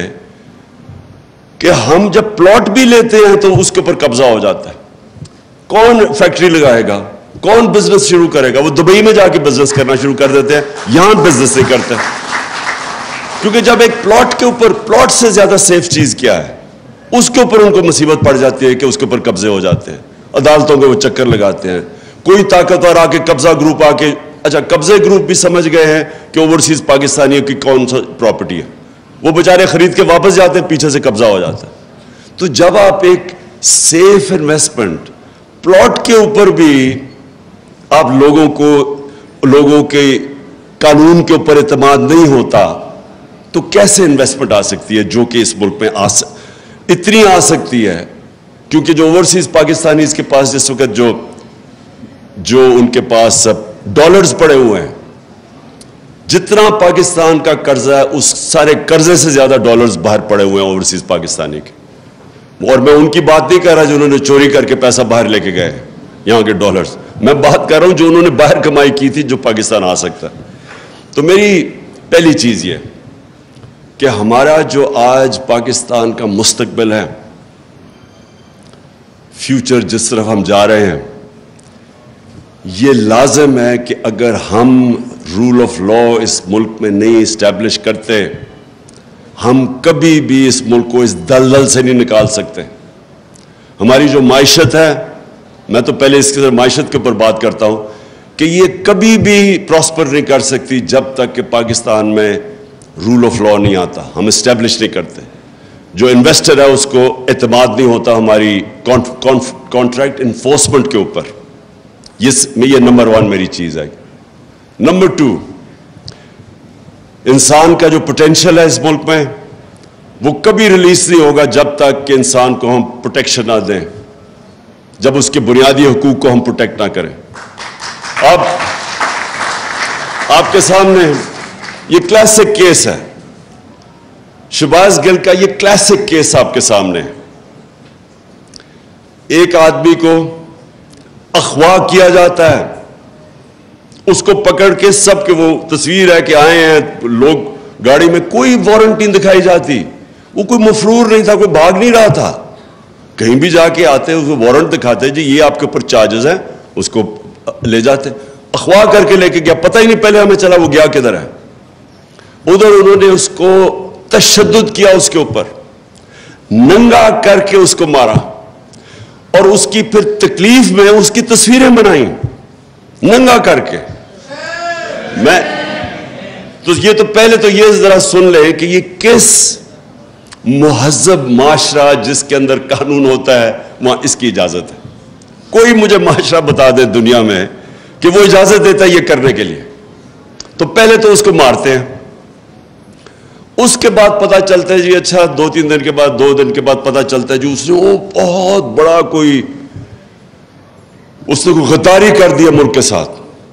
کہ ہم جب پلاٹ بھی لیتے ہیں تو اس کے اوپر قبضہ ہو جاتا ہے. کون فیکٹری لگائے گا, کون بزنس شروع کرے گا؟ وہ دبئی میں جا کے بزنس کرنا شروع کر دیتے ہیں, یہاں بزنس نہیں کرتے. کیونکہ جب ایک پلاٹ کے اوپر, پلاٹ سے زیادہ سیف چیز کیا ہے, اس کے اوپر ان کو مصیبت پڑ جاتی ہے کہ اس کے اوپر قبضے ہو جاتے ہیں, عدالتوں کے وہ چکر لگاتے ہیں. کوئی طاقتور آ کے قبضہ گروپ آ کے, اچھا قبضے گروپ بھی سمجھ گئے ہیں کہ اوورسیز پاکستانیوں کی کون سا پراپرٹی ہے, وہ بیچارے خرید کے واپس جاتے ہیں, پیچھے سے قبضہ ہو جاتا ہے. تو جب آپ ایک سیف انویسٹمنٹ پلاٹ کے اوپر بھی آپ لوگوں کو, لوگوں کے قانون کے اوپر اعتماد نہیں ہوتا, تو کیسے انویسٹمنٹ آ سکتی ہے جو کہ اس ملک میں آ اتنی آ سکتی ہے؟ کیونکہ جو اوورسیز پاکستانیز کے پاس جس وقت جو جو ان کے پاس ڈالرز پڑے ہوئے ہیں, جتنا پاکستان کا قرضہ ہے اس سارے قرضے سے زیادہ ڈالرز باہر پڑے ہوئے ہیں اوورسیز پاکستانی کے. اور میں ان کی بات نہیں کر رہا جو انہوں نے چوری کر کے پیسہ باہر لے کے گئے یہاں کے ڈالرز. میں بات کر رہا ہوں جو انہوں نے باہر کمائی کی تھی جو پاکستان آ سکتا. تو میری پہلی چیز یہ کہ ہمارا جو آج پاکستان کا مستقبل ہے, فیوچر جس طرف ہم جا رہے ہیں, یہ لازم ہے کہ اگر ہم رول آف لا اس ملک میں نہیں اسٹیبلش کرتے, ہم کبھی بھی اس ملک کو اس دلدل سے نہیں نکال سکتے. ہماری جو معیشت ہے, میں تو پہلے اس کے معیشت کے اوپر بات کرتا ہوں, کہ یہ کبھی بھی پراسپر نہیں کر سکتی جب تک کہ پاکستان میں رول آف لا نہیں آتا, ہم اسٹیبلش نہیں کرتے. جو انویسٹر ہے اس کو اعتماد نہیں ہوتا ہماری کانٹریکٹ انفورسمنٹ کے اوپر. یہ نمبر ون میری چیز ہے. نمبر ٹو, انسان کا جو پوٹینشیل ہے اس ملک میں وہ کبھی ریلیز نہیں ہوگا جب تک کہ انسان کو ہم پروٹیکشن نہ دیں, جب اس کے بنیادی حقوق کو ہم پروٹیکٹ نہ کریں. اب آپ کے سامنے یہ کلاسک کیس ہے, شہباز گل کا یہ کلاسک کیس آپ کے سامنے ہے. ایک آدمی کو اغوا کیا جاتا ہے, اس کو پکڑ کے سب کے وہ تصویر ہے کہ آئے ہیں لوگ گاڑی میں, کوئی وارنٹ نہیں دکھائی جاتی, وہ کوئی مفرور نہیں تھا, کوئی بھاگ نہیں رہا تھا. کہیں بھی جا کے آتے اس کو وارنٹ دکھاتے جی یہ آپ کے اوپر چارجز ہیں, اس کو لے جاتے. اغوا کر کے لے کے گیا, پتہ ہی نہیں پہلے ہمیں چلا وہ گیا کدھر ہے. ادھر انہوں نے اس کو تشدد کیا, اس کے اوپر ننگا کر کے اس کو مارا, اور اس کی پھر تکلیف میں اس کی تصویریں بنائیں ننگا کر کے. میں تو یہ تو پہلے تو یہ ذرا سن لیں کہ یہ کس مہذب معاشرہ جس کے اندر قانون ہوتا ہے وہاں اس کی اجازت ہے. کوئی مجھے معاشرہ بتا دے دنیا میں کہ وہ اجازت دیتا ہے یہ کرنے کے لیے. تو پہلے تو اس کو مارتے ہیں, اس کے بعد پتا چلتا ہے جی اچھا دو تین دن کے بعد دو دن کے بعد پتا چلتا ہے جی اس نے وہ بہت بڑا کوئی اس نے کوئی غداری کر دیا ملک کے ساتھ.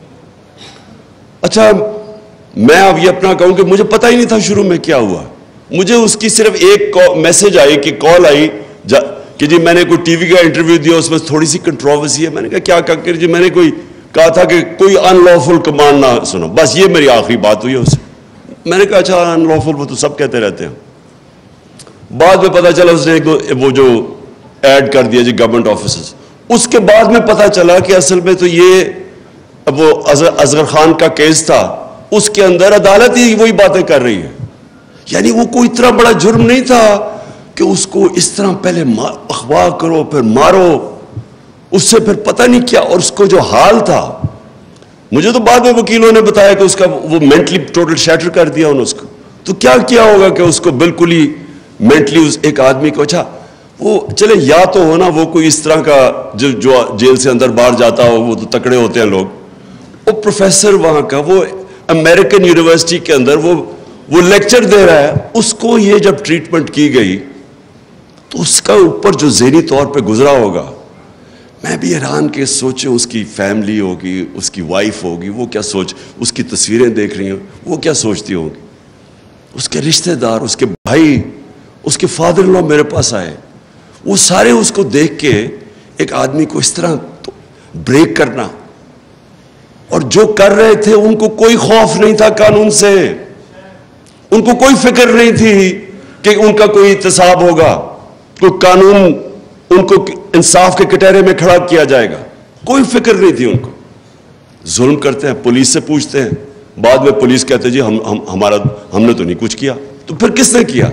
اچھا میں اب یہ اپنا کہوں کہ مجھے پتا ہی نہیں تھا شروع میں کیا ہوا. مجھے اس کی صرف ایک میسج آئی کہ کال آئی کہ جی میں نے کوئی ٹی وی کا انٹرویو دیا, اس میں تھوڑی سی کنٹروورسی ہے. میں نے کہا کیا کہا کہ جی میں نے کوئی کہا تھا کہ کوئی ان لافل کمانڈ نہ سنو, بس یہ میری آخری بات ہوئی ہے اس سے. میں نے کہا اچھا ان لافل وہ تو سب کہتے رہتے ہیں. بعد میں پتا چلا اس نے ایک وہ جو ایڈ کر دیا جی گورنمنٹ آفیسز. اس کے بعد میں پتا چلا کہ اصل میں تو یہ وہ اصغر خان کا کیس تھا, اس کے اندر عدالت ہی وہی باتیں کر رہی ہے. یعنی وہ کوئی اتنا بڑا جرم نہیں تھا کہ اس کو اس طرح پہلے اغوا کرو پھر مارو, اس سے پھر پتہ نہیں کیا. اور اس کو جو حال تھا, مجھے تو بعد میں وکیلوں نے بتایا کہ اس کا وہ مینٹلی ٹوٹل شیٹر کر دیا انہوں نے اس کو. تو کیا کیا ہوگا کہ اس کو بالکل ہی مینٹلی اس ایک آدمی کو, اچھا وہ چلے یا تو ہونا وہ کوئی اس طرح کا جو جو جیل سے اندر باہر جاتا ہو, وہ تو تکڑے ہوتے ہیں لوگ. وہ پروفیسر وہاں کا, وہ امریکن یونیورسٹی کے اندر وہ وہ لیکچر دے رہا ہے, اس کو یہ جب ٹریٹمنٹ کی گئی تو اس کا اوپر جو ذہنی طور پہ گزرا ہوگا, میں بھی حیران کہ سوچیں اس کی فیملی ہوگی, اس کی وائف ہوگی, وہ کیا سوچ, اس کی تصویریں دیکھ رہی ہیں وہ کیا سوچتی ہوں گی, اس کے رشتہ دار, اس کے بھائی, اس کے فادر ان لا میرے پاس آئے, وہ سارے اس کو دیکھ کے ایک آدمی کو اس طرح بریک کرنا. اور جو کر رہے تھے ان کو کوئی خوف نہیں تھا قانون سے, ان کو کوئی فکر نہیں تھی کہ ان کا کوئی احتساب ہوگا, کوئی قانون ان کو انصاف کے کٹہرے میں کھڑا کیا جائے گا, کوئی فکر نہیں تھی ان کو. ظلم کرتے ہیں, پولیس سے پوچھتے ہیں, بعد میں پولیس کہتے ہیں جی ہم ہم ہمارا ہم نے تو نہیں کچھ کیا. تو پھر کس نے کیا,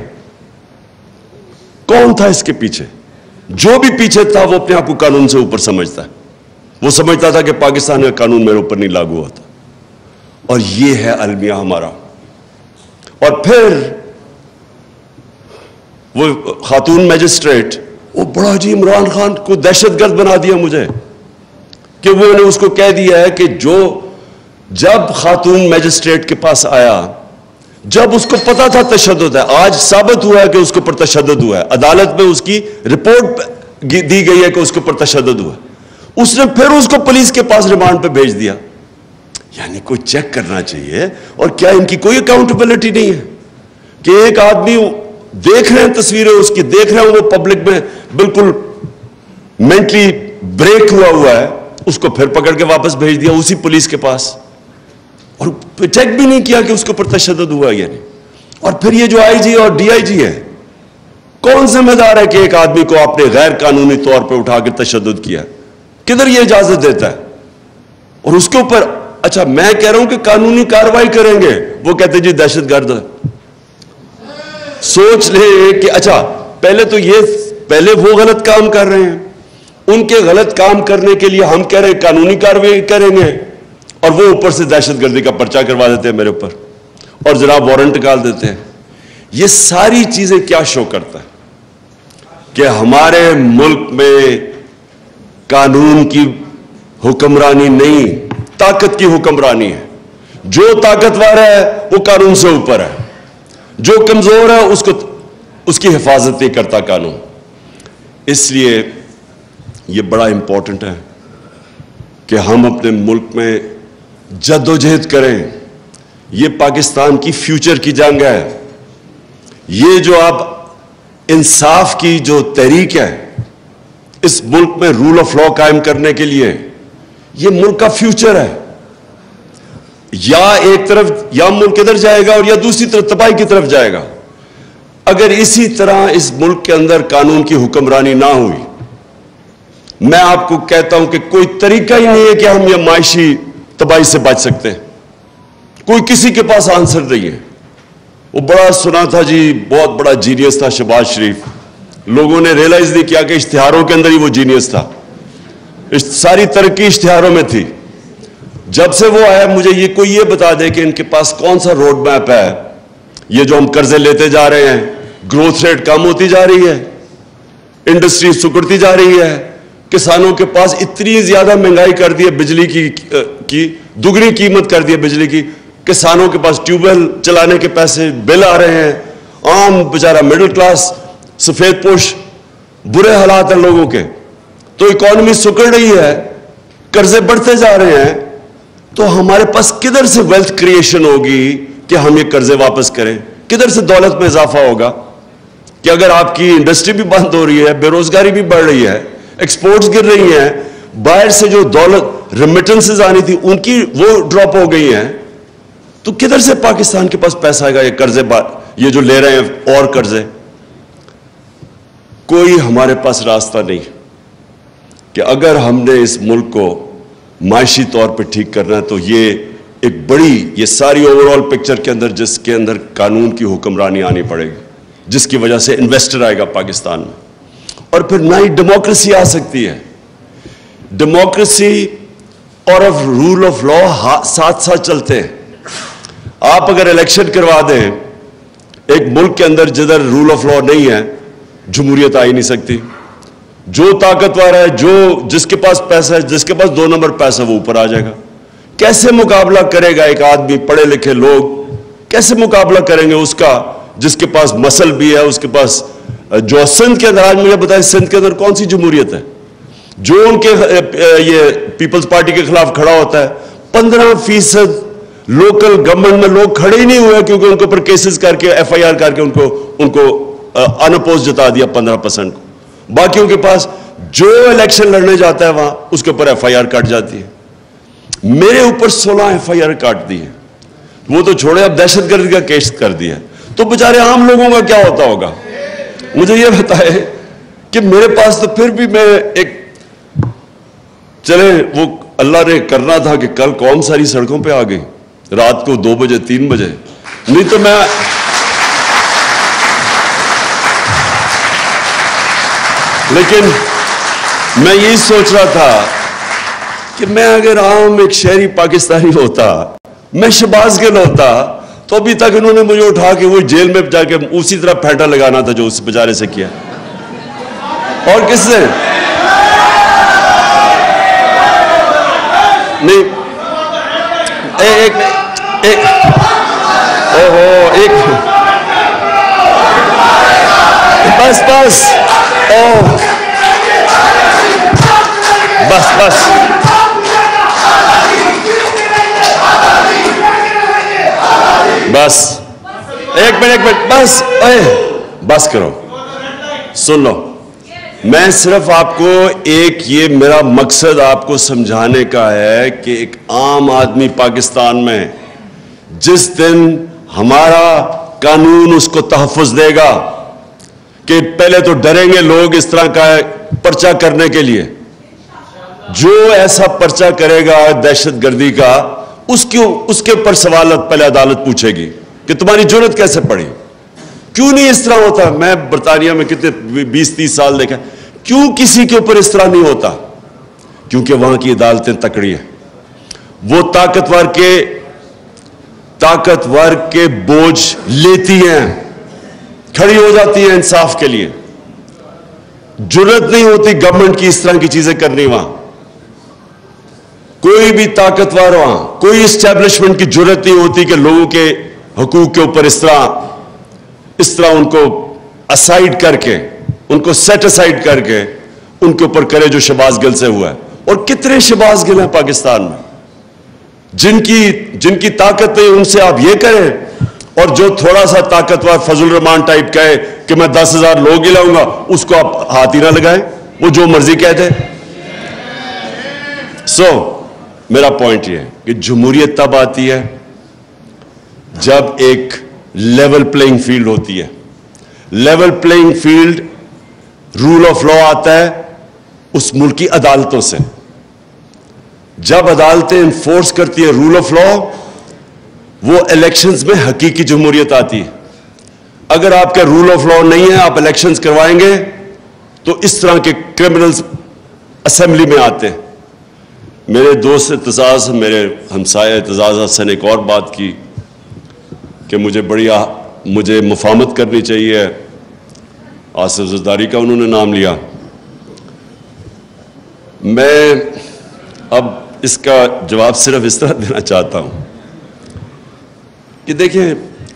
کون تھا اس کے پیچھے؟ جو بھی پیچھے تھا وہ اپنے آپ کو قانون سے اوپر سمجھتا ہے. وہ سمجھتا تھا کہ پاکستان کا قانون میرے اوپر نہیں لاگو ہوتا. اور یہ ہے المیہ ہمارا. اور پھر وہ خاتون میجسٹریٹ, وہ بڑا جی عمران خان کو دہشت گرد بنا دیا مجھے, کہ وہ نے اس کو کہہ دیا ہے کہ جو جب خاتون میجسٹریٹ کے پاس آیا, جب اس کو پتا تھا تشدد ہے, آج ثابت ہوا ہے کہ اس کے اوپر تشدد ہوا ہے, عدالت میں اس کی رپورٹ دی گئی ہے کہ اس کے اوپر تشدد ہوا ہے, اس نے پھر اس کو پولیس کے پاس ریمانڈ پہ بھیج دیا. یعنی کوئی چیک کرنا چاہیے. اور کیا ان کی کوئی اکاؤنٹیبلٹی نہیں ہے کہ ایک آدمی دیکھ رہے ہیں تصویریں اس کی, دیکھ رہے ہیں وہ پبلک میں بالکل مینٹلی بریک ہوا ہوا ہے, اس کو پھر پکڑ کے واپس بھیج دیا اسی پولیس کے پاس, اور چیک بھی نہیں کیا کہ اس کے اوپر تشدد ہوا یا نہیں. اور پھر یہ جو آئی جی اور ڈی آئی جی ہے, کون ذمہ دار ہے کہ ایک آدمی کو آپ نے غیر قانونی طور پہ اٹھا کے تشدد کیا؟ کدھر یہ اجازت دیتا ہے؟ اور اس کے اوپر اچھا میں کہہ رہا ہوں کہ قانونی کارروائی کریں گے, وہ کہتے جی دہشت گرد ہے. سوچ لے کہ اچھا پہلے تو یہ پہلے وہ غلط کام کر رہے ہیں, ان کے غلط کام کرنے کے لیے ہم کہہ رہے ہیں قانونی کارروائی کریں گے, اور وہ اوپر سے دہشت گردی کا پرچہ کروا دیتے ہیں میرے اوپر, اور جناب وارنٹ نکال دیتے ہیں. یہ ساری چیزیں کیا شو کرتا ہے کہ ہمارے ملک میں قانون کی حکمرانی نہیں, طاقت کی حکمرانی ہے. جو طاقتور ہے وہ قانون سے اوپر ہے, جو کمزور ہے اس کو اس کی حفاظت نہیں کرتا قانون. اس لیے یہ بڑا امپورٹنٹ ہے کہ ہم اپنے ملک میں جدوجہد کریں. یہ پاکستان کی فیوچر کی جنگ ہے. یہ جو آپ انصاف کی جو تحریک ہے اس ملک میں رول آف لا قائم کرنے کے لیے, یہ ملک کا فیوچر ہے. یا ایک طرف یا ملک ادھر جائے گا اور یا دوسری طرف تباہی کی طرف جائے گا. اگر اسی طرح اس ملک کے اندر قانون کی حکمرانی نہ ہوئی, میں آپ کو کہتا ہوں کہ کوئی طریقہ ہی نہیں ہے کہ ہم یہ معاشی تباہی سے بچ سکتے ہیں. کوئی کسی کے پاس آنسر نہیں ہے. وہ بڑا سنا تھا جی, بہت بڑا جینیس تھا شہباز شریف. لوگوں نے ریئلائز نہیں کیا کہ اشتہاروں کے اندر ہی وہ جینیس تھا. ساری ترقی اشتہاروں میں تھی. جب سے وہ آیا, مجھے یہ کوئی یہ بتا دے کہ ان کے پاس کون سا روڈ میپ ہے. یہ جو ہم قرضے لیتے جا رہے ہیں, گروتھ ریٹ کم ہوتی جا رہی ہے, انڈسٹری سکڑتی جا رہی ہے, کسانوں کے پاس اتنی زیادہ مہنگائی کر دی ہے, بجلی کی کی دگنی قیمت کر دی ہے بجلی کی, کسانوں کے پاس ٹیوب ویل چلانے کے پیسے بل آ رہے ہیں, عام بیچارہ مڈل کلاس سفید پوش برے حالات ہیں لوگوں کے. تو اکانومی سکڑ رہی ہے, قرضے بڑھتے جا رہے ہیں, تو ہمارے پاس کدھر سے ویلتھ کریشن ہوگی کہ ہم یہ قرضے واپس کریں؟ کدھر سے دولت میں اضافہ ہوگا؟ کہ اگر آپ کی انڈسٹری بھی بند ہو رہی ہے, بے روزگاری بھی بڑھ رہی ہے, ایکسپورٹس گر رہی ہیں, باہر سے جو دولت ریمیٹنسز آنی تھی ان کی وہ ڈراپ ہو گئی ہیں, تو کدھر سے پاکستان کے پاس پیسہ آئے گا یہ قرضے یہ جو لے رہے ہیں اور قرضے؟ کوئی ہمارے پاس راستہ نہیں کہ اگر ہم نے اس ملک کو معاشی طور پہ ٹھیک کرنا ہے تو یہ ایک بڑی یہ ساری اوور آل پکچر کے اندر جس کے اندر قانون کی حکمرانی آنی پڑے گی, جس کی وجہ سے انویسٹر آئے گا پاکستان میں, اور پھر نہ ہی ڈیموکریسی آ سکتی ہے. ڈیموکریسی اور رول آف لا ساتھ ساتھ چلتے ہیں. آپ اگر الیکشن کروا دیں ایک ملک کے اندر جدھر رول آف لا نہیں ہے, جمہوریت آ ہی نہیں سکتی. جو طاقتور ہے, جو جس کے پاس پیسہ ہے, جس کے پاس دو نمبر پیسہ, وہ اوپر آ جائے گا. کیسے مقابلہ کرے گا ایک آدمی, پڑھے لکھے لوگ کیسے مقابلہ کریں گے اس کا جس کے پاس مسل بھی ہے, اس کے پاس جو سندھ کے اندر, آج مجھے بتائیں سندھ کے اندر کون سی جمہوریت ہے جو ان کے یہ پیپلز پارٹی کے خلاف کھڑا ہوتا ہے؟ پندرہ فیصد لوکل گورنمنٹ میں لوگ کھڑے ہی نہیں ہوئے کیونکہ ان کے اوپر کیسز کر کے ایف آئی آر کر کے ان کو ان کو ان اپوز جتا دیا پندرہ پرسنٹ کو. باقیوں کے پاس جو الیکشن لڑنے جاتا ہے وہاں اس کے اوپر ایف آئی آر کٹ جاتی ہے. میرے اوپر سولہ ایف آئی آر کاٹ دی ہے, وہ تو چھوڑے اب دہشت گردی کا کیس کر دیا. تو بیچارے عام لوگوں کا کیا ہوتا ہوگا؟ مجھے یہ بتائے کہ میرے پاس تو پھر بھی میں ایک چلے وہ اللہ نے کرنا تھا کہ کل قوم ساری سڑکوں پہ آ گئی رات کو دو بجے تین بجے, نہیں تو میں لیکن میں یہی سوچ رہا تھا کہ میں اگر عام ایک شہری پاکستانی ہوتا, میں شہباز گل ہوتا, تو ابھی تک انہوں نے مجھے اٹھا کے وہ جیل میں جا کے اسی طرح پھینٹا لگانا تھا جو اس بیچارے سے کیا. اور کس سے نہیں, ایک ایک اوہو ایک بس بس او بس بس بس ایک منٹ ایک منٹ بس. اے बस करो, सुन लो। मैं सिर्फ आपको एक, ये मेरा मकसद आपको समझाने का है कि एक आम आदमी पाकिस्तान में जिस दिन हमारा कानून उसको तहफ़्फ़ुज़ देगा कि पहले तो डरेंगे लोग इस तरह का पर्चा करने के लिए, जो ऐसा पर्चा करेगा दहशतगर्दी का, उसके उसके ऊपर सवालत पहले अदालत पूछेगी कि तुम्हारी जुर्रत कैसे पड़ी, क्यों नहीं इस तरह होता। मैं बरतानिया में कितने बीस तीस साल देखा, क्यों किसी के ऊपर इस तरह नहीं होता? क्योंकि वहां की अदालतें तकड़ी हैं, वो ताकतवर के ताकतवर के बोझ लेती हैं, खड़ी हो जाती हैं इंसाफ के लिए। जुर्रत नहीं होती गवर्नमेंट की इस तरह की चीजें करनी। वहां कोई भी ताकतवर, वहां कोई इस्टेब्लिशमेंट की जुर्रत नहीं होती कि लोगों के हुकूक के ऊपर इस तरह इस तरह उनको असाइड करके, उनको सेट असाइड करके उनके ऊपर करे जो शहबाज गिल से हुआ है। और कितने शहबाज गिल हैं पाकिस्तान में जिनकी जिनकी ताकत नहीं, उनसे आप ये करें। और जो थोड़ा सा ताकतवर फजल रहमान टाइप कहे कि मैं दस हजार लोग ही लाऊंगा, उसको आप हाथ ही ना लगाएं, वो जो मर्जी कहते। सो so, मेरा पॉइंट ये है कि जमहूरियत तब आती है जब एक लेवल प्लेइंग फील्ड होती है। Level playing field rule of law आता है उस मुल्क की अदालतों से। जब अदालतें इन्फोर्स करती है रूल ऑफ लॉ, वो इलेक्शंस में हकीकी जमहूरियत आती है। अगर आपका रूल ऑफ लॉ नहीं है, आप इलेक्शंस करवाएंगे तो इस तरह के क्रिमिनल्स असेंबली में आते हैं। मेरे दोस्त एतजाज, मेरे हमसाया एतजाज हसन एक और बात की कि मुझे बड़ी आ, मुझे मुफाहमत करनी चाहिए। आसिफ ज़रदारी का उन्होंने नाम लिया। मैं अब इसका जवाब सिर्फ इस तरह देना चाहता हूं कि देखिए,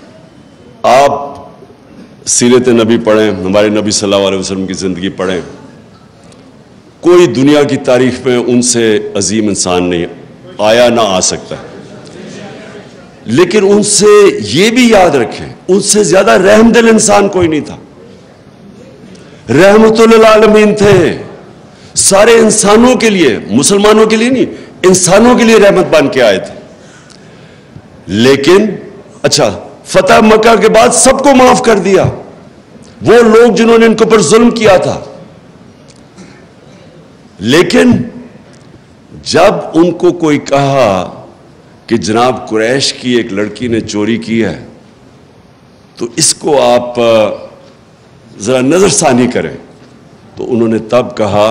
आप सीरत नबी पढ़ें, हमारे नबी सल्लल्लाहु अलैहि वसल्लम की ज़िंदगी पढ़ें, कोई दुनिया की तारीख में उनसे अजीम इंसान नहीं आया, ना आ सकता। लेकिन उनसे ये भी याद रखें, उनसे ज्यादा रहमदिल इंसान कोई नहीं था। रहमतुल आलमीन थे, सारे इंसानों के लिए, मुसलमानों के लिए नहीं, इंसानों के लिए रहमत बन के आए थे। लेकिन अच्छा, फतह मक्का के बाद सबको माफ कर दिया, वो लोग जिन्होंने इनके ऊपर जुल्म किया था। लेकिन जब उनको कोई कहा कि जनाब कुरैश की एक लड़की ने चोरी की है, तो इसको आप जरा नजरसानी करें, तो उन्होंने तब कहा,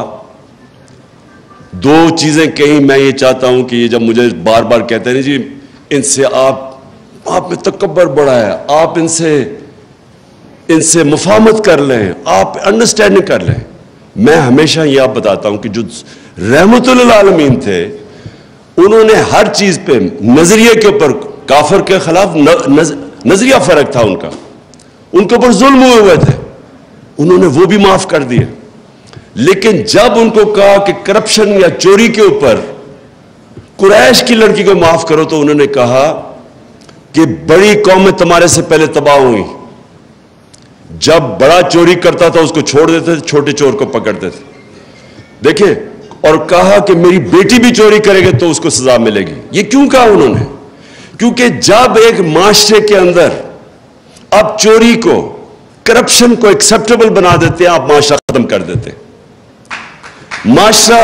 दो चीजें कहीं। मैं ये चाहता हूं कि ये जब मुझे बार बार कहते हैं जी इनसे आप आप में तकब्बर बड़ा है, आप इनसे इनसे मुफाहमत कर लें, आप अंडरस्टैंडिंग कर लें, मैं हमेशा ये आप बताता हूं कि जो रहमतुल आलमीन थे, उन्होंने हर चीज पे नजरिए के ऊपर, काफिर के खिलाफ नज, नजरिया फर्क था उनका, उनके ऊपर जुल्म हुए हुए थे, उन्होंने वो भी माफ कर दिए। लेकिन जब उनको कहा कि करप्शन या चोरी के ऊपर कुरैश की लड़की को माफ करो, तो उन्होंने कहा कि बड़ी कौमें तुम्हारे से पहले तबाह हुई। जब बड़ा चोरी करता था उसको छोड़ देते थे, छोटे चोर को पकड़ते थे। देखिए, और कहा कि मेरी बेटी भी चोरी करेगी तो उसको सजा मिलेगी। ये क्यों कहा उन्होंने? क्योंकि जब एक माशरे के अंदर आप चोरी को, करप्शन को एक्सेप्टेबल बना देते हैं, आप माशरा खत्म कर देते हैं। माशरा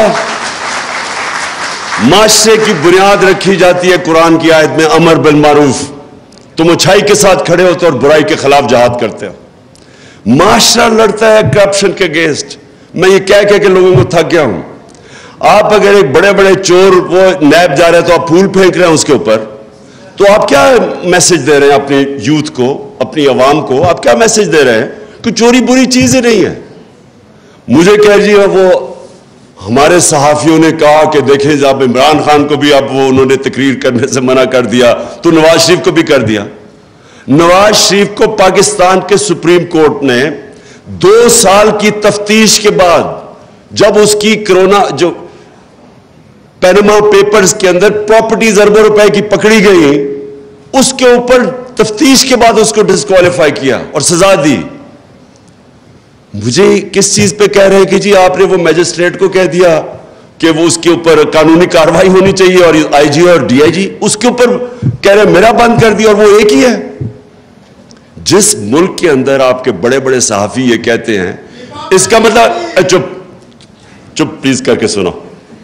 माशरे की बुनियाद रखी जाती है कुरान की आयत में, अमर बिल मारूफ, तुम अच्छाई के साथ खड़े होते हो और बुराई के खिलाफ जहाद करते हो। माशरा लड़ता है करप्शन के अगेंस्ट। मैं ये कह कह के लोगों को थक गया हूं। आप अगर एक बड़े बड़े चोर वो नैब जा रहे हैं तो आप फूल फेंक रहे हैं उसके ऊपर, तो आप क्या मैसेज दे रहे हैं अपने यूथ को, अपनी आवाम को? आप क्या मैसेज दे रहे हैं कि चोरी बुरी चीज ही नहीं है। मुझे कह दीजिए, वो हमारे सहाफियों ने कहा कि देखें, जब इमरान खान को भी अब वो उन्होंने तकरीर करने से मना कर दिया, तो नवाज शरीफ को भी कर दिया। नवाज शरीफ को पाकिस्तान के सुप्रीम कोर्ट ने दो साल की तफ्तीश के बाद, जब उसकी कोरोना जो पैनामा पेपर्स के अंदर प्रॉपर्टीज अरबों रुपए की पकड़ी गई, उसके ऊपर तफ्तीश के बाद उसको डिस्क्वालीफाई किया और सजा दी। مجھے کس چیز پہ کہہ رہے ہیں کہ جی آپ نے وہ میجسٹریٹ کو کہہ دیا کہ وہ اس کے اوپر قانونی کارروائی ہونی چاہیے اور آئی جی اور ڈی آئی جی اس کے اوپر کہہ رہے ہیں میرا بند کر دیا اور وہ ایک ہی ہے. جس ملک کے اندر آپ کے بڑے بڑے صحافی یہ کہتے ہیں, اس کا مطلب چپ چپ پلیز کر کے سنو.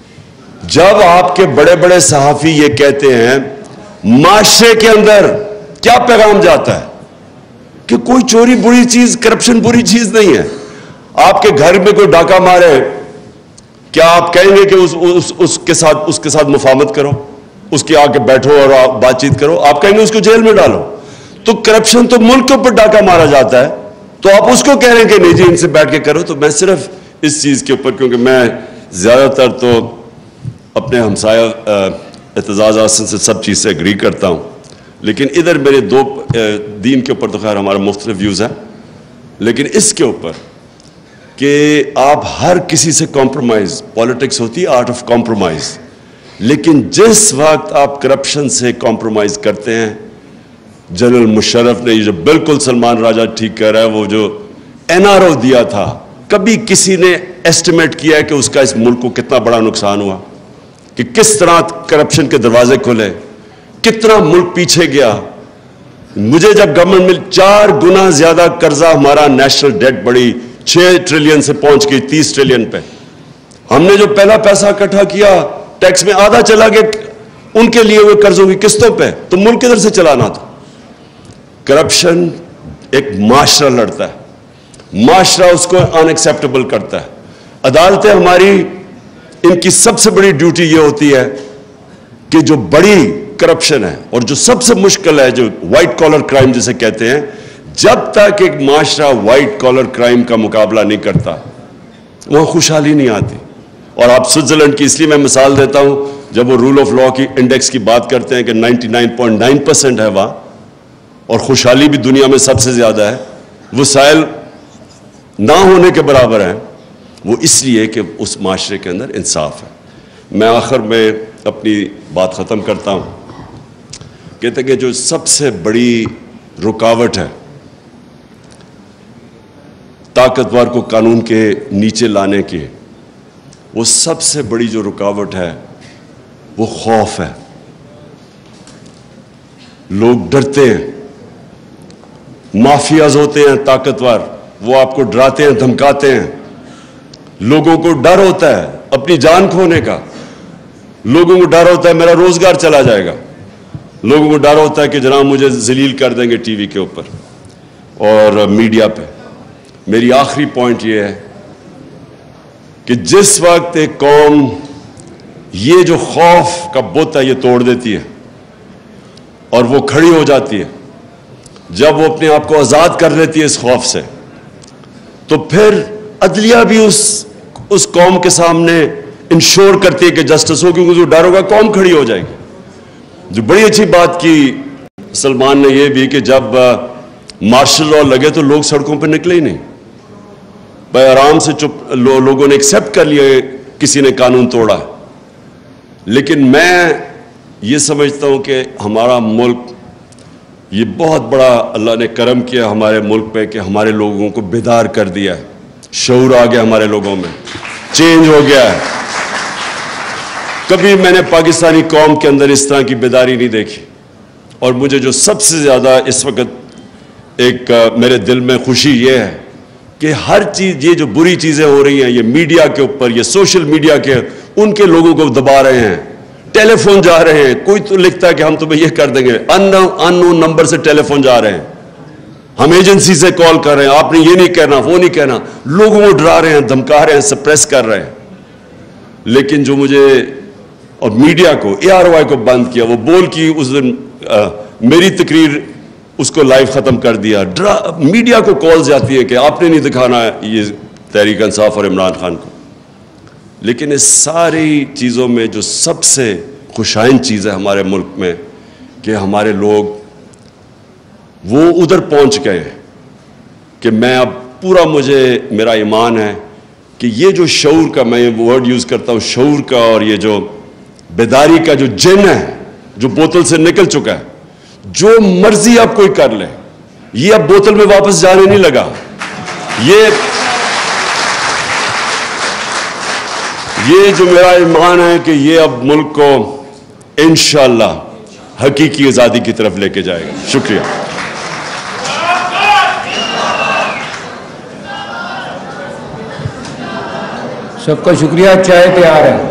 جب آپ کے بڑے بڑے صحافی یہ کہتے ہیں, معاشرے کے اندر کیا پیغام جاتا ہے کہ کوئی چوری بری چیز, کرپشن بری چیز نہیں ہے. آپ کے گھر میں کوئی ڈاکہ مارے, کیا آپ کہیں گے کہ اس, اس, اس کے ساتھ اس کے ساتھ مفاہمت کرو, اس کے آ کے بیٹھو اور بات چیت کرو؟ آپ کہیں گے اس کو جیل میں ڈالو. تو کرپشن تو ملک کے اوپر ڈاکہ مارا جاتا ہے, تو آپ اس کو کہہ رہے ہیں کہ نہیں جی ان سے بیٹھ کے کرو. تو میں صرف اس چیز کے اوپر, کیونکہ میں زیادہ تر تو اپنے ہمسایہ اعتزاز حسن سے سب چیز سے اگری کرتا ہوں, لیکن ادھر میرے دو دین کے اوپر تو خیر ہمارا مختلف ویوز ہیں, لیکن اس کے اوپر کہ آپ ہر کسی سے کمپرومائز, پالیٹکس ہوتی ہے آرٹ آف کمپرومائز, لیکن جس وقت آپ کرپشن سے کمپرومائز کرتے ہیں, جنرل مشرف نے یہ جو بالکل سلمان راجہ ٹھیک کہہ رہا ہے, وہ جو این آر او دیا تھا, کبھی کسی نے ایسٹیمیٹ کیا ہے کہ اس کا اس ملک کو کتنا بڑا نقصان ہوا, کہ کس طرح کرپشن کے دروازے کھلے, کتنا ملک پیچھے گیا. مجھے جب گورنمنٹ میں چار گنا زیادہ قرضہ ہمارا نیشنل ڈیٹ بڑی چھ ٹریلین سے پہنچ گئی تیس ٹریلین پہ, ہم نے جو پہلا پیسہ اکٹھا کیا ٹیکس میں آدھا چلا گیا ان کے لیے ہوئے قرضوں کی قسطوں پہ, تو ملک کدھر سے چلانا تھا. کرپشن ایک معاشرہ لڑتا ہے, معاشرہ اس کو ان ایکسیپٹیبل کرتا ہے. عدالتیں ہماری, ان کی سب سے بڑی ڈیوٹی یہ ہوتی ہے کہ جو بڑی کرپشن ہے اور جو سب سے مشکل ہے, جو وائٹ کالر کرائم جسے کہتے ہیں, جب تک ایک معاشرہ وائٹ کالر کرائم کا مقابلہ نہیں کرتا وہاں خوشحالی نہیں آتی. اور آپ سوئٹزرلینڈ کی اس لیے میں مثال دیتا ہوں, جب وہ رول آف لا کی انڈیکس کی بات کرتے ہیں کہ ninety nine point nine percent ہے وہاں, اور خوشحالی بھی دنیا میں سب سے زیادہ ہے, وسائل نہ ہونے کے برابر ہیں, وہ اس لیے کہ اس معاشرے کے اندر انصاف ہے. میں آخر میں اپنی بات ختم کرتا ہوں, کہتے ہیں کہ جو سب سے بڑی رکاوٹ ہے طاقتور کو قانون کے نیچے لانے کی, وہ سب سے بڑی جو رکاوٹ ہے وہ خوف ہے. لوگ ڈرتے ہیں, مافیاز ہوتے ہیں طاقتور, وہ آپ کو ڈراتے ہیں, دھمکاتے ہیں. لوگوں کو ڈر ہوتا ہے اپنی جان کھونے کا, لوگوں کو ڈر ہوتا ہے میرا روزگار چلا جائے گا, لوگوں کو ڈر ہوتا ہے کہ جناب مجھے ذلیل کر دیں گے ٹی وی کے اوپر اور میڈیا پہ. میری آخری پوائنٹ یہ ہے کہ جس وقت ایک قوم یہ جو خوف کا بت ہے یہ توڑ دیتی ہے اور وہ کھڑی ہو جاتی ہے, جب وہ اپنے آپ کو آزاد کر لیتی ہے اس خوف سے, تو پھر عدلیہ بھی اس اس قوم کے سامنے انشور کرتی ہے کہ جسٹس ہو, کیونکہ جو ڈر ہوگا قوم کھڑی ہو جائے گی. جو بڑی اچھی بات کی سلمان نے یہ بھی کہ جب مارشل لا لگے تو لوگ سڑکوں پہ نکلے ہی نہیں, بھائی آرام سے چپ لو, لوگوں نے ایکسیپٹ کر لیا کسی نے قانون توڑا. لیکن میں یہ سمجھتا ہوں کہ ہمارا ملک, یہ بہت بڑا اللہ نے کرم کیا ہمارے ملک پہ کہ ہمارے لوگوں کو بیدار کر دیا ہے, شعور آ گیا ہمارے لوگوں میں, چینج ہو گیا ہے. کبھی میں نے پاکستانی قوم کے اندر اس طرح کی بیداری نہیں دیکھی, اور مجھے جو سب سے زیادہ اس وقت ایک میرے دل میں خوشی یہ ہے کہ ہر چیز, یہ جو بری چیزیں ہو رہی ہیں یہ میڈیا کے اوپر, یہ سوشل میڈیا کے, ان کے لوگوں کو دبا رہے ہیں, ٹیلی فون جا رہے ہیں, کوئی تو لکھتا ہے کہ ہم تمہیں یہ کر دیں گے, ان نون نمبر سے ٹیلی فون جا رہے ہیں, ہم ایجنسی سے کال کر رہے ہیں, آپ نے یہ نہیں کہنا وہ نہیں کہنا, لوگوں کو ڈرا رہے ہیں, دھمکا رہے ہیں, سپریس کر رہے ہیں. لیکن جو مجھے اور میڈیا کو, اے آر او آئی کو بند کیا, وہ بول کی اس دن میری تقریر اس کو لائیو ختم کر دیا. ڈرا میڈیا کو کالز جاتی ہے کہ آپ نے نہیں دکھانا یہ تحریک انصاف اور عمران خان کو. لیکن اس ساری چیزوں میں جو سب سے خوشائن چیز ہے ہمارے ملک میں کہ ہمارے لوگ وہ ادھر پہنچ گئے ہیں کہ میں اب پورا, مجھے میرا ایمان ہے کہ یہ جو شعور کا, میں ورڈ یوز کرتا ہوں شعور کا, اور یہ جو بیداری کا جو جن ہے جو بوتل سے نکل چکا ہے, جو مرضی اب کوئی کر لے, یہ اب بوتل میں واپس جانے نہیں لگا. یہ یہ جو میرا ایمان ہے کہ یہ اب ملک کو انشاءاللہ حقیقی آزادی کی طرف لے کے جائے گا. شکریہ. سب کا شکریہ. چائے تیار ہے.